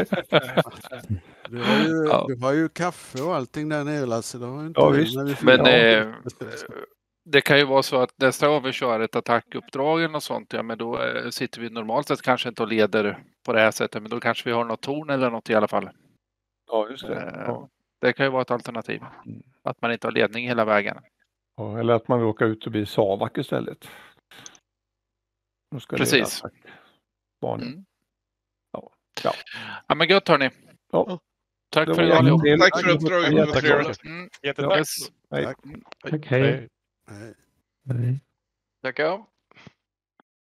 Du har ju, ja. du har ju kaffe och allting där nere, Lasse. Det har inte ja, vi, visst. När vi Men eh, det kan ju vara så att nästa gång vi kör ett attackuppdrag eller något sånt, ja, men då eh, sitter vi normalt sett kanske inte och leder på det här sättet, men då kanske vi har något torn eller något i alla fall. Ja, just det. Eh, ja. Det kan ju vara ett alternativ. Mm. Att man inte har ledning hela vägen. Ja, eller att man åker ut och blir Savak istället. Precis. Mm. Ja. Ja. Ja, men gött hörni. Ja. Tack för idag allihop. Tack för uppdraget. Det var trevligt. Jättetack. Yes. Hej. Tack. Tack, hej. Hej. Hej. Tackar.